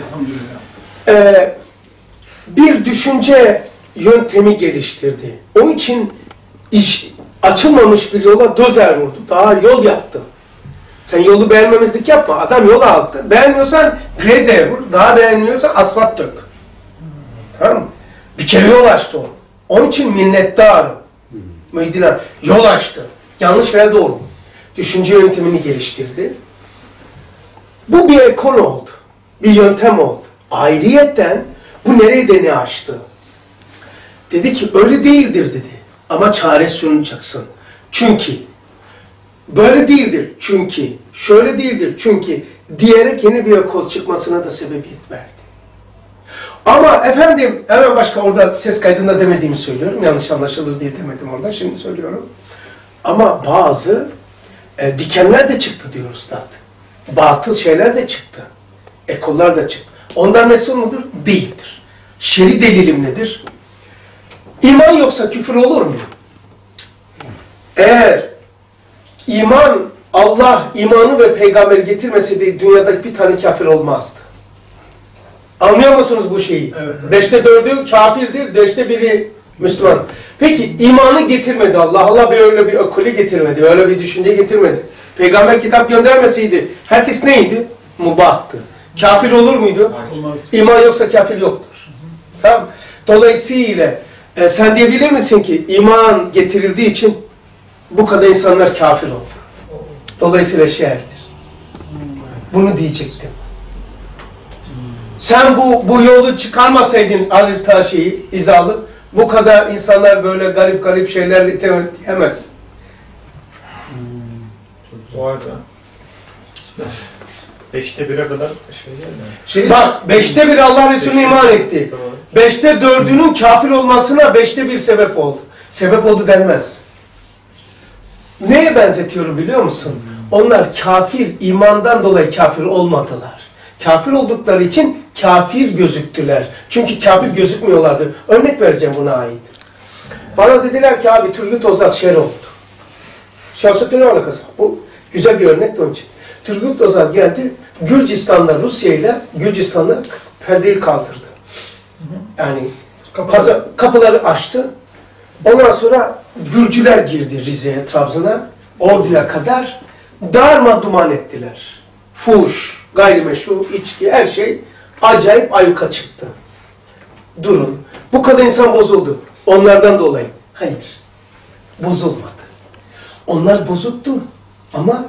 Bir düşünce yöntemi geliştirdi. Onun için açılmamış bir yola dozer vurdu. Daha yol yaptı. Sen yolu beğenmemezlik yapma. Adam yol aldı. Beğenmiyorsan grede vur. Daha beğenmiyorsan asfalt dök. Tamam mı? Bir kere yol açtı o. Onun için minnettarım. Muhyiddin Arabi yol açtı. Yanlış veya doğru. Düşünce yöntemini geliştirdi. Bu bir ekol oldu. Bir yöntem oldu. Ayrıyetten bu nereye de ne açtı? Dedi ki öyle değildir dedi. Ama çare sunacaksın. Çünkü böyle değildir. Çünkü şöyle değildir. Çünkü diyerek yeni bir ekol çıkmasına da sebebiyet verdi. Ama efendim hemen başka orada ses kaydında demediğimi söylüyorum. Yanlış anlaşılır diye demedim orada. Şimdi söylüyorum. Ama bazı dikenler de çıktı diyor Üstad. Batıl şeyler de çıktı. Ekollar da çıktı. Ondan mesul mudur? Değildir. Şer'i delilim nedir? İman yoksa küfür olur mu? Eğer iman, Allah imanı ve peygamberi getirmeseydi dünyada bir tane kafir olmazdı. Anlıyor musunuz bu şeyi? Evet, evet. 5'te 4'ü kafirdir, 5'te biri Müslüman. Peki imanı getirmedi Allah. Allah böyle bir ekolü getirmedi, böyle bir düşünce getirmedi. Peygamber kitap göndermeseydi herkes neydi? Mubahtı. Kafir olur muydu? Olmaz. İman yoksa kafir yoktur. Tamam. Dolayısıyla sen diyebilir misin ki iman getirildiği için bu kadar insanlar kafir oldu. Dolayısıyla şerdir. Bunu diyecektim. Sen bu yolu çıkarmasaydın Ali Taşi'yi, izalı, bu kadar insanlar böyle garip garip şeylerle diyemez. Vay be. 5'te 1'e kadar şey değil mi? Bak 5'te 1 Allah Resulü'ne iman etti. 5'te 4'ünün kafir olmasına 5'te 1 sebep oldu. Sebep oldu denmez. Neye benzetiyorum biliyor musun? Onlar kafir, imandan dolayı kafir olmadılar. Kafir oldukları için kafir gözüktüler. Çünkü kafir gözükmüyorlardı. Örnek vereceğim buna ait. Bana dediler ki abi Turgut Özal şer oldu. Siyasetle ne alakası? Bu güzel bir örnek de onun için. Turgut Özal geldi, Gürcistan'la, Gürcistan'la perdeyi kaldırdı. Yani kapıları açtı. Ondan sonra Gürcüler girdi Rize'ye, Trabzon'a, Ordu'ya kadar darmadağın ettiler. Fuhuş, gayrimeşru, içki, her şey acayip ayyuka çıktı. Durun. Bu kadar insan bozuldu. Onlardan dolayı. Hayır. Bozulmadı. Onlar bozuktu. Ama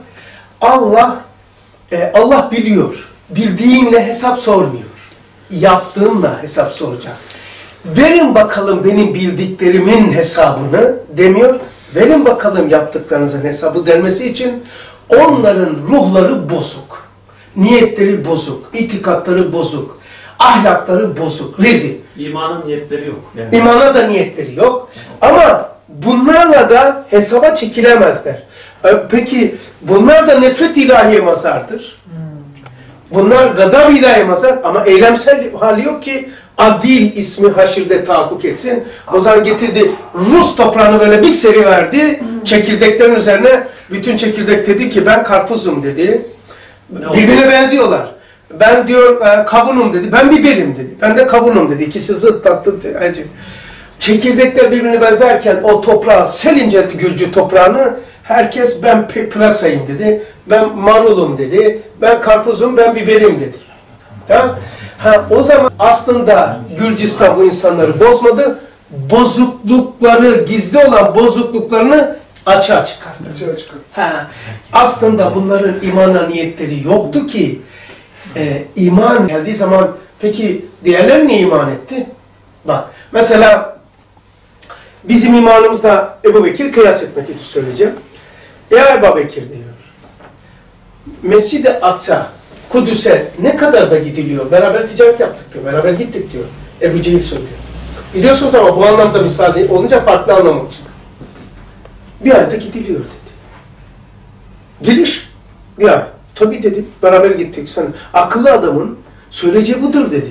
Allah biliyor. Bildiğinle hesap sormuyor. Yaptığınla hesap soracak. Verin bakalım benim bildiklerimin hesabını demiyor. Verin bakalım yaptıklarınızın hesabı denmesi için onların ruhları bozuk. Niyetleri bozuk. İtikatları bozuk. Ahlakları bozuk. Rezil. İmanın niyetleri yok. Yani. İmana da niyetleri yok. Ama bunlarla da hesaba çekilemezler. Peki bunlar da nefret ilahiye mazardır. Bunlar gadab ilahiye mazar ama eylemsel hali yok ki Adil ismi haşirde tahakkuk etsin. O zaman getirdi Rus toprağını böyle bir seri verdi. Çekirdeklerin üzerine bütün çekirdek dedi ki ben karpuzum dedi. Birbirine benziyorlar. Ben diyor kavunum dedi. Ben biberim dedi. Ben de kavunum dedi. İkisi zıt tatlı. Çekirdekler birbirine benzerken o toprağı selince Gürcü toprağını herkes ben pırasayım dedi. Ben marulum dedi. Ben karpuzum, ben biberim dedi. Tamam? O zaman aslında Gürcistan bu insanları bozmadı. Bozuklukları, gizli olan bozukluklarını açığa çıkardı. Aslında bunların imana niyetleri yoktu ki iman geldiği zaman peki diğerleri ne iman etti? Bak mesela bizim imanımızda Ebu Bekir kıyas etmek için söyleyeceğim. Ya Ebu Bekir diyor. Mescid-i Aksa, Kudüs'e ne kadar da gidiliyor? Beraber ticaret yaptık diyor. Beraber gittik diyor. Ebu Cehil söylüyor. Biliyorsunuz ama bu anlamda misal olunca farklı anlam olacak. Bir ayda gidiliyor dedi. Geliş. Bir ay. Tabii dedi. Beraber gittik. Sen akıllı adamın söyleyeceği budur dedi.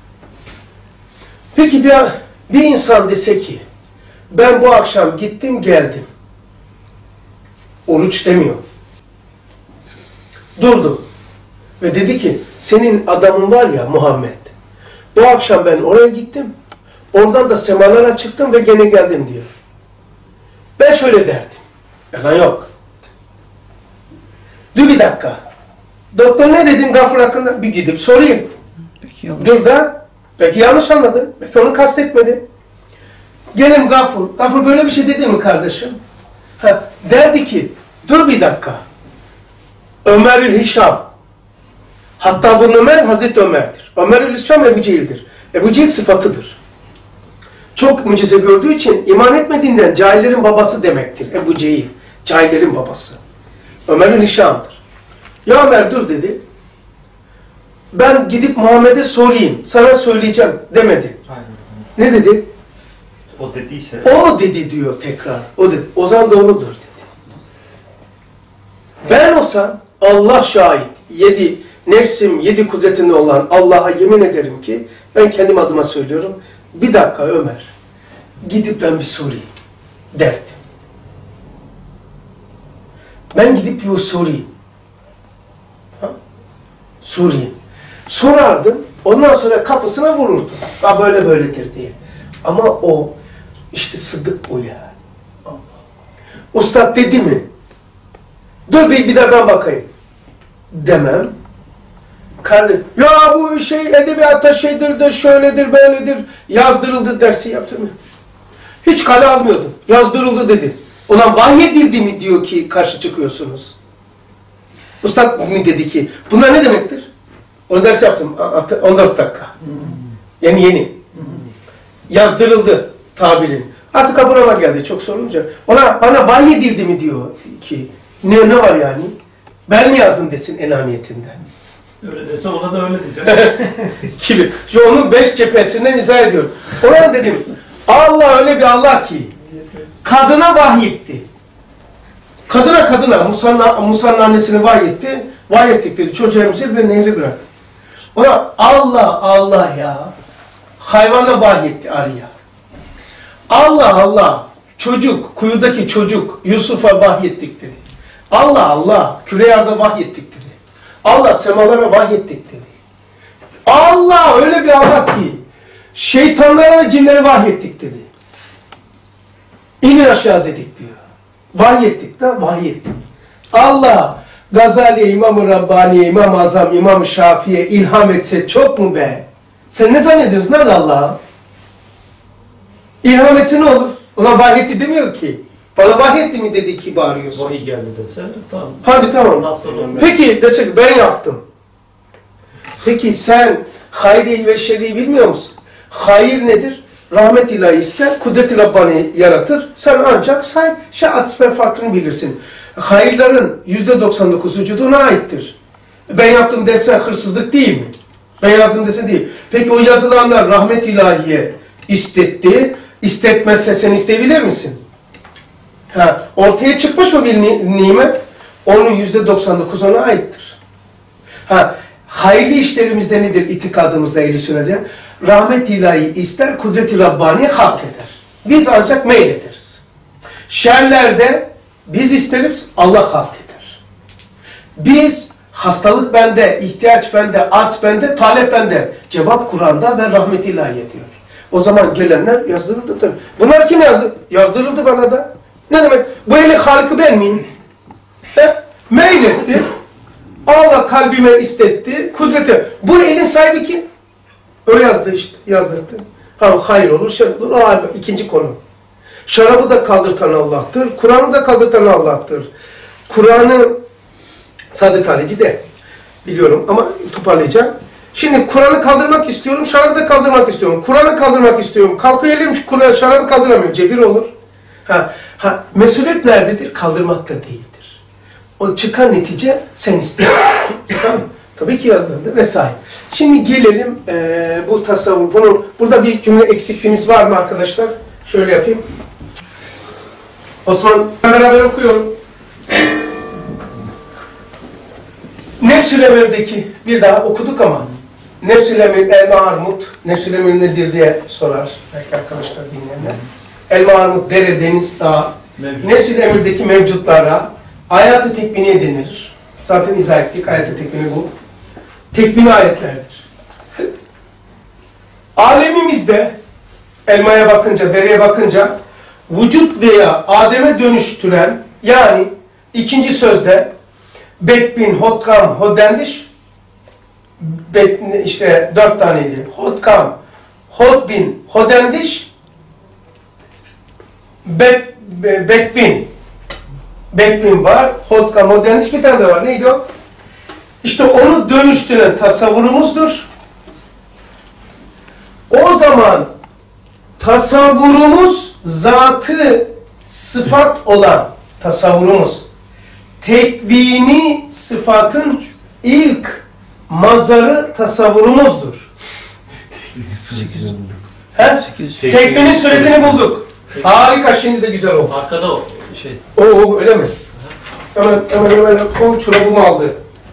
Peki bir insan dese ki ben bu akşam gittim geldim. Oruç demiyor. Durdu. Ve dedi ki senin adamın var ya Muhammed. Bu akşam ben oraya gittim. Oradan da semalara çıktım ve gene geldim diyor. Ben şöyle derdim. Yalan yok. Dur bir dakika. Doktor ne dedin Gafur hakkında? Bir gidip sorayım. Peki, dur da. Belki yanlış anladın. Belki onu kastetmedi. Gelin Gafur. Gafur böyle bir şey dedi mi kardeşim? Derdi ki dur bir dakika. Ömer-ül Hişam. Hatta bu Ömer Hazreti Ömer'dir. Ömer-ül Hişam Ebu Cehil'dir. Ebu Cehil sıfatıdır. Çok mucize gördüğü için iman etmediğinden cahillerin babası demektir. Ebu Cehil. Cahillerin babası. Ömer-ül Hişam'dır. Ya Ömer dur dedi. Ben gidip Muhammed'e sorayım. Sana söyleyeceğim demedi. Aynen. Ne dedi? O dediyse... O mu dedi diyor tekrar. O dedi. O zaman doğrudur dedi. Ben olsam Allah şahit. Nefsim 7 kudretinde olan Allah'a yemin ederim ki ben kendim adıma söylüyorum. Bir dakika Ömer. Gidip ben bir sorayım derdim. Ben gidip bir sorayım. Sorayım. Sorardım. Ondan sonra kapısına vururdum. Böyle böyledir diye. Ama o işte sıddık bu ya. Ustad dedi mi? Dur bir de ben bakayım. Demem. Kardeşim, ya bu şey edebiyatta şeydir de şöyledir böyledir yazdırıldı dersi yaptın mı? Hiç kale almıyordum. Yazdırıldı dedi. Ona vahyedildi mi diyor ki karşı çıkıyorsunuz. Ustad mı dedi ki bunlar ne demektir? Onu ders yaptım 14 dakika. Yani yeni. Yazdırıldı tabirin. Artık burama geldi çok sorunca. Bana vahyedildi mi diyor ki ne var yani? Ben mi yazdım desin enaniyetinden. Öyle dese ona da öyle diyeceğim. Gibi. Şu onun 5 cephesinden izah ediyorum. Ona dedim Allah öyle bir Allah ki kadına vahyetti. Kadına Musa'nın annesini vahyetti. Vahyettik dedi. Çocuğu emzir ve nehri bırak. Ona Allah ya. Hayvana vahyetti arıya. Allah çocuk, kuyudaki çocuk Yusuf'a vahyettik dedi. Allah küre arza vahyettik dedi. Allah semalara vahyettik dedi. Allah öyle bir Allah ki şeytanlara ve cinlere vahyettik dedi. İnin aşağı dedik diyor. Vahyettik de vahyettik. Allah Gazali'ye, İmam-ı Rabbani'ye, İmam-ı Azam, İmam-ı Şafii'ye ilham etse çok mu be? Sen ne zannediyorsun lan Allah'a? İlham etse ne olur? Ona vahyetti demiyor ki. Bana vahyetti mi dedi ki bağırıyorsun. Vahiy geldi dese tamam. Hadi tamam. Nasıl olur? Peki desek ben yaptım. Peki sen hayri ve şerri bilmiyor musun? Hayır nedir? Rahmet ilahi ister, kudret-i Rabbani yaratır. Sen ancak şaat ve farkını bilirsin. Hayırların %99 vücuduna aittir. Ben yaptım desen hırsızlık değil mi? Ben yazdım desen değil. Peki o yazılanlar rahmet ilahiye istetti. İstetmezse sen isteyebilir misin? Ortaya çıkmış mı bir nimet? Onun %99 ona aittir. Hayırlı işlerimizde nedir itikadımızda eli sürece? Rahmet ilahi ister, kudret-i Rabbani halk eder. Biz ancak meylederiz. Şerlerde biz isteriz, Allah halk eder. Biz hastalık bende, ihtiyaç bende, aç bende, talep bende. Cevap Kur'an'da ve rahmet ilahi diyor. O zaman gelenler yazdırıldı tabii. Bunlar kim yazdı? Yazdırıldı bana da. Ne demek? Bu elin halikı ben miyim? Meyletti. Allah kalbime istetti. Kudreti. Bu elin sahibi kim? O yazdı işte. Yazdırdı. Hayır olur, şer olur. O ikinci konu. Şarabı da kaldırtan Allah'tır. Kur'an'ı da kaldırtan Allah'tır. Kur'an'ı Saadet Alici de biliyorum ama toparlayacağım. Şimdi Kur'an'ı kaldırmak istiyorum, şarabı da kaldırmak istiyorum. Kur'an'ı kaldırmak istiyorum. Kalkıyor Kur'an şarabı kaldıramıyor. Cebir olur. Mesuliyet nerededir? Kaldırmakla değildir. O çıkan netice sen iste. Tamam. Tabii ki yazdırıldı vesaire. Şimdi gelelim bu tasavvur. Burada bir cümle eksikliğimiz var mı arkadaşlar? Şöyle yapayım. Osman, beraber okuyorum. Nefs-ül Emir'deki, bir daha okuduk ama Nefs-ül Emir, Elma Armut, Nefs-ül Emir nedir diye sorar belki arkadaşlar dinleyenler. Elma Armut, dere, deniz, dağ, Nefs-ül Emir'deki mevcutlara ayat-ı tekviniye denilir. Zaten izah ettik, ayat-ı tekvini bu. Tekvini ayetlerdir. Alemimizde, elmaya bakınca, dereye bakınca, vücut veya Adem'e dönüştüren, yani ikinci sözde, Bekbin, Hotkam, Hodendiş, işte 4 taneydi. Hotkam, Hodbin, Hodendiş, Bekbin. Bekbin var, Hotkam, Hodendiş bir tane de var. Neydi o? İşte onu dönüştüren tasavvurumuzdur. O zaman tasavvurumuz zatı sıfat olan tasavvurumuz. Tekvini sıfatın ilk mazarı tasavvurumuzdur. Tekvini suretini bulduk. Harika, şimdi de güzel oldu. Arkada o şey. Oo öyle mi? Hemen o çorabımı aldı.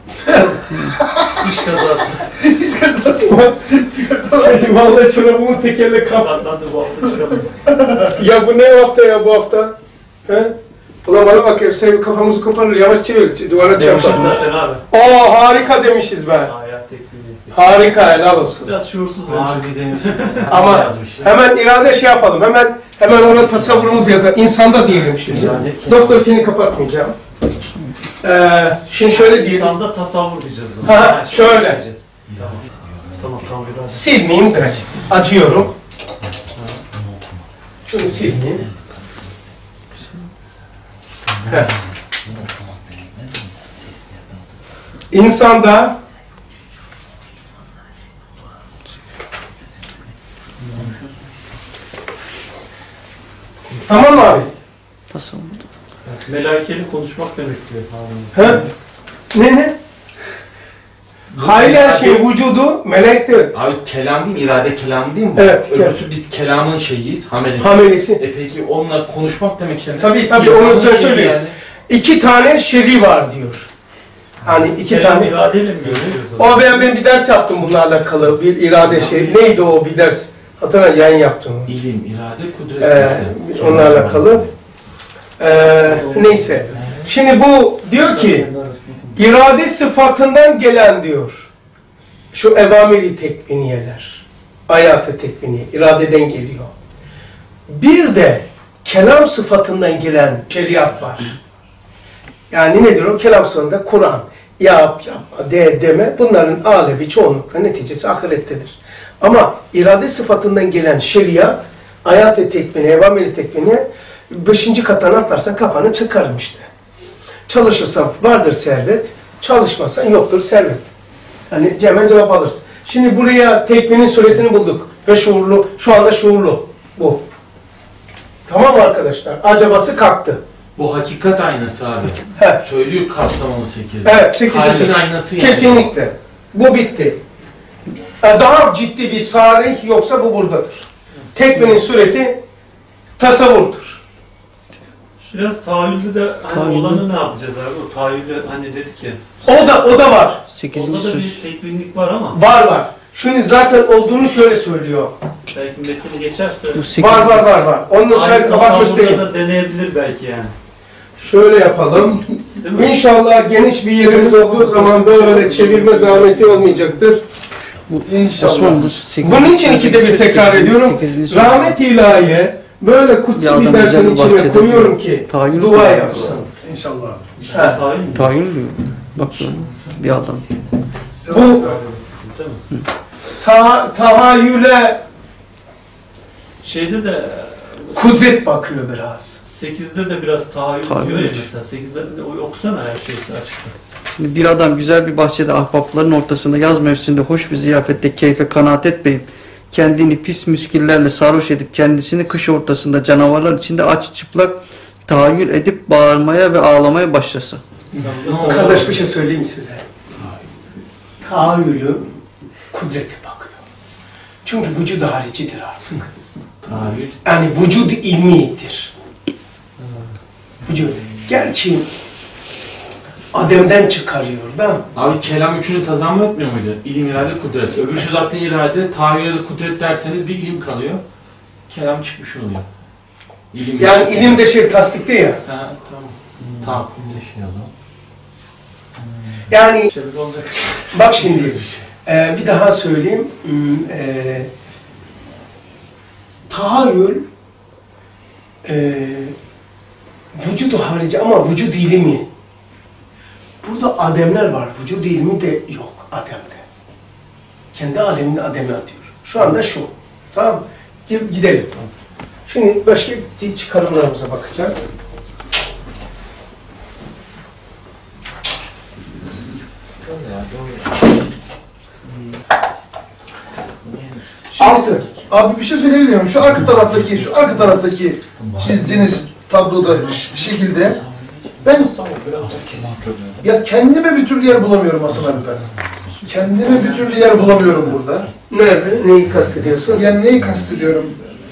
İş kazası. Hiç kazası. Vallahi çorabımın tekerle kaptı. Sakatlandı bu hafta çorabı. Ya bu ne hafta ya bu hafta? He? Ulan bana bak sen kafamızı koparır, yavaş çevir, duvara Demişiz çarpar. zaten abi. Harika demişiz ben. Hayat tekniği. Harika, helal olsun. Biraz şuursuz demişiz. Ama hemen irade şey yapalım, hemen ona tasavvurumuz yazar. İnsanda diyelim şimdi. Doktor seni kapatmayacağım. Şimdi şöyle diyelim. İnsanda tasavvur diyeceğiz onu. Ha, şöyle. Diyeceğiz. Tamam. Biraz. Silmeyeyim direkt. Acıyorum. Şunu silmeyeyim. Evet. İnsanda tamam abi. Tasavvur. Melaikeyle konuşmak demek diyor. Ha? Ne? Hayır her şey vücudu melektir. Abi kelam değil mi? İrade kelam değil mi? Evet. Öbürsü biz kelamın şeyiyiz, hamelesi. Hamelesi. Peki onunla konuşmak demek işte. Tabii İrfanın onu şeyi söyleyeyim. yani. 2 tane şer'i var diyor. Hani 2 tane. İradeyle mi görüyoruz? O ben bir ders yaptım bununla alakalı. Bir irade şey. Neydi o bir ders? Hatırla yayın yaptım. İlim, irade, kudret. Onunla alakalı. Neyse. Şimdi bu diyor ki irade sıfatından gelen diyor. Şu evamiri tekviniyeler. Ayat-ı tekviniye. iradeden geliyor. Bir de kelam sıfatından gelen şeriat var. Yani nedir o? Kelam sıfatında Kur'an. Yap, yapma, de, deme. Bunların alevi çoğunlukla neticesi ahirettedir. Ama irade sıfatından gelen şeriat, ayat-ı tekviniye, evamiri tekviniye 5. kattan atlarsan kafanı çıkarım işte. Çalışırsan vardır servet, çalışmazsan yoktur servet. Hani hemen cevap alırsın. Şimdi buraya tekvinin suretini bulduk ve şuurlu, şu anda şuurlu bu. Tamam mı arkadaşlar? Acabası kalktı. Bu hakikat aynası abi. He. Söylüyor Kastamonu 8'de. Evet, 8'de. Kalbin aynası yani. Kesinlikle. Bu bitti. Daha ciddi bir sarih yoksa bu buradadır. Tekvinin sureti tasavvurdur. Biraz tahayyülde de hani olanı ne yapacağız abi? O tahayyülde hani dedik ya. O da var. 8. Onda da söz. bir tekvinlik var ama Var. Şimdi zaten olduğunu şöyle söylüyor. belki metin geçerse Bu 8. Var. Onun şöyle kapak göstereyim. da deneyebilir belki yani. Şöyle yapalım. Değil mi? İnşallah geniş bir yerimiz olduğu zaman böyle çevirme zahmeti olmayacaktır. Osman bu 8. Bunun için 2'de bir tekrar ediyorum. Rahmet ilahiye böyle kutsi Bir bir adam dersin güzel bir içine bahçede koyuyorum diyor. ki Tahayyül dua kuruyor. yapsın. İnşallah. Ha. Tahayyül mü? Tayin diyor. Bak bir adam. Bu tahayyüle Şeyde de kudret bakıyor biraz. 8'de de biraz tahayyül Tahayyül diyor ya mi? mesela. 8'de de okusana her şeysi açıkta. Şimdi bir adam güzel bir bahçede ahbapların ortasında yaz mevsiminde hoş bir ziyafette keyfe kanaat etmeyip kendini pis müskillerle sarhoş edip kendisini kış ortasında canavarlar içinde aç çıplak tahayyül edip bağırmaya ve ağlamaya başlasa. Kardeş bir şey söyleyeyim size. Tahayyülü kudrete bakıyor. Çünkü vücud haricidir artık. Tahayyül. Yani vücud ilmidir. Vücud. Gerçi Adem'den çıkarıyor da. Abi kelam üçünü tazammül etmiyor muydu? İlim, irade, kudret. Öbürsü zaten irade, tahayyüle de kudret derseniz bir ilim kalıyor. Kelam çıkmış oluyor. İlim, Yani irade. ilim de şey tasdikte ya. Ha, tamam. Tahakkümde şey o zaman. Yani Şeyde olacak. bak şimdi bir daha söyleyeyim. Tahayyül vücudu harici ama vücud ilmi. Burada ademler var. Vücud ilmi de yok Adem'de. Kendi aleminde Adem'e atıyor. Şu anda şu. Tamam mı? Gidelim. Şimdi başka çıkarımlarımıza bakacağız. Altı. Abi bir şey söyleyebilir miyim? Şu arka taraftaki çizdiğiniz tabloda bir şekilde ben ya kendime bir türlü yer bulamıyorum Hasan abi ben. Kendime bir türlü yer bulamıyorum burada. Nerede? Neyi kastediyorsun? Yani neyi kastediyorum?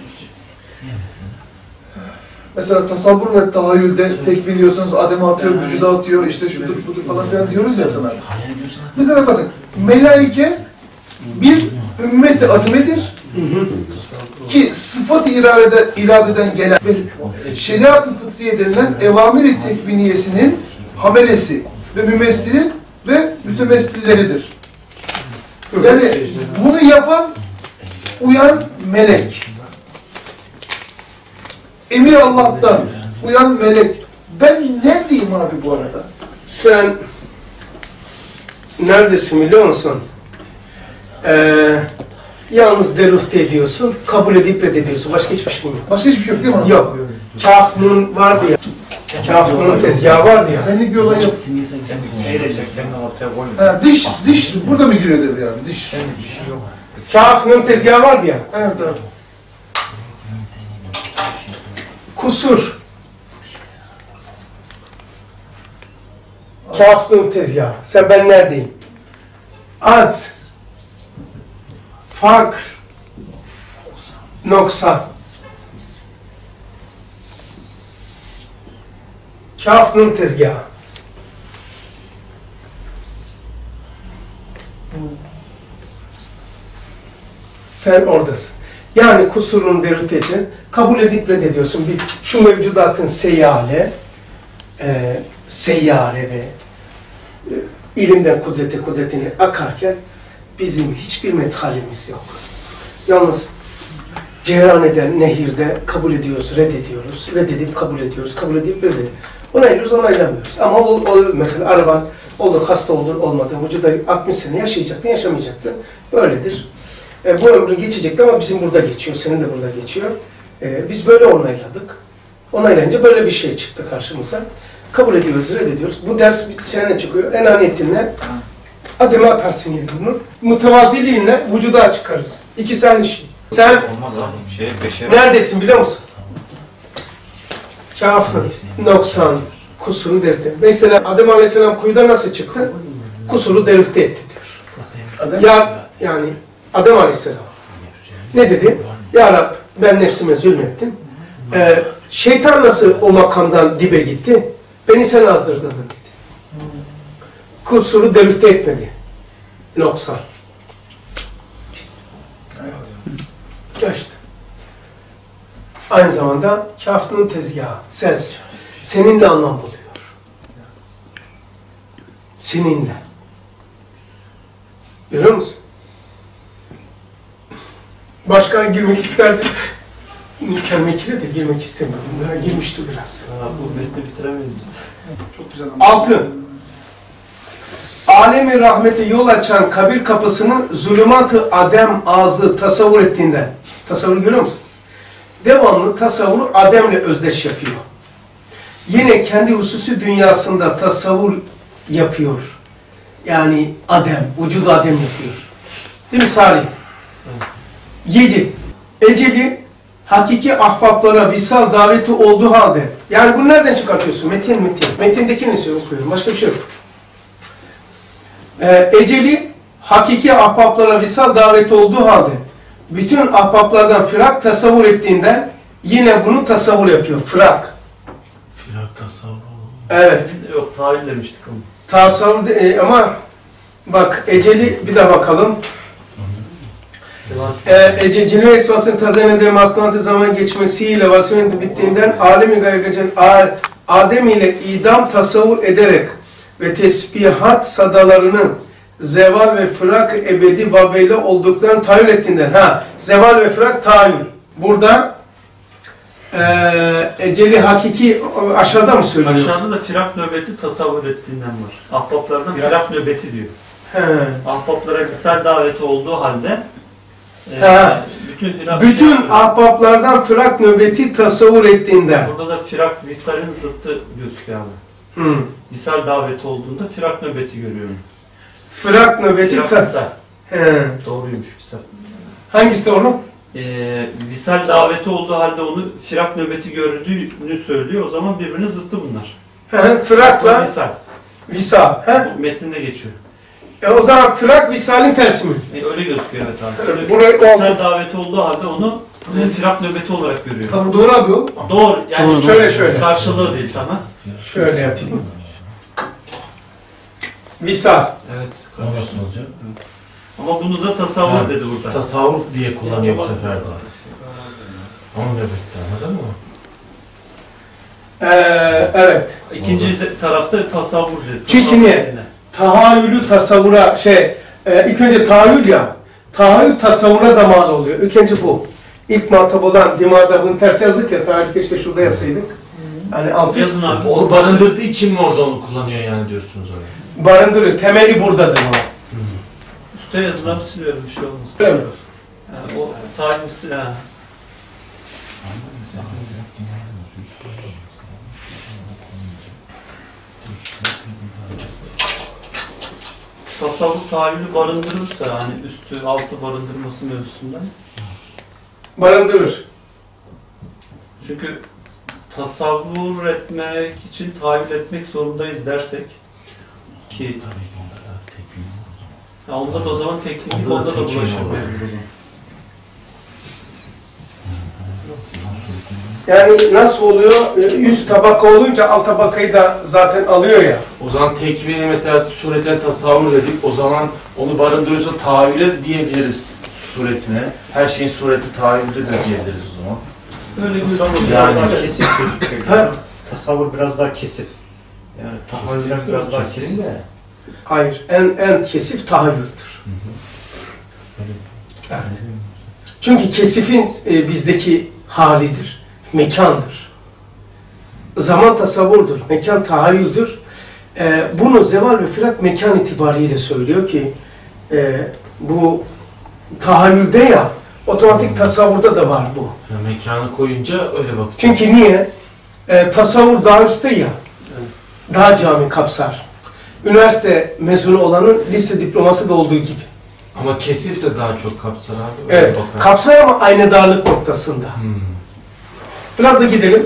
Mesela tasavvur ve tahayyülde tekvin diyorsunuz, Adem'e atıyor, vücuda atıyor, işte şudur budur falan filan diyoruz ya Hasan abi. Mesela bakın, melaike bir ümmet-i azimedir ki sıfat-ı iradeden gelen ve şeriat-ı fıtriye denilen evamir-i tekviniyesinin hamelesi ve mümessili ve mütemessilleridir. Yani bunu yapan, uyan melek. Emir Allah'tan, uyan melek. Ben ne diyeyim abi bu arada? Sen neredesin biliyor musun? Yalnız derufte ediyorsun, kabul edip reddediyorsun. Başka hiçbir şey yok. Başka hiçbir şey yok değil mi? Yok. Kaf Nun vardı ya. Kaf Nun'un tezgahı vardı ya. Benlik bir olay yok. Neyle kendini ortaya koymuyor. Diş burada mı giriyor devre yani? Diş. Kaf Nun tezgahı vardı ya. Evet evet. Kusur. Kaf Nun tezgahı. Sen ben neredeyim? Ad. Fakr. Noksan. Kaf Nun tezgahı. Sen oradasın. Yani kusurun deriteti kabul edip reddediyorsun. Şu mevcudatın seyyare ve ilimden kudretine akarken bizim hiçbir methalimiz yok. Yalnız cereyan eden nehirde kabul ediyoruz, reddediyoruz. Reddedip kabul ediyoruz, kabul edip reddediyoruz. Onaylıyoruz, onaylamıyoruz. Ama mesela araban olur, hasta olur, olmadı. Vücuda 60 sene yaşayacaktın, yaşamayacaktın. Böyledir. Bu ömrün geçecekti ama bizim burada geçiyor, senin de burada geçiyor. Biz böyle onayladık. Onaylayınca böyle bir şey çıktı karşımıza. Kabul ediyoruz, reddediyoruz. Bu ders bir sene çıkıyor. Enaniyetinle ademe atarsın yerine bunu. Mütevaziliğinle vücuda çıkarız. İkisi aynı şey. Sen Olmaz abi. neredesin biliyor musun? Kafir, noksan, kusuru dertte. Mesela Adem Aleyhisselam kuyuda nasıl çıktı? Kusuru dertte etti diyor. Yani Adem Aleyhisselam ne dedi? Ya Rab ben nefsime zulmettim. Şeytan nasıl o makamdan dibe gitti? Beni sen azdırdın dedi. Kusuru dertte etmedi. Noksan. İşte. Aynı zamanda kafirun tezgahı, sensin. Seninle anlam buluyor. Seninle. Görüyor musun? Başka girmek isterdim. Mükemmekile de girmek istemiyorum. Buna girmişti biraz. Bu metni bitiremeyiz biz. Çok güzel. Altı. Alemi rahmete yol açan kabir kapısını zulümat-ı adem ağzı tasavvur ettiğinden. Tasavvur görüyor musunuz? Devamlı tasavvuru ademle özdeş yapıyor. Yine kendi hususi dünyasında tasavvur yapıyor. Yani adem, vücudu adem yapıyor. Değil mi Salih? 7. Eceli hakiki ahbaplara visal daveti olduğu halde. Yani bunu nereden çıkartıyorsun? Metin. Metindekini okuyorum. Başka bir şey yok. Eceli hakiki ahbaplara visal daveti olduğu halde bütün ahbaplardan firak tasavvur ettiğinden yine bunu tasavvur yapıyor. Firak. Firak tasavvur. Evet. Yok, tahil demiştik ama. Tasavvur ama bak eceli bir de bakalım. Cilve esvasının tazenede masnuatı zaman geçmesiyle vasfiyeti bittiğinden alemi gaygacın Adem ile idam tasavvur ederek ve tesbihat sadalarını zeval ve fırak ebedi vabeyle olduklarını tahayyül ettiğinden. Zeval ve fırak tahayyül. Burada eceli hakiki aşağıda mı söylüyoruz? Aşağıda da firak nöbeti tasavvur ettiğinden var. Ahbaplardan firak nöbeti diyor. Ahbaplara visal daveti olduğu halde bütün ahbaplardan firak nöbeti tasavvur ettiğinden. Burada da firak visalin zıttı gözüküyor abi. Visal daveti olduğunda firak nöbeti görüyorum. Firak nöbeti visal. Doğruymuş visal. Hangisi doğru? Visal daveti olduğu halde onu firak nöbeti gördüğünü söylüyor. O zaman birbirine zıttı bunlar. Firakla visal. Metninde geçiyor. O zaman firak visalin tersi mi? Öyle gözüküyor evet abi. Visal daveti olduğu halde onu firak nöbeti olarak görüyor. Tamam doğru abi o. Doğru. Yani şöyle. Karşılığı değil tamam. Şöyle yapayım. Visal. Evet. Nasıl olacak? Ama bunu da tasavvur dedi burada. Tasavvur diye kullanıyor bu sefer de. Ama nöbette anladın mı? Evet. İkinci tarafta tasavvur dedi. Çünkü niye? Tahayyülü tasavvura ilk önce tahayyül ya. Tahayyül tasavvura da mal oluyor. İlk önce bu. İlk muhatap olan dimağda bunu ters yazdık ya. Tahayyül keşke şurada yazsaydık. Hani altı Yazın abi. Onu barındırdığı için mi orada onu kullanıyor yani diyorsunuz oraya? barındırıyor. Temeli buradadır o. Üste yazın abi siliyorum bir şey olmaz. Öyle mi? Yani o tarihi yani. Tasavvuf tahayyülü barındırırsa hani üstü altı barındırması mevzusundan. Barındırır. Çünkü tasavvur etmek için tahayyül etmek zorundayız dersek ki ya onda da o zaman teknik onda da bulaşılmayabilir o zaman. Yani nasıl oluyor? Üst tabaka olunca alt tabakayı da zaten alıyor ya. O zaman tekvini mesela surete tasavvur dedik. O zaman onu barındırıyorsa tahayyüle diyebiliriz suretine. Her şeyin sureti tahayyülde de diyebiliriz o zaman. Öyle Tasavvur bir biraz Yani- daha kesif gözüküyor. Ha? Tasavvur biraz daha kesif. Yani tahayyüller biraz daha kesif. Hayır. En kesif tahayyüldür. Evet. Çünkü kesifin bizdeki halidir. Mekandır. Zaman tasavvurdur. Mekan tahayyüldür. Bunu zeval ve firak mekan itibariyle söylüyor ki bu tahayyülde ya otomatik tasavvurda da var bu. Yani mekanı koyunca öyle bakacağız. Çünkü niye? Tasavvur daha üstte ya. Daha cami kapsar. Üniversite mezunu olanın lise diploması da olduğu gibi. Ama kesif de daha çok kapsar abi. Öyle Evet. bakar. Kapsar ama aynı darlık noktasında. Biraz da gidelim.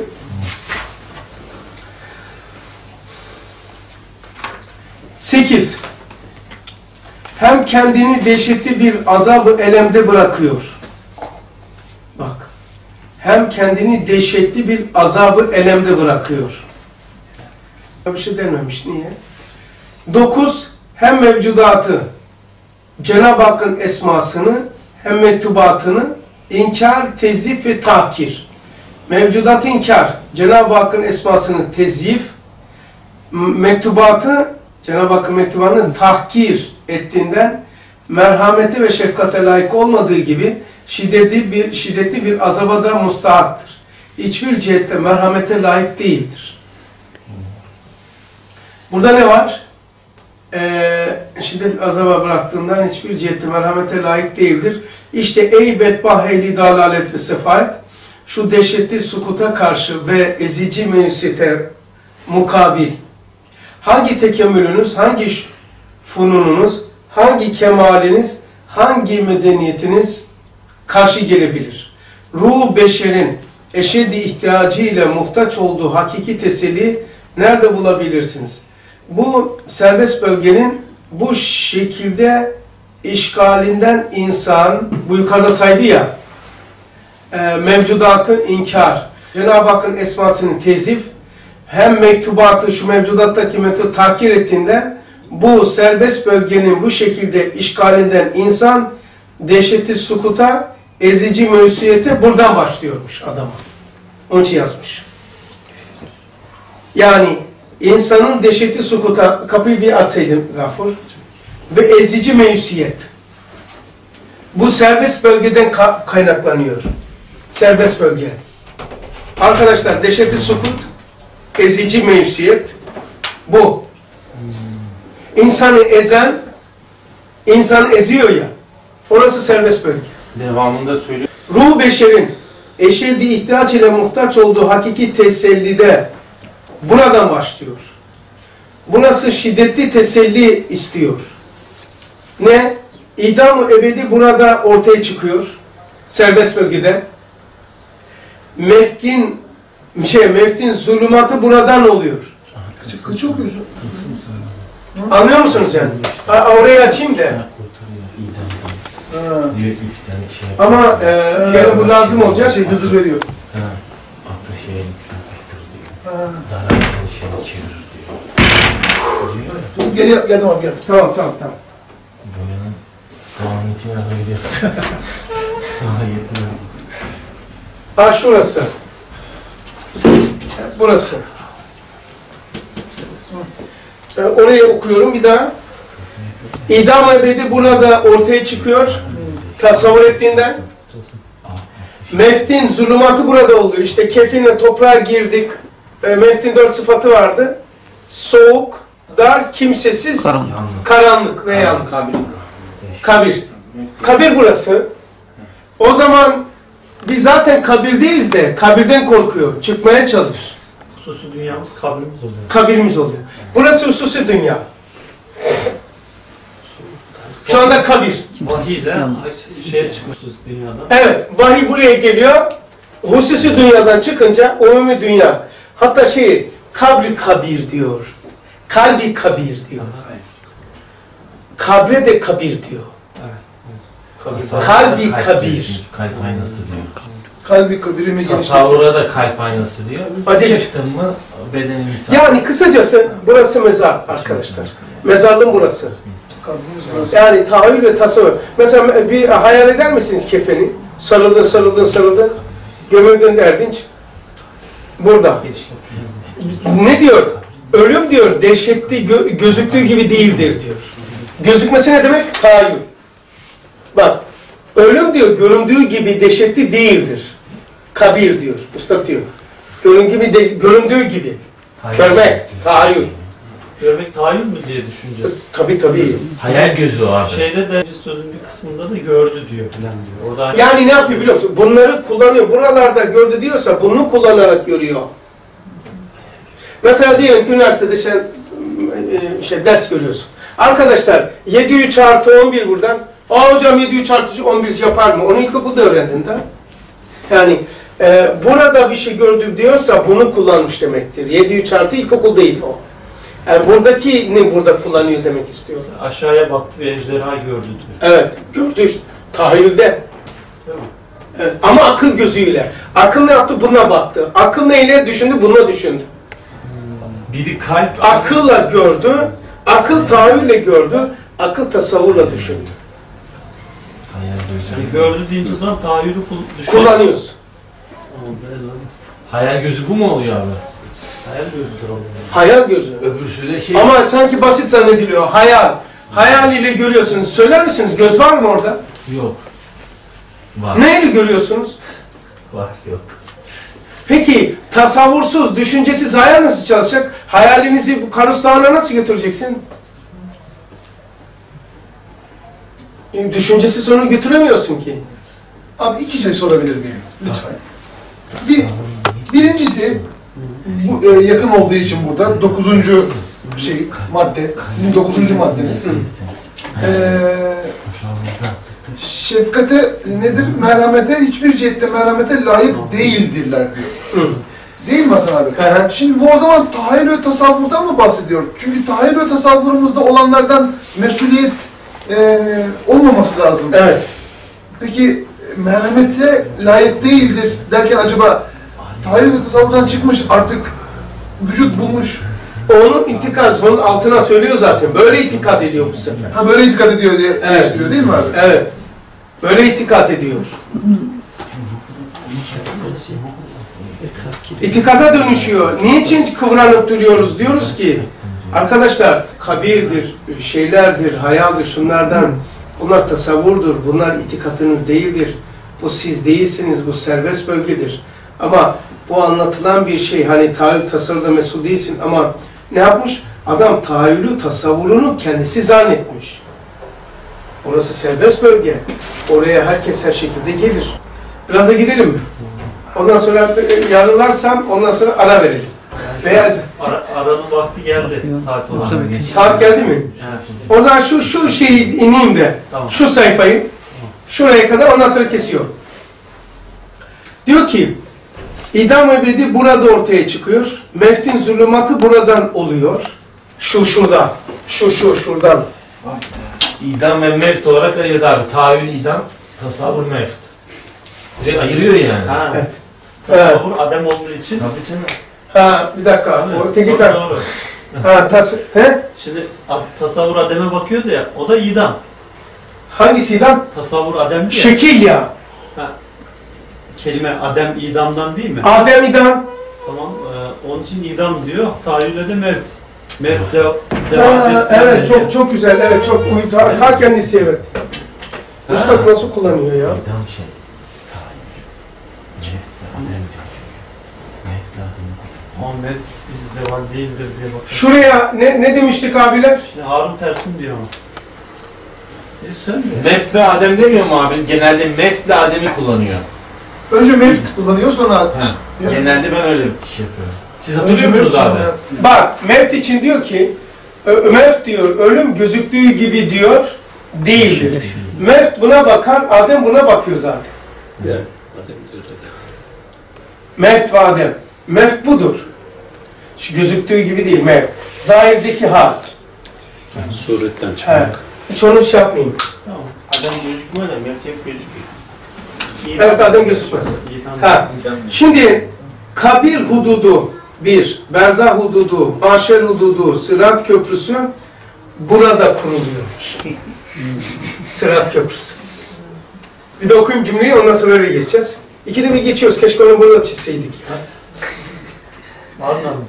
Sekiz. Hem kendini dehşetli bir azabı elemde bırakıyor. Bak. Hem kendini dehşetli bir azabı elemde bırakıyor. Bir şey denmemiş. Niye? 9. Hem mevcudatı, Cenab-ı Hakk'ın esmasını hem mektubatını inkar, tezyif ve tahkir. Mevcudat inkar, Cenab-ı Hakk'ın esmasını tezyif, mektubatı, Cenab-ı Hakk'ın mektubatını tahkir ettiğinden merhamete ve şefkate layık olmadığı gibi şiddetli bir azaba da mustahaktır. Hiçbir cihette merhamete layık değildir. Burada ne var? Şiddetli azaba bıraktığından hiçbir cihette merhamete layık değildir. İşte ey bedbah ehli dalalet ve sefalet, şu dehşetli sukuta karşı ve ezici meyusiyete mukabil hangi tekemmülünüz, hangi funununuz, hangi kemaliniz, hangi medeniyetiniz karşı gelebilir? Ruh beşerin eşeddi ihtiyacıyla muhtaç olduğu hakiki teselli nerede bulabilirsiniz? Bu serbest bölgenin bu şekilde işgalinden insan, bu yukarıda saydı ya, mevcudatı inkar, Cenab-ı Hakk'ın esmasını tezif, hem mektubatı şu mevcudattaki mektubu takir ettiğinden bu serbest bölgenin bu şekilde işgalinden insan dehşetli sukuta, ezici mevsiyete buradan başlıyormuş adama. Onun için yazmış. Yani insanın dehşetli sukuta, kapıyı bir açsaydım Gafur, ve ezici mevsiyet. Bu serbest bölgeden kaynaklanıyor. Serbest bölge. Arkadaşlar dehşetli sukut, ezici mevsiyet bu. İnsanı ezen, insan eziyor ya, orası serbest bölge. Devamında söylüyor. Ruh beşerin eşeddi ihtiyaç ile muhtaç olduğu hakiki tesellide buradan başlıyor. Burası şiddetli teselli istiyor. Ne? İdam-ı ebedi burada ortaya çıkıyor. Serbest bölgede. Meftin zulümatı buradan oluyor. Kıçı okuyorsun. Anlıyor musunuz yani? Orayı açayım da. Ama yani bu lazım olacak. Şey hızır veriyor. Atı şeye yüklenmektir diyor. Daracını şeye çevirir diyor. Dur geldim abi gel. Tamam. Boyanın muhammedine doğru gidiyoruz. Ayetine gidiyoruz. Şurası. Burası. Orayı okuyorum bir daha. İdam ebedi burada ortaya çıkıyor. Tasavvur ettiğinden. Meftin zulümatı burada oluyor. İşte kefinle toprağa girdik. Mevt'in 4 sıfatı vardı. Soğuk, dar, kimsesiz, karanlık ve yalnız. Kabir. Kabir burası. O zaman biz zaten kabirdeyiz de kabirden korkuyor. Çıkmaya çalışır. Hususi dünyamız kabrimiz oluyor. Kabirimiz oluyor. Burası hususi dünya. Şu anda kabir. Vahiyle şeye çıkmışız dünyadan. Evet, vahiy buraya geliyor. Hususi dünyadan çıkınca umumi dünya. Hatta kabri kabir diyor. Kalbi kabir diyor. Kabre de kabir diyor. Kalbi kabir. Kalp aynası diyor. Kalbi kabirimi geçti. Tasavvura da kalp aynası diyor. Acayip. Çıktın mı bedenin insan. Yani kısacası burası mezar arkadaşlar. Mezarlığın burası. Kabrimiz burası. Yani tahayyül ve tasavvur. Mesela bir hayal eder misiniz kefeni? Sarıldın. Gömüldün Erdinç. Burada. Ne diyor? Ölüm diyor, dehşetli gözüktüğü gibi değildir diyor. Gözükmesi ne demek? Tahayyül. Bak, ölüm diyor, göründüğü gibi dehşetli değildir. Kabir diyor, Üstad diyor. Göründüğü gibi. Görmek, tahayyül. Görmek tahayyül mü diye düşüneceğiz. Tabii. Hayal gözü o abi. Şeyde de sözün bir kısmında da gördü diyor falan diyor. Orada hani Yani ne yapıyor biliyor musun? Bunları kullanıyor. Buralarda gördü diyorsa bunu kullanarak görüyor. Mesela diyelim ki üniversitede sen ders görüyorsun. Arkadaşlar 7 artı 11 buradan. Hocam 7 artı 11 yapar mı? Onu ilkokulda öğrendin de. Yani burada bir şey gördüm diyorsa bunu kullanmış demektir. 7 artı ilkokul değil o. Yani buradaki ne burada kullanıyor demek istiyor. aşağıya baktı ve ejderha gördü diyor. Evet, gördü işte. Tahayyülde. Evet, ama akıl gözüyle. Akıl ne yaptı? Buna baktı. Akıl neyle düşündü? Buna düşündü. Biri kalp. Akılla gördü, akıl tahayyülle gördü, akıl tasavvurla düşündü. Hayal gözü. Yani gördü deyince o zaman tahayyülü Kullanıyorsun. Hayal gözü bu mu oluyor abi? Hayal gözüdür o. Hayal gözü. Öbürsü de şey. Ama sanki basit zannediliyor. Hayal. Hayal ile görüyorsunuz. Söyler misiniz? Göz var mı orada? Yok. Var. Neyle görüyorsunuz? Var yok. Peki tasavvursuz, düşüncesiz hayal nasıl çalışacak? Hayalinizi bu Karus Dağı'na nasıl götüreceksin? Düşüncesiz onu götüremiyorsun ki. Abi 2 şey sorabilir miyim? Lütfen. Birincisi, bu yakın olduğu için burada 9. madde, sizin 9. maddeniz. Şefkate nedir? Merhamete, hiçbir cihette merhamete layık değildirler diyor. Değil mi Hasan abi? Şimdi bu o zaman tahayyül ve tasavvurdan mı bahsediyor? Çünkü tahayyül ve tasavvurumuzda olanlardan mesuliyet olmaması lazım. Evet. Peki merhamete layık değildir derken acaba tahayyül ve tasavvurdan çıkmış artık vücut bulmuş. Onu intikaz, onun altına söylüyor zaten. Böyle itikad ediyor bu sefer. Ha böyle itikad ediyor diye değiştiriyor değil mi abi? Evet. Böyle itikad ediyor. İtikada dönüşüyor. Niçin kıvranıp duruyoruz? Diyoruz ki arkadaşlar kabirdir, şeylerdir, hayaldir, şunlardan. Bunlar tasavvurdur, bunlar itikadınız değildir. Bu siz değilsiniz, bu serbest bölgedir. Ama bu anlatılan bir şey, hani tahayyül tasavvurda mesul değilsin ama ne yapmış? Adam tahayyülü, tasavvurunu kendisi zannetmiş. Orası serbest bölge. Oraya herkes her şekilde gelir. Biraz da gidelim mi? Ondan sonra yarınlarsam ondan sonra ara verelim. Beyaz. Aranın vakti geldi saat olarak. Saat geldi mi? Evet. O zaman şu şeyi ineyim de, Tamam. şu sayfayı, şuraya kadar ondan sonra kesiyor. Diyor ki, idam ebedi burada ortaya çıkıyor. Mevt'in zulümatı buradan oluyor. Şuradan. Şuradan. İdam ve mevt olarak ayırdı abi. Tahayyül idam, tasavvur mevt. Direkt ayırıyor yani. Ha. Evet. Tasavvur adem olduğu için. Tabii canım. Ha, bir dakika. O teki kar. Doğru. Ha, Şimdi tasavvur ademe bakıyordu ya, o da idam. hangisi idam? Tasavvur adem diye. Şekil ya. Kelime adem idamdan değil mi? Adem idam. Tamam. Onun için idam diyor. Tahayyüle de mevt. Mevt Evet, çok güzel. Evet, çok uydu. Ta kendisi evet. Üstad nasıl kullanıyor ya? İdam şey. Tahayyül. Mevt ve adem diyor. Mevt ve adem. Muhammed bir zeval değildir diye bakıyor. Şuraya ne demiştik abiler? İşte Harun tersin diyor ama. Söyle. Meft ve Adem demiyor mu abi? Genelde Meft ve Adem'i kullanıyor. Önce mevt kullanıyor sonra... Genelde ben öyle bir şey yapıyorum. Siz Önce hatırlıyor musunuz mevt, abi? sonra Bak mevt için diyor ki mevt diyor ölüm gözüktüğü gibi diyor değildir. Mevt buna bakar, Adem buna bakıyor zaten. Mevt ve Adem. Mevt budur. Şu gözüktüğü gibi değil mevt. Zahirdeki hal. Yani suretten Evet. çıkmak. Hiç onu şey yapmayayım. Tamam. Adam gözükmüyor da Mevt hep gözüküyor. Evet Adem gözükmez. Ha. Şimdi kabir hududu bir, berzah hududu, mahşer hududu, sırat köprüsü burada kuruluyormuş. Sırat köprüsü. Bir de okuyayım cümleyi ondan sonra öyle geçeceğiz. İkide bir geçiyoruz. Keşke onu burada çizseydik ya. Var mı namus?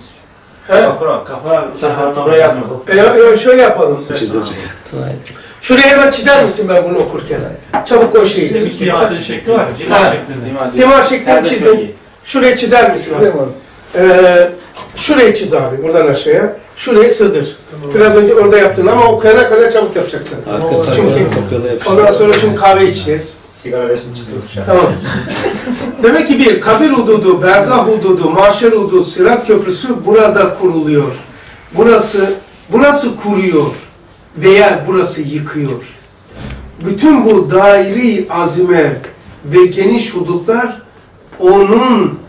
Kafa oraya yazma. Şöyle yapalım. Çizeceğiz. Şuraya hemen çizer misin ben bunu okurken? Çabuk o şeyi. Bir dimar şekli var. Dimar şeklinde. Dimar şeklini çizdim. Şuraya çizer misin abi? Şuraya mı abi? Şurayı çiz abi buradan aşağıya. Şurayı sığdır. Biraz önce orada yaptın ama okuyana kadar çabuk yapacaksın. Arka Çünkü sayfaları kopyala yapıştır. ondan sonra şimdi kahve içeceğiz. Sigara resmi çiziyoruz. Tamam. Demek ki bir, kabir hududu, berzah hududu, mahşer hududu, sırat köprüsü burada kuruluyor. Burası kuruyor veya burası yıkıyor. Bütün bu daire-i azime ve geniş hudutlar onun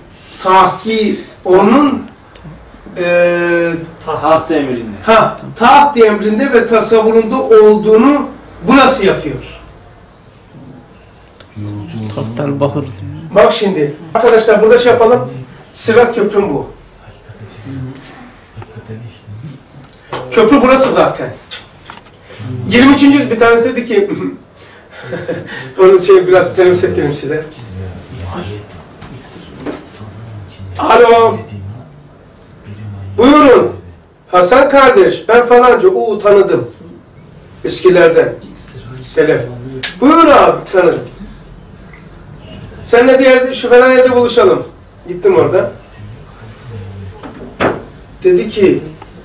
Taht emrinde. taht emrinde ve tasavvurunda olduğunu burası yapıyor. Tahtel bahır. Bak şimdi arkadaşlar burada şey yapalım. Sırat köprüm bu. Köprü burası zaten. 23. bir tanesi dedi ki onu biraz teneffüs ettireyim size. Alo. Buyurun. Hasan kardeş ben falanca tanıdım. Eskilerden. Selef. Buyur abi tanıdım. Seninle bir yerde şu falan yerde buluşalım. Gittim orada. Dedi ki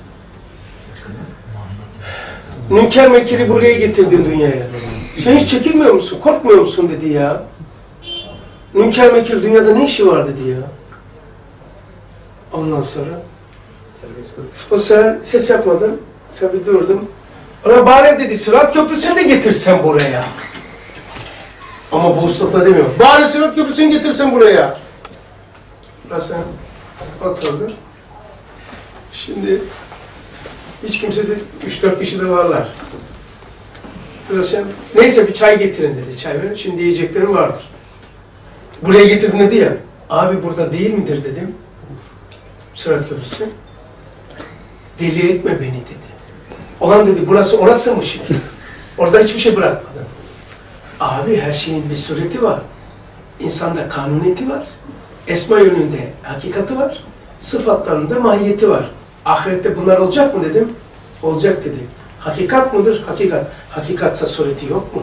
Münker Mekir'i buraya getirdin dünyaya. Sen hiç çekilmiyor musun? Korkmuyor musun dedi ya. Münker Mekir dünyada ne işi var dedi ya. Ondan sonra o sen ses yapmadın. Tabii durdum. Ona bari dedi Sırat Köprüsü'nü de getirsen buraya. Ama bu ustakla demiyor. Bari Sırat Köprüsü'nü getirsen buraya. Burası atıldı. Şimdi hiç kimse de 3-4 kişi de varlar. Burası neyse bir çay getirin dedi. Çay verin. Şimdi yiyeceklerim vardır. Buraya getirdin dedi ya. Abi burada değil midir dedim. Sırat Köprüsü. Deli etme beni dedi. Olan dedi burası orasıymış. Orada hiçbir şey bırakmadın. Abi her şeyin bir sureti var. İnsanda kanuniyeti var. Esma yönünde hakikati var. Sıfatlarında mahiyeti var. Ahirette bunlar olacak mı dedim. Olacak dedi. Hakikat mıdır? Hakikat. Hakikatsa sureti yok mu?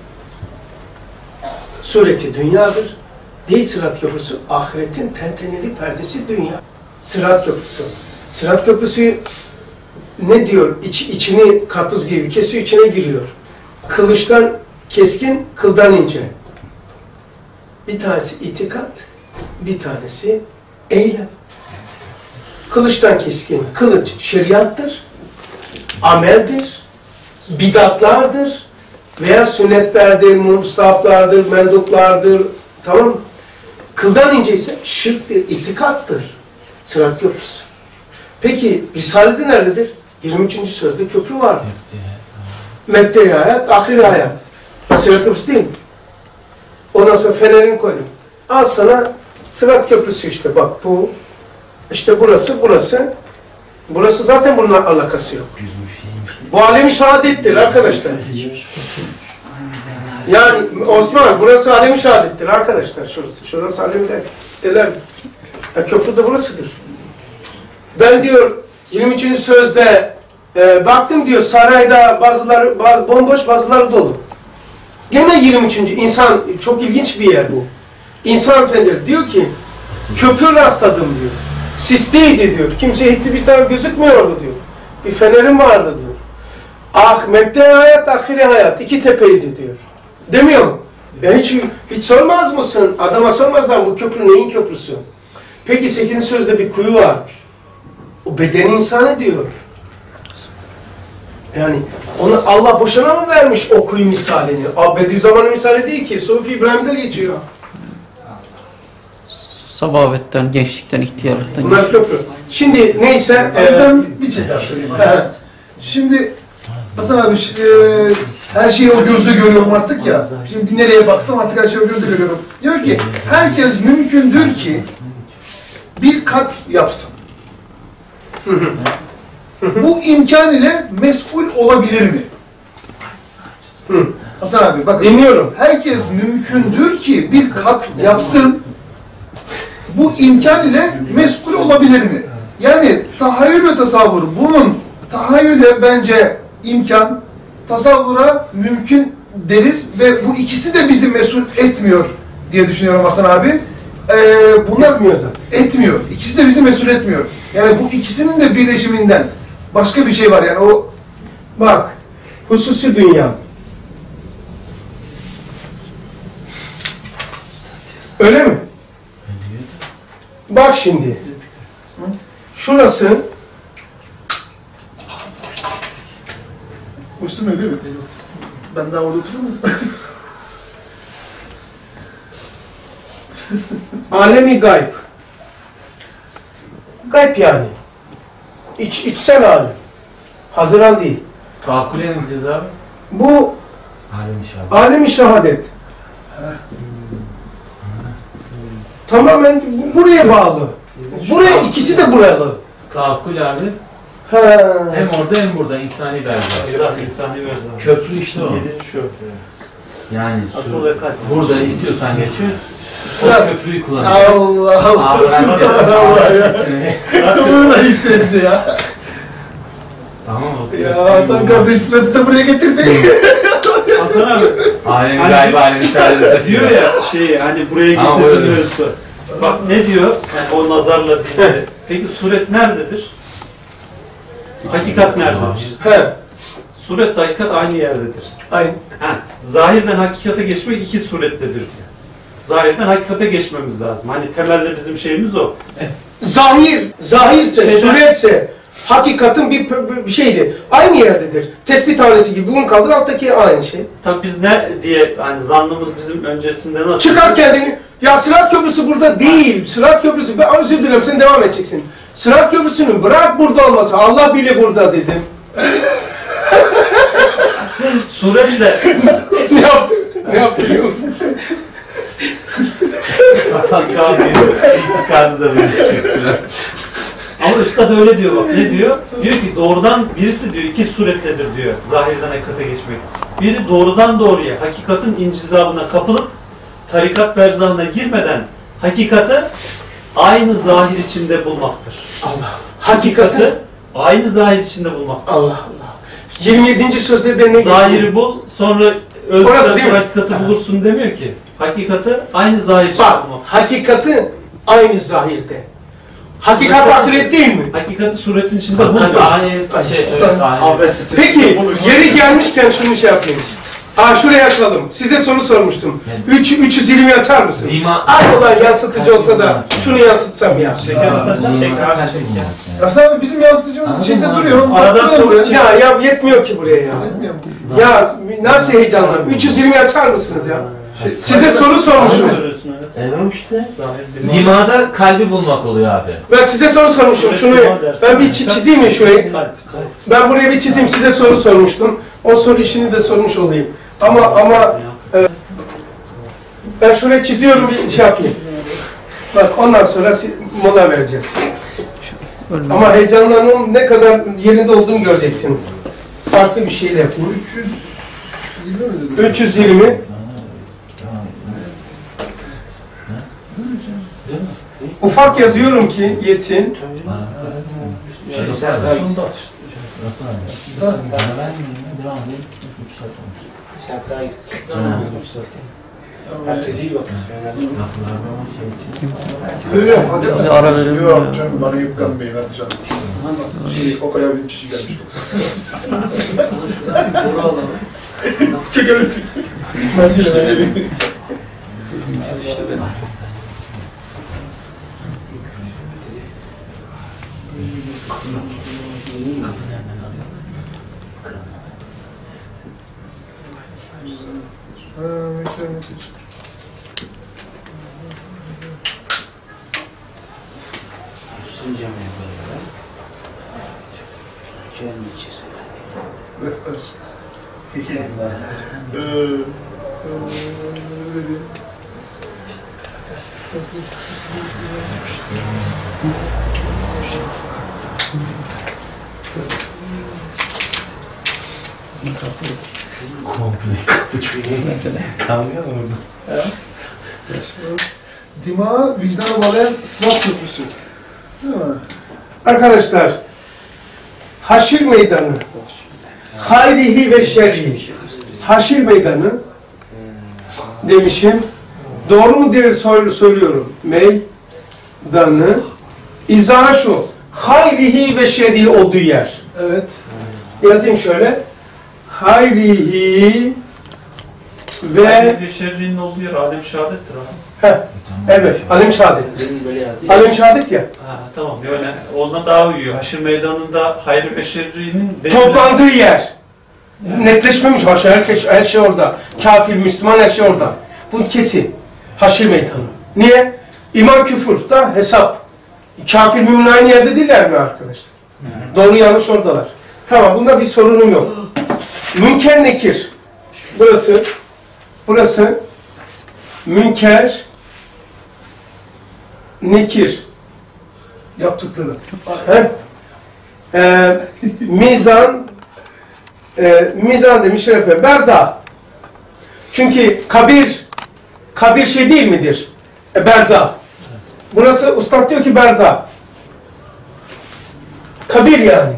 Sureti dünyadır. Değil Sırat Köprüsü. Ahiretin tenteneli perdesi dünya. Sırat Köprüsü. Sırat Köprüsü ne diyor? İçini karpuz gibi kesiyor, içine giriyor. Kılıçtan keskin, kıldan ince. Bir tanesi itikat, bir tanesi eylem. Kılıçtan keskin, kılıç şeriattır, ameldir, bidatlardır veya sünnetlerdir, mustahaplardır, menduplardır, tamam mı? Kıldan ince ise şirktir, itikattır. Sırat Köprüsü. Peki Risale'de nerededir? 23. sözde köprü vardır. Mebde-i hayat, ahir-i hayat. Sırat Köprüsü değil mi? Ondan sonra fenerini koydum. Al sana Sırat Köprüsü işte bak bu. İşte burası. Burası zaten bununla alakası yok. Bu alemi şehadettir arkadaşlar. Yani Osman burası alemi şehadettir arkadaşlar şurası. Şurası alemi derler. Köprü de burasıdır. Ben diyor 23. sözde baktım diyor sarayda bazıları bomboş bazıları dolu. Gene 23. insan çok ilginç bir yer bu. İnsan pencere diyor ki köprü rastladım diyor. Sisliydi diyor. Kimse hiçbir bir tane gözükmüyordu diyor. Bir fenerim vardı diyor. Ah, mebde hayat, ahire hayat. İki tepeydi diyor. Demiyor mu? Ya hiç sormaz mısın? Adama sormazlar bu köprü neyin köprüsü? Peki 8. sözde bir kuyu varmış. O beden insanı diyor. Yani onu Allah boşuna mı vermiş o kuyu misalini? Bediüzzaman'ın misali değil ki. Sufi İbrahim'de geçiyor. Sabavetten, gençlikten, ihtiyarlıktan. Bunlar köprü. Şimdi neyse... Ben bir şey daha söyleyeyim. Şimdi Hasan abi her şeyi o gözle görüyorum artık ya. Şimdi nereye baksam artık her şeyi o gözle görüyorum. Diyor ki herkes mümkündür ki bir kat yapsın. Bu imkan ile mesul olabilir mi? Hasan abi bakın. Dinliyorum. Herkes mümkündür ki bir kat yapsın. Bu imkan ile mesul olabilir mi? Yani tahayyül ve tasavvur. Bunun tahayyüle bence imkan, tasavvura mümkün deriz ve bu ikisi de bizi mesul etmiyor diye düşünüyorum Hasan abi. Bunlar Etmiyor zaten. etmiyor. İkisi de bizi mesul etmiyor. Yani bu ikisinin de birleşiminden başka bir şey var yani o. Bak, hususi dünya. Öyle mi? Bak şimdi. Şurası Üstüme değil mi? Ben daha orada oturuyor muyum? alemi gayb. Gayb yani. İçsel alem. Hazıran değil. Tahakküle ne diyeceğiz abi? Bu Alem-i şehadet. alemi şehadet. Tamamen buraya bağlı. Buraya ikisi de buralı. Tahakkül abi. Ha. Hem orada hem burada insani berzah. Berzah, insani berzah. Köprü işte o. Yedinci köprü. Yani Akıl ve kalp. burada istiyorsan geçiyor. Sıra. O köprüyü kullanırsın. Allah Allah. Abi Allah ya. Burada işte hepsi ya. Tamam mı? Ya Hasan kardeş sıratı da buraya getirdi. Hasan abi Alem-i Hani- gayb, alem-i şehadet diyor ya hani buraya Ama getirmiyorsun. Bak ne diyor? Yani o nazarla değil. Peki suret nerededir? Hakikat nerededir? He. Suret hakikat aynı yerdedir. Aynı. Zahirden hakikate geçmek iki surettedir diyor. Zahirden hakikate geçmemiz lazım. Hani temelde bizim şeyimiz o. Zahirse, suretse, hakikatin bir şeydi. Aynı yerdedir. Tespih tanesi gibi. Bunu kaldır, alttaki aynı şey. Tabi biz ne diye hani zannımız bizim öncesinde nasıl? Çıkar kendini. Ya Sırat Köprüsü burada değil. Sırat Köprüsü, ben özür dilerim sen devam edeceksin. Sırat Köprüsü'nün bırak burada olması, Allah bile burada dedim. Suretle Ne yaptın? Ne yaptın biliyor musun? itikadı da bizi çektiler. Ama üstad öyle diyor bak. Ne diyor? Diyor ki doğrudan birisi diyor iki surettedir diyor. Zahirden hakikate geçmek. Biri doğrudan doğruya hakikatin incizabına kapılıp tarikat berzahına girmeden hakikati aynı zahir içinde bulmaktır. Allah. Hakikati aynı zahir içinde bulmaktır. Allah Allah. 27. sözde de ne geçiyor? Zahiri bul, sonra Orası öldükten değil mi? sonra hakikati bulursun demiyor ki. Hakikati aynı zahir içinde Bak, bulmak. hakikati aynı zahirde. Hakikat ahiret değil mi? Hakikati suretin içinde Hakikat bulmak. aynı şey. Sen- Evet, aynı. Peki, yeri gelmişken şunu şey yapayım. Şuraya açalım. Size soru sormuştum. 320 açar mısın? Dima. Ay olan yansıtıcı olsa da şunu yansıtsam ya. Hasan abi bizim yansıtıcımız şeyde duruyor. Aradan Bakıyor sonra- buraya. Ya yetmiyor ki buraya ya. Yetmiyor mu? Ya nasıl heyecanlı. 320 açar mısınız ya? Şey- Size soru sormuşum. Evet işte. Dimada kalbi bulmak oluyor abi. Ben size soru sormuşum. Şunu ben bir çizeyim mi şurayı? Ben buraya bir çizeyim. Size soru sormuştum. O soru işini de sormuş olayım. Ama ben şuraya çiziyorum bir şey yapayım. Bak ondan sonra mola vereceğiz. Ama heyecanlanım ne kadar yerinde olduğunu göreceksiniz. Farklı bir şeyle yapayım. 320 mi dedin? 320. Ufak yazıyorum ki yetsin. Yok Bir ara verelim ya. yok canım bana yıpranmayın atacağım. O kadar bir kişi gelmiş yoksa. Çekelim. Ben geleyim. Kalmıyor mu burada? Dimağı vicdana bağlayan Sırat Köprüsü. Değil mi? Arkadaşlar, haşir meydanı, hayrihi ve şerrihi, haşir meydanı demişim, doğru mu diye söylüyorum, meydanı, izahı şu, hayrihi ve şerrihi olduğu yer. Evet. Yazayım şöyle, hayrihi ve... Şerrinin olduğu yer alem şehadettir abi. Heh, evet, alem şehadet. Alem şehadet ya. Ha, tamam yani ondan daha uyuyor. Haşir meydanında hayır ve şerrinin Toplandığı yer. Netleşmemiş haşir, her şey orada. Kafir, Müslüman her şey orada. Bu kesin. Haşir meydanı. Niye? İman küfür da hesap. Kafir mümin aynı yerde değiller mi arkadaşlar? Doğru yanlış oradalar. Tamam, bunda bir sorunum yok. Münker nekir. Burası münker nekir. Yaptıkları. Mizan demiş efendim. Berzah. Çünkü kabir şey değil midir? Berzah. Burası ustad diyor ki berzah. Kabir yani.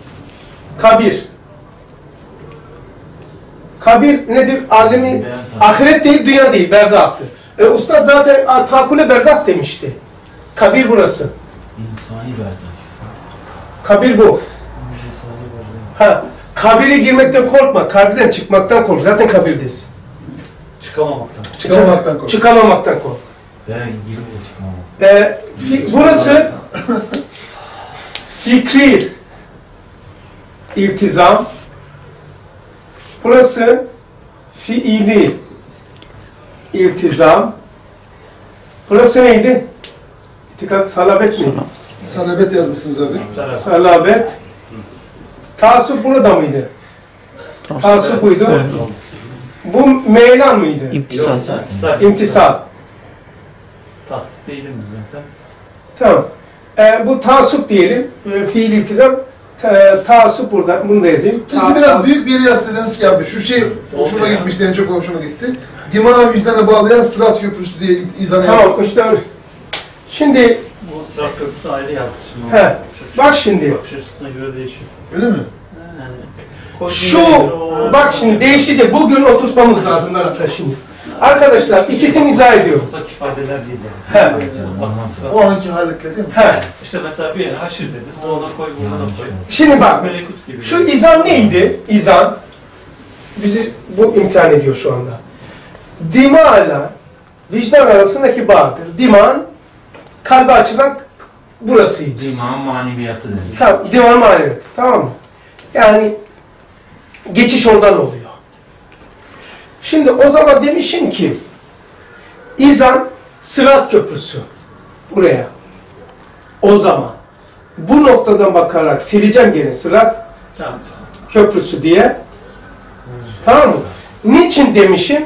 Kabir nedir? Alemi ahiret değil, dünya değil, berzahtır. Ustad zaten tahakkule berzah demişti. Kabir burası. İnsani berzah. Kabir bu. Ha, kabire girmekten korkma, kabirden çıkmaktan kork. Zaten kabirdesin. Çıkamamaktan. Çıkamamaktan kork. Ben girip de çıkamam. Burası fikri iltizam. Burası fiili iltizam. Burası neydi? İtikat salabet miydi? Salabet yazmışsınız abi. Salabet. Taassup burada mıydı? Taassup buydu. Evet. Bu meylan mıydı? İmtisal. İmtisal. Tasdik değilim zaten. Tamam. Bu taassup diyelim. Fiil iltizam. Taassup burada. Bunu da yazayım. Peki biraz büyük bir yere yazsaydınız ki abi. Şu şey hoşuma gitmişti, en çok hoşuma gitti. Dimağı vicdana bağlayan Sırat Köprüsü diye izah Tamam yazmışsınız. işte. Şimdi Bu Sırat Köprüsü ayrı yazdı şimdi. He, bak şimdi. Bakış açısına göre değişiyor. Öyle mi? Bak şimdi değişecek. Bugün oturtmamız lazım arkadaşlar şimdi. Arkadaşlar ikisini izah ediyorum. Ortak ifadeler değil He. yani. O anki haletle değil mi? He. İşte mesela bir yere haşir dedi. Ona koy, buna koy. Şimdi bak. Melekut gibi. Şu izan neydi? İzan. Bizi bu imtihan ediyor şu anda. Dima ile vicdan arasındaki bağdır. Diman kalbe açılan burasıydı. Dimağın maneviyatı denir. Tamam, divan maneviyatı. Tamam mı? Yani geçiş oradan oluyor. Şimdi o zaman demişim ki İzan Sırat Köprüsü buraya. O zaman bu noktadan bakarak sileceğim gene Sırat Köprüsü diye. Tamam mı? Niçin demişim?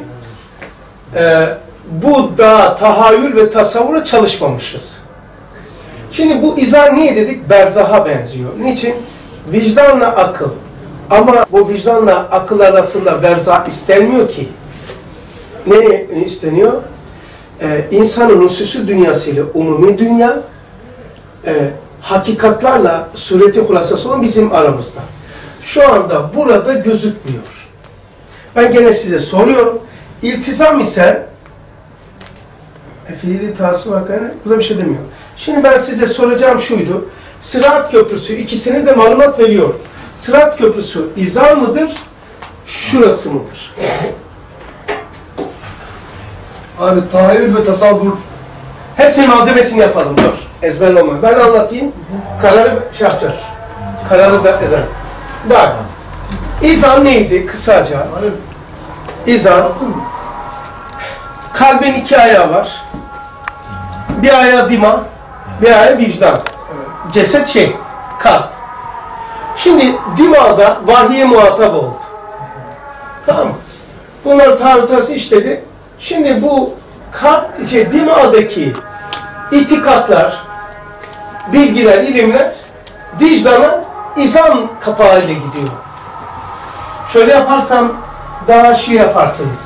Bu da tahayyül ve tasavvura çalışmamışız. Şimdi bu izan niye dedik? Berzaha benziyor. Niçin? Vicdanla akıl. Ama bu vicdanla akıl arasında berzah istenmiyor ki. Ne isteniyor? İnsanın hususi dünyasıyla umumi dünya, hakikatlarla sureti hulasası olan bizim aramızda. Şu anda burada gözükmüyor. Ben gene size soruyorum. İltizam ise Fiili tasvip hakkında burada bir şey demiyor. Şimdi ben size soracağım şuydu. Sırat Köprüsü, ikisine de malumat veriyor. Sırat Köprüsü izan mıdır? Şurası mıdır? Abi tahayyül ve tasavvur. Hepsinin malzemesini yapalım. Dur. Ezberle olma. Ben anlatayım. Kararı şey yapacağız. Kararı da ezber. Bak. İzan neydi? Kısaca. Abi, İzan. Kalbin iki ayağı var. Bir ayağı dima, bir ayağı vicdan. Ceset kalp. Şimdi dimada vahiye muhatap oldu. Tamam mı? Bunlar tartası işledi. Şimdi bu kalp, dimadaki itikatlar, bilgiler, ilimler vicdana izan kapağıyla gidiyor. Şöyle yaparsam daha yaparsınız.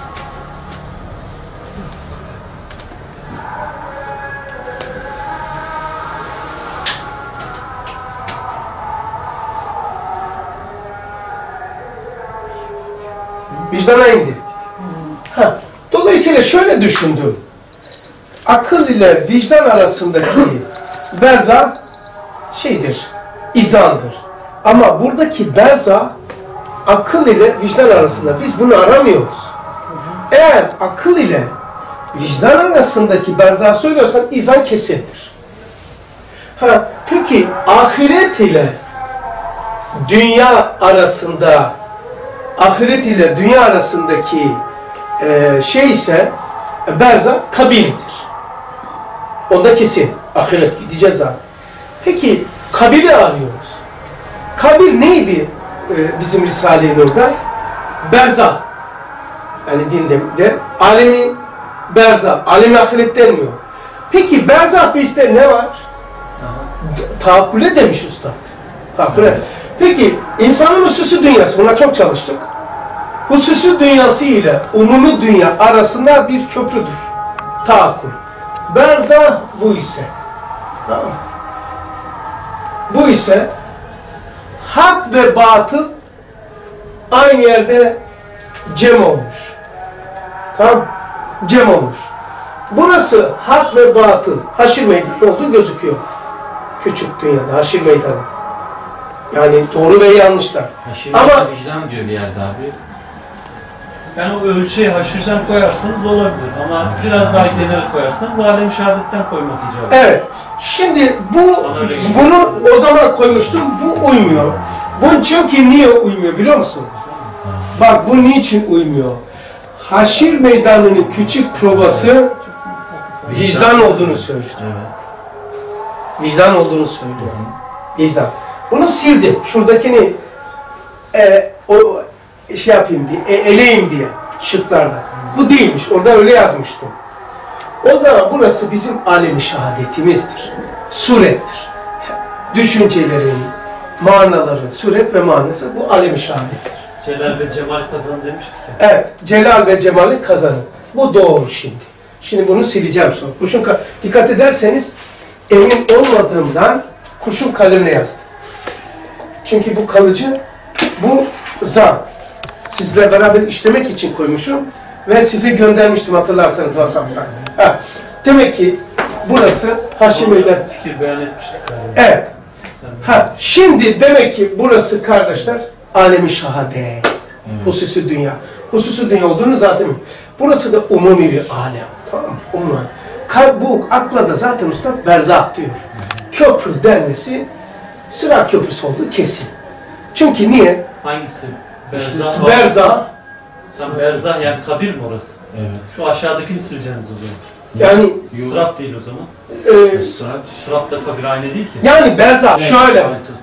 Vicdana indi. Dolayısıyla şöyle düşündüm. Akıl ile vicdan arasındaki berzah izandır. Ama buradaki berzah akıl ile vicdan arasında. Biz bunu aramıyoruz. Eğer akıl ile vicdan arasındaki berzah söylüyorsan izan kesindir. Peki ahiret ile dünya arasında arasındaki ise berzah kabirdir. Onda kesin. Ahiret gideceğiz zaten. Peki kabiri arıyoruz. Kabir neydi bizim Risale-i Nur'da? Berzah. Yani dinde alemi berzah. Alemi ahiret denmiyor. Peki berzah bizde ne var? Tahakkule demiş Üstad. Tahakkule. Evet. Peki insanın hususi dünyası. Buna çok çalıştık. Hususi dünyası ile umumi dünya arasında bir köprüdür. Tahakkul. Berzah bu ise. Tamam mı? Bu ise hak ve batıl aynı yerde cem olmuş. Tamam? Cem olmuş. Burası hak ve batıl, haşir meydanı olduğu gözüküyor. Küçük dünyada haşir meydanı. Yani doğru ve yanlışlar. Haşir ama vicdan diyor bir yerde abi. Yani o ölçeği haşirden koyarsanız olabilir ama biraz daha genel koyarsanız alem-i şehadetten koymak icap. Evet. Şimdi bunu o zaman koymuştum. Bu uymuyor. Bu çünkü niye uymuyor biliyor musun? Bak bu niçin uymuyor? Haşir meydanının küçük provası vicdan olduğunu söylüyor. Vicdan olduğunu söylüyor. Vicdan. Bunu sildim. Şuradakini yapayım diye, eleyim diye şıklarda. Bu değilmiş. Orada öyle yazmıştım. O zaman burası bizim alem-i şehadetimizdir. Surettir. Düşüncelerin, manaların, suret ve manası bu alem-i şehadettir. Celal ve cemal kazanı demiştik ya. Evet. Celal ve cemalin kazanı. Bu doğru şimdi. Şimdi bunu sileceğim sonra. Dikkat ederseniz emin olmadığımdan kurşun kalemle yazdım. Çünkü bu kalıcı, bu zan. Sizle beraber işlemek için koymuşum ve size göndermiştim hatırlarsanız WhatsApp'tan. Demek ki burası Haşim Bey'den fikir beyan etmiştik. Evet. Şimdi demek ki burası kardeşler alem-i şehadet. Hususi dünya. Hususi dünya olduğunu zaten burası da umumi bir alem. Tamam mı? Umumi. Bu akla da zaten Üstad berzah diyor. Köprü denmesi Sırat Köprüsü olduğu kesin. Çünkü niye? Hangisi? Berzah. Berzah. Tam berzah yani kabir mi orası? Evet. Şu aşağıdakini sileceğiniz o zaman. Yani Sırat değil o zaman. Sıratla kabir aynı değil ki. Yani berzah şöyle.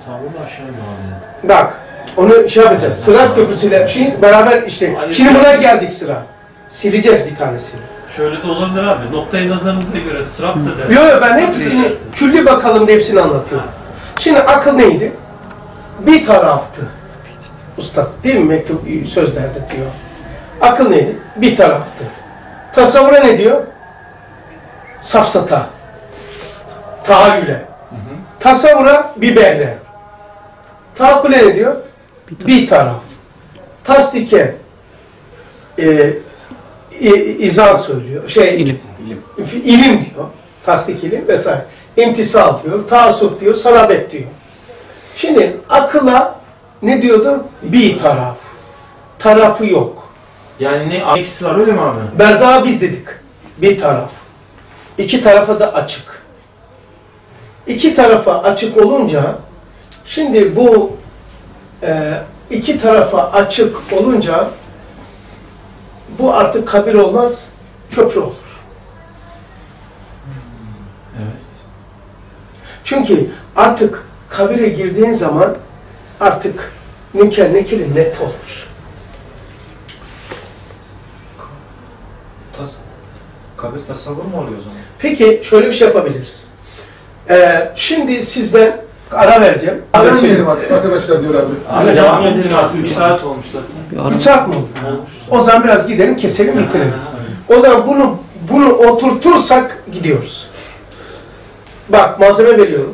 Bak onu yapacağız. Sırat Köprüsü'yle beraber işte. Şimdi buna geldik sıra. Sileceğiz bir tanesini. Şöyle de olabilir abi. Noktayı nazarınıza göre sırat da der. Yok ben hepsini külli bakalım da hepsini anlatıyorum. Şimdi akıl neydi? Bir taraftı. Usta değil mi? Mektup sözlerde diyor. Akıl neydi? Bir taraftı. Tasavvura ne diyor? Safsata. Tahayyüle. Tasavvura bir behre. Tahakkule ne diyor? Bir taraf. Tasdike izan söylüyor. İlim diyor. Tasdik ilim vesaire. İmtisal diyor. Taassup diyor. Salabet diyor. Şimdi akıla ne diyordu? Bir taraf. Tarafı yok. Yani ne eksi var öyle mi abi? Berzağa biz dedik. Bir taraf. İki tarafa da açık. İki tarafa açık olunca şimdi bu iki tarafa açık olunca bu artık kabir olmaz, köprü olur. Evet. Çünkü artık kabire girdiğin zaman artık münker nekiri net olur. Kabir tasavvur mu oluyor o zaman? Peki şöyle bir şey yapabiliriz. Şimdi sizden ara vereceğim. Ara vermeyelim arkadaşlar diyor abi. Abi devam edelim artık 3 saat olmuş zaten. 3 saat mi oldu? O zaman biraz gidelim, keselim, bitirelim. O zaman bunu oturtursak gidiyoruz. Bak malzeme veriyorum.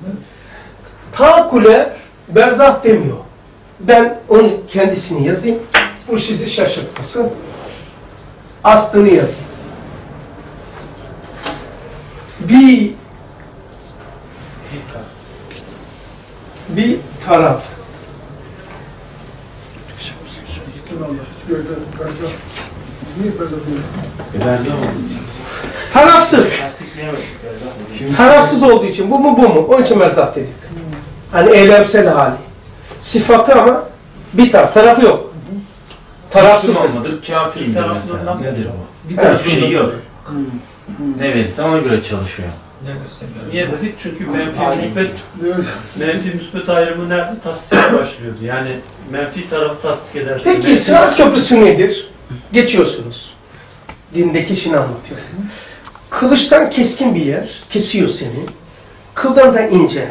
Taakule berzah demiyor. Ben onun kendisini yazayım. Bu sizi şaşırtmasın. Aslını yazayım. Bir taraf. Berzah olduğu için. Tarafsız. Tarafsız olduğu için bu mu? Onun için berzah dedik. Hani eylemsel hali. Sıfatı ama bir tarafı yok. Tarafsız Müslüman mıdır? Kafirdir mesela. Nedir bu? Bir taraf Hiçbir şey yok. Ne verirsen ona göre çalışıyor. Niye dedik? Çünkü menfi müsbet ayrımı nerede? Tasdikle başlıyordu. Yani menfi tarafı tasdik edersin. Peki Sırat Köprüsü nedir? Geçiyorsunuz. Dindeki işini anlatıyorum. Kılıçtan keskin bir yer, kesiyor seni. Kıldan da ince.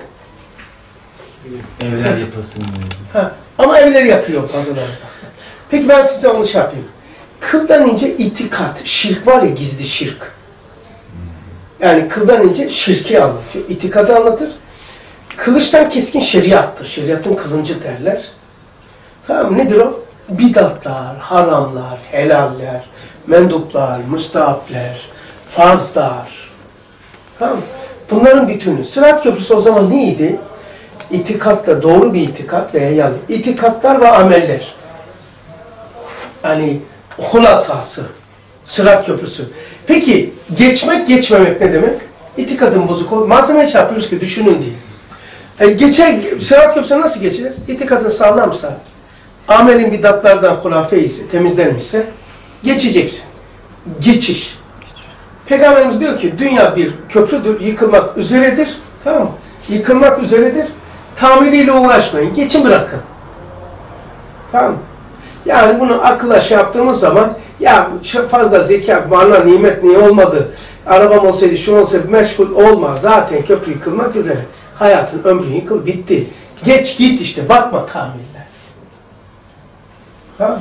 Evler yapasın. Ama evleri yapıyor bazıları. Peki ben size onu şey yapayım. Kıldan ince itikat, şirk var ya, gizli şirk. Yani kıldan ince şirki anlatıyor, itikadı anlatır. Kılıçtan keskin şeriattır, şeriatın kılıncı derler. Tamam, nedir o? Bidatlar, haramlar, helaller, menduplar, müstahapler, farzlar. Tamam. Bunların bütünü. Sırat Köprüsü o zaman neydi? İtikatla, doğru bir itikat veya yanlış. İtikatlar ve ameller. Yani hulasası. Sırat Köprüsü. Peki geçmek geçmemek ne demek? İtikadın bozuk olur. Malzeme şey yapıyoruz ki düşünün diye. Sırat Köprüsü'ne nasıl geçeceğiz? İtikadın sağlamsa, amelin bidatlardan hurafe ise, temizlenmişse geçeceksin. Geçiş. Peygamberimiz diyor ki dünya bir köprüdür, yıkılmak üzeredir. Tamam mı? Yıkılmak üzeredir. Tamiriyle uğraşmayın. Geçin bırakın. Tamam mı? Yani bunu akılla şey yaptığımız zaman ya fazla zeka, mana, nimet niye olmadı? Arabam olsaydı, şu olsaydı meşgul olma. Zaten köprü yıkılmak üzere. Hayatın ömrü yıkıl, bitti. Geç git işte, bakma tamirler. Tamam.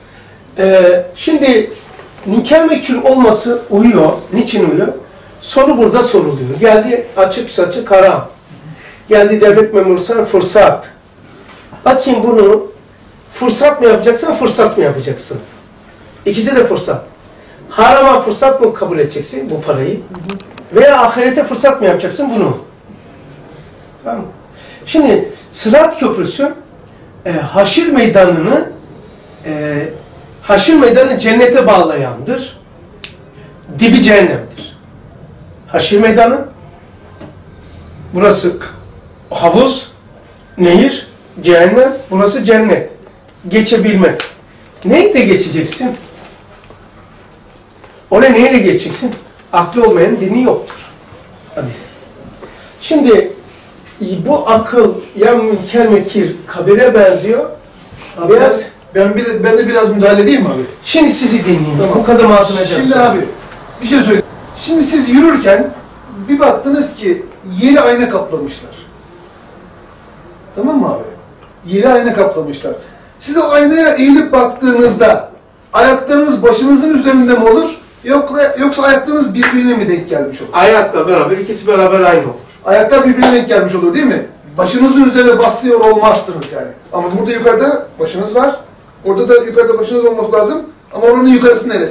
Şimdi münker mekir olması uyuyor. Niçin uyuyor? Soru burada soruluyor. Geldi açık saçık haram. Geldi devlet memurusuna fırsat. Bakayım bunu fırsat mı yapacaksın, fırsat mı yapacaksın? İkisi de fırsat. Harama fırsat mı kabul edeceksin bu parayı? Veya ahirete fırsat mı yapacaksın bunu? Tamam. Şimdi Sırat Köprüsü haşir meydanını cennete bağlayandır. Dibi cehennemdir. Haşir meydanı, burası havuz, nehir, cehennem, burası cennet. Geçebilmek. Neyle geçeceksin? Oraya neyle geçeceksin? Aklı olmayan dini yoktur. Hadis. Şimdi bu akıl ya münker mekir kabire benziyor. Abi Biraz ben de biraz müdahale edeyim mi abi? şimdi sizi dinleyin. Tamam. Bu kadar malzeme Şimdi abi bir şey söyleyeyim. Şimdi siz yürürken bir baktınız ki yeri ayna kaplamışlar. Tamam mı abi? Yeri ayna kaplamışlar. Siz o aynaya eğilip baktığınızda ayaklarınız başınızın üzerinde mi olur? Yoksa ayaklarınız birbirine mi denk gelmiş olur? Ayakla beraber, ikisi beraber aynı olur. Ayaklar birbirine denk gelmiş olur değil mi? Başınızın üzerine basıyor olmazsınız yani. Ama burada yukarıda başınız var. Orada da yukarıda başınız olması lazım. Ama oranın yukarısı neresi?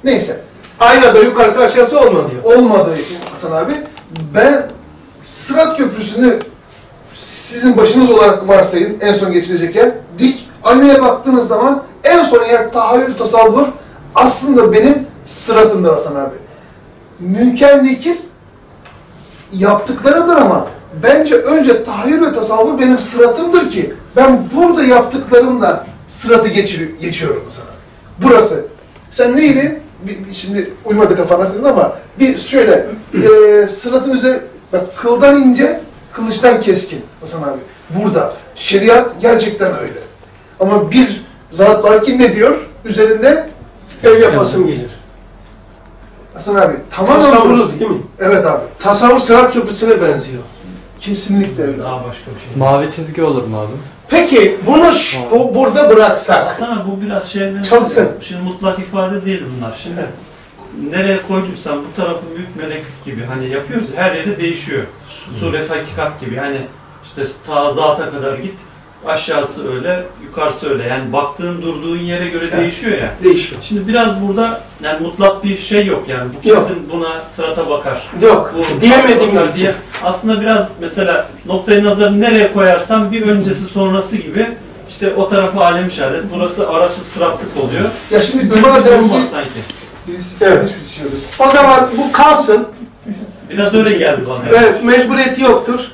Neyse. Aynada yukarısı aşağısı olma diyor. Olmadığı için Hasan abi, ben Sırat Köprüsü'nü sizin başınız olarak varsayın, en son geçilecek yer. Dik, aynaya baktığınız zaman en son yer tahayyül, tasavvur aslında benim sıratımdır Hasan abi. Münker Nekir yaptıklarımdır ama bence önce tahayyül ve tasavvur benim sıratımdır ki ben burada yaptıklarımla sıratı geçiyorum Hasan abi. Burası. Sen neydi? Şimdi uymadı kafana senin ama bir şöyle sıratın üzeri, bak kıldan ince, kılıçtan keskin Hasan abi. Burada şeriat gerçekten öyle. Ama bir zat var ki ne diyor? Üzerinde Ev yapasım gelir. Hasan abi tamamen Tasavvur burası. değil mi? Evet abi. Tasavvur Sırat Köprüsü'ne benziyor. Kesinlikle öyle. Daha başka bir şey. Mavi çizgi olur mu abi? Peki bunu burada bıraksak, Baksana bu biraz şeyler. Çalışsın. Şimdi mutlak ifade değil bunlar. Şimdi nereye koyduysan bu tarafı büyük melekut gibi hani yapıyoruz, her yere değişiyor. Suret hakikat gibi, hani işte ta zata kadar git, aşağısı öyle, yukarısı öyle. Yani baktığın, durduğun yere göre değişiyor ya. değişiyor. Şimdi biraz burada yani mutlak bir şey yok yani. Bu Yok. kesin buna sırata bakar. Yok, Bu diyemediğimiz bakar için. diye. Aslında biraz mesela noktayı nazarı nereye koyarsam bir öncesi sonrası gibi, işte o tarafı alem şehadet, burası arası sıratlık oluyor. Ya şimdi Böyle Cuma bir durum dersi var sanki. birisi Evet. söylemiş bir şey olur. O zaman bu kalsın. Biraz öyle geldi bana. Evet, mecburiyeti yoktur.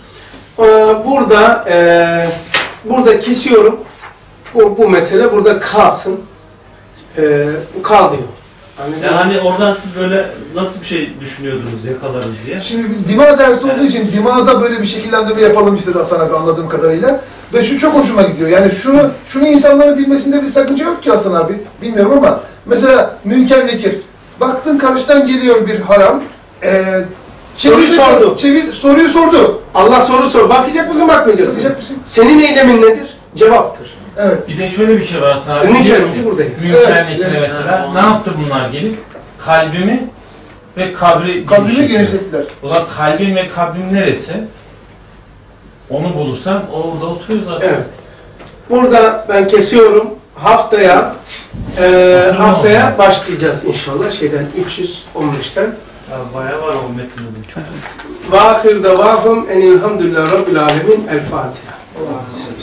Burada kesiyorum. Bu mesele burada kalsın. Kal diyor. Yani hani oradan siz böyle nasıl bir şey düşünüyordunuz yakalarız diye. Şimdi bir dima dersi olduğu için dimada böyle bir şekillendirme yapalım istedi Hasan abi anladığım kadarıyla. Ve şu çok hoşuma gidiyor. Yani şunu insanların bilmesinde bir sakınca yok ki Hasan abi. Bilmiyorum ama mesela Münker Nekir. Baktın karşıdan geliyor bir haram. Soruyu sordu. Soruyu sordu. Allah soru sor. Bakacak mısın, bakmayacak mısın? Bakacak mısın? Senin eylemin nedir? Cevaptır. Evet. Bir de şöyle bir şey var Hasan abi. Münker Diyor Nekir ki, buradayım. Münker Evet, Nekir'e evet. mesela Evet. ne yaptı bunlar gelip? Kalbimi ve kabrimi Kabrimi genişlettiler. O zaman kalbim ve kabrim neresi? Onu bulursan orada oturuyor zaten. Evet. Burada ben kesiyorum. Haftaya başlayacağız inşallah şeyden 315'ten. Ya bayağı var o metinde. Ve ahir davahum enilhamdülillahi rabbil alemin. El Fatiha. Allah'a emanet olun.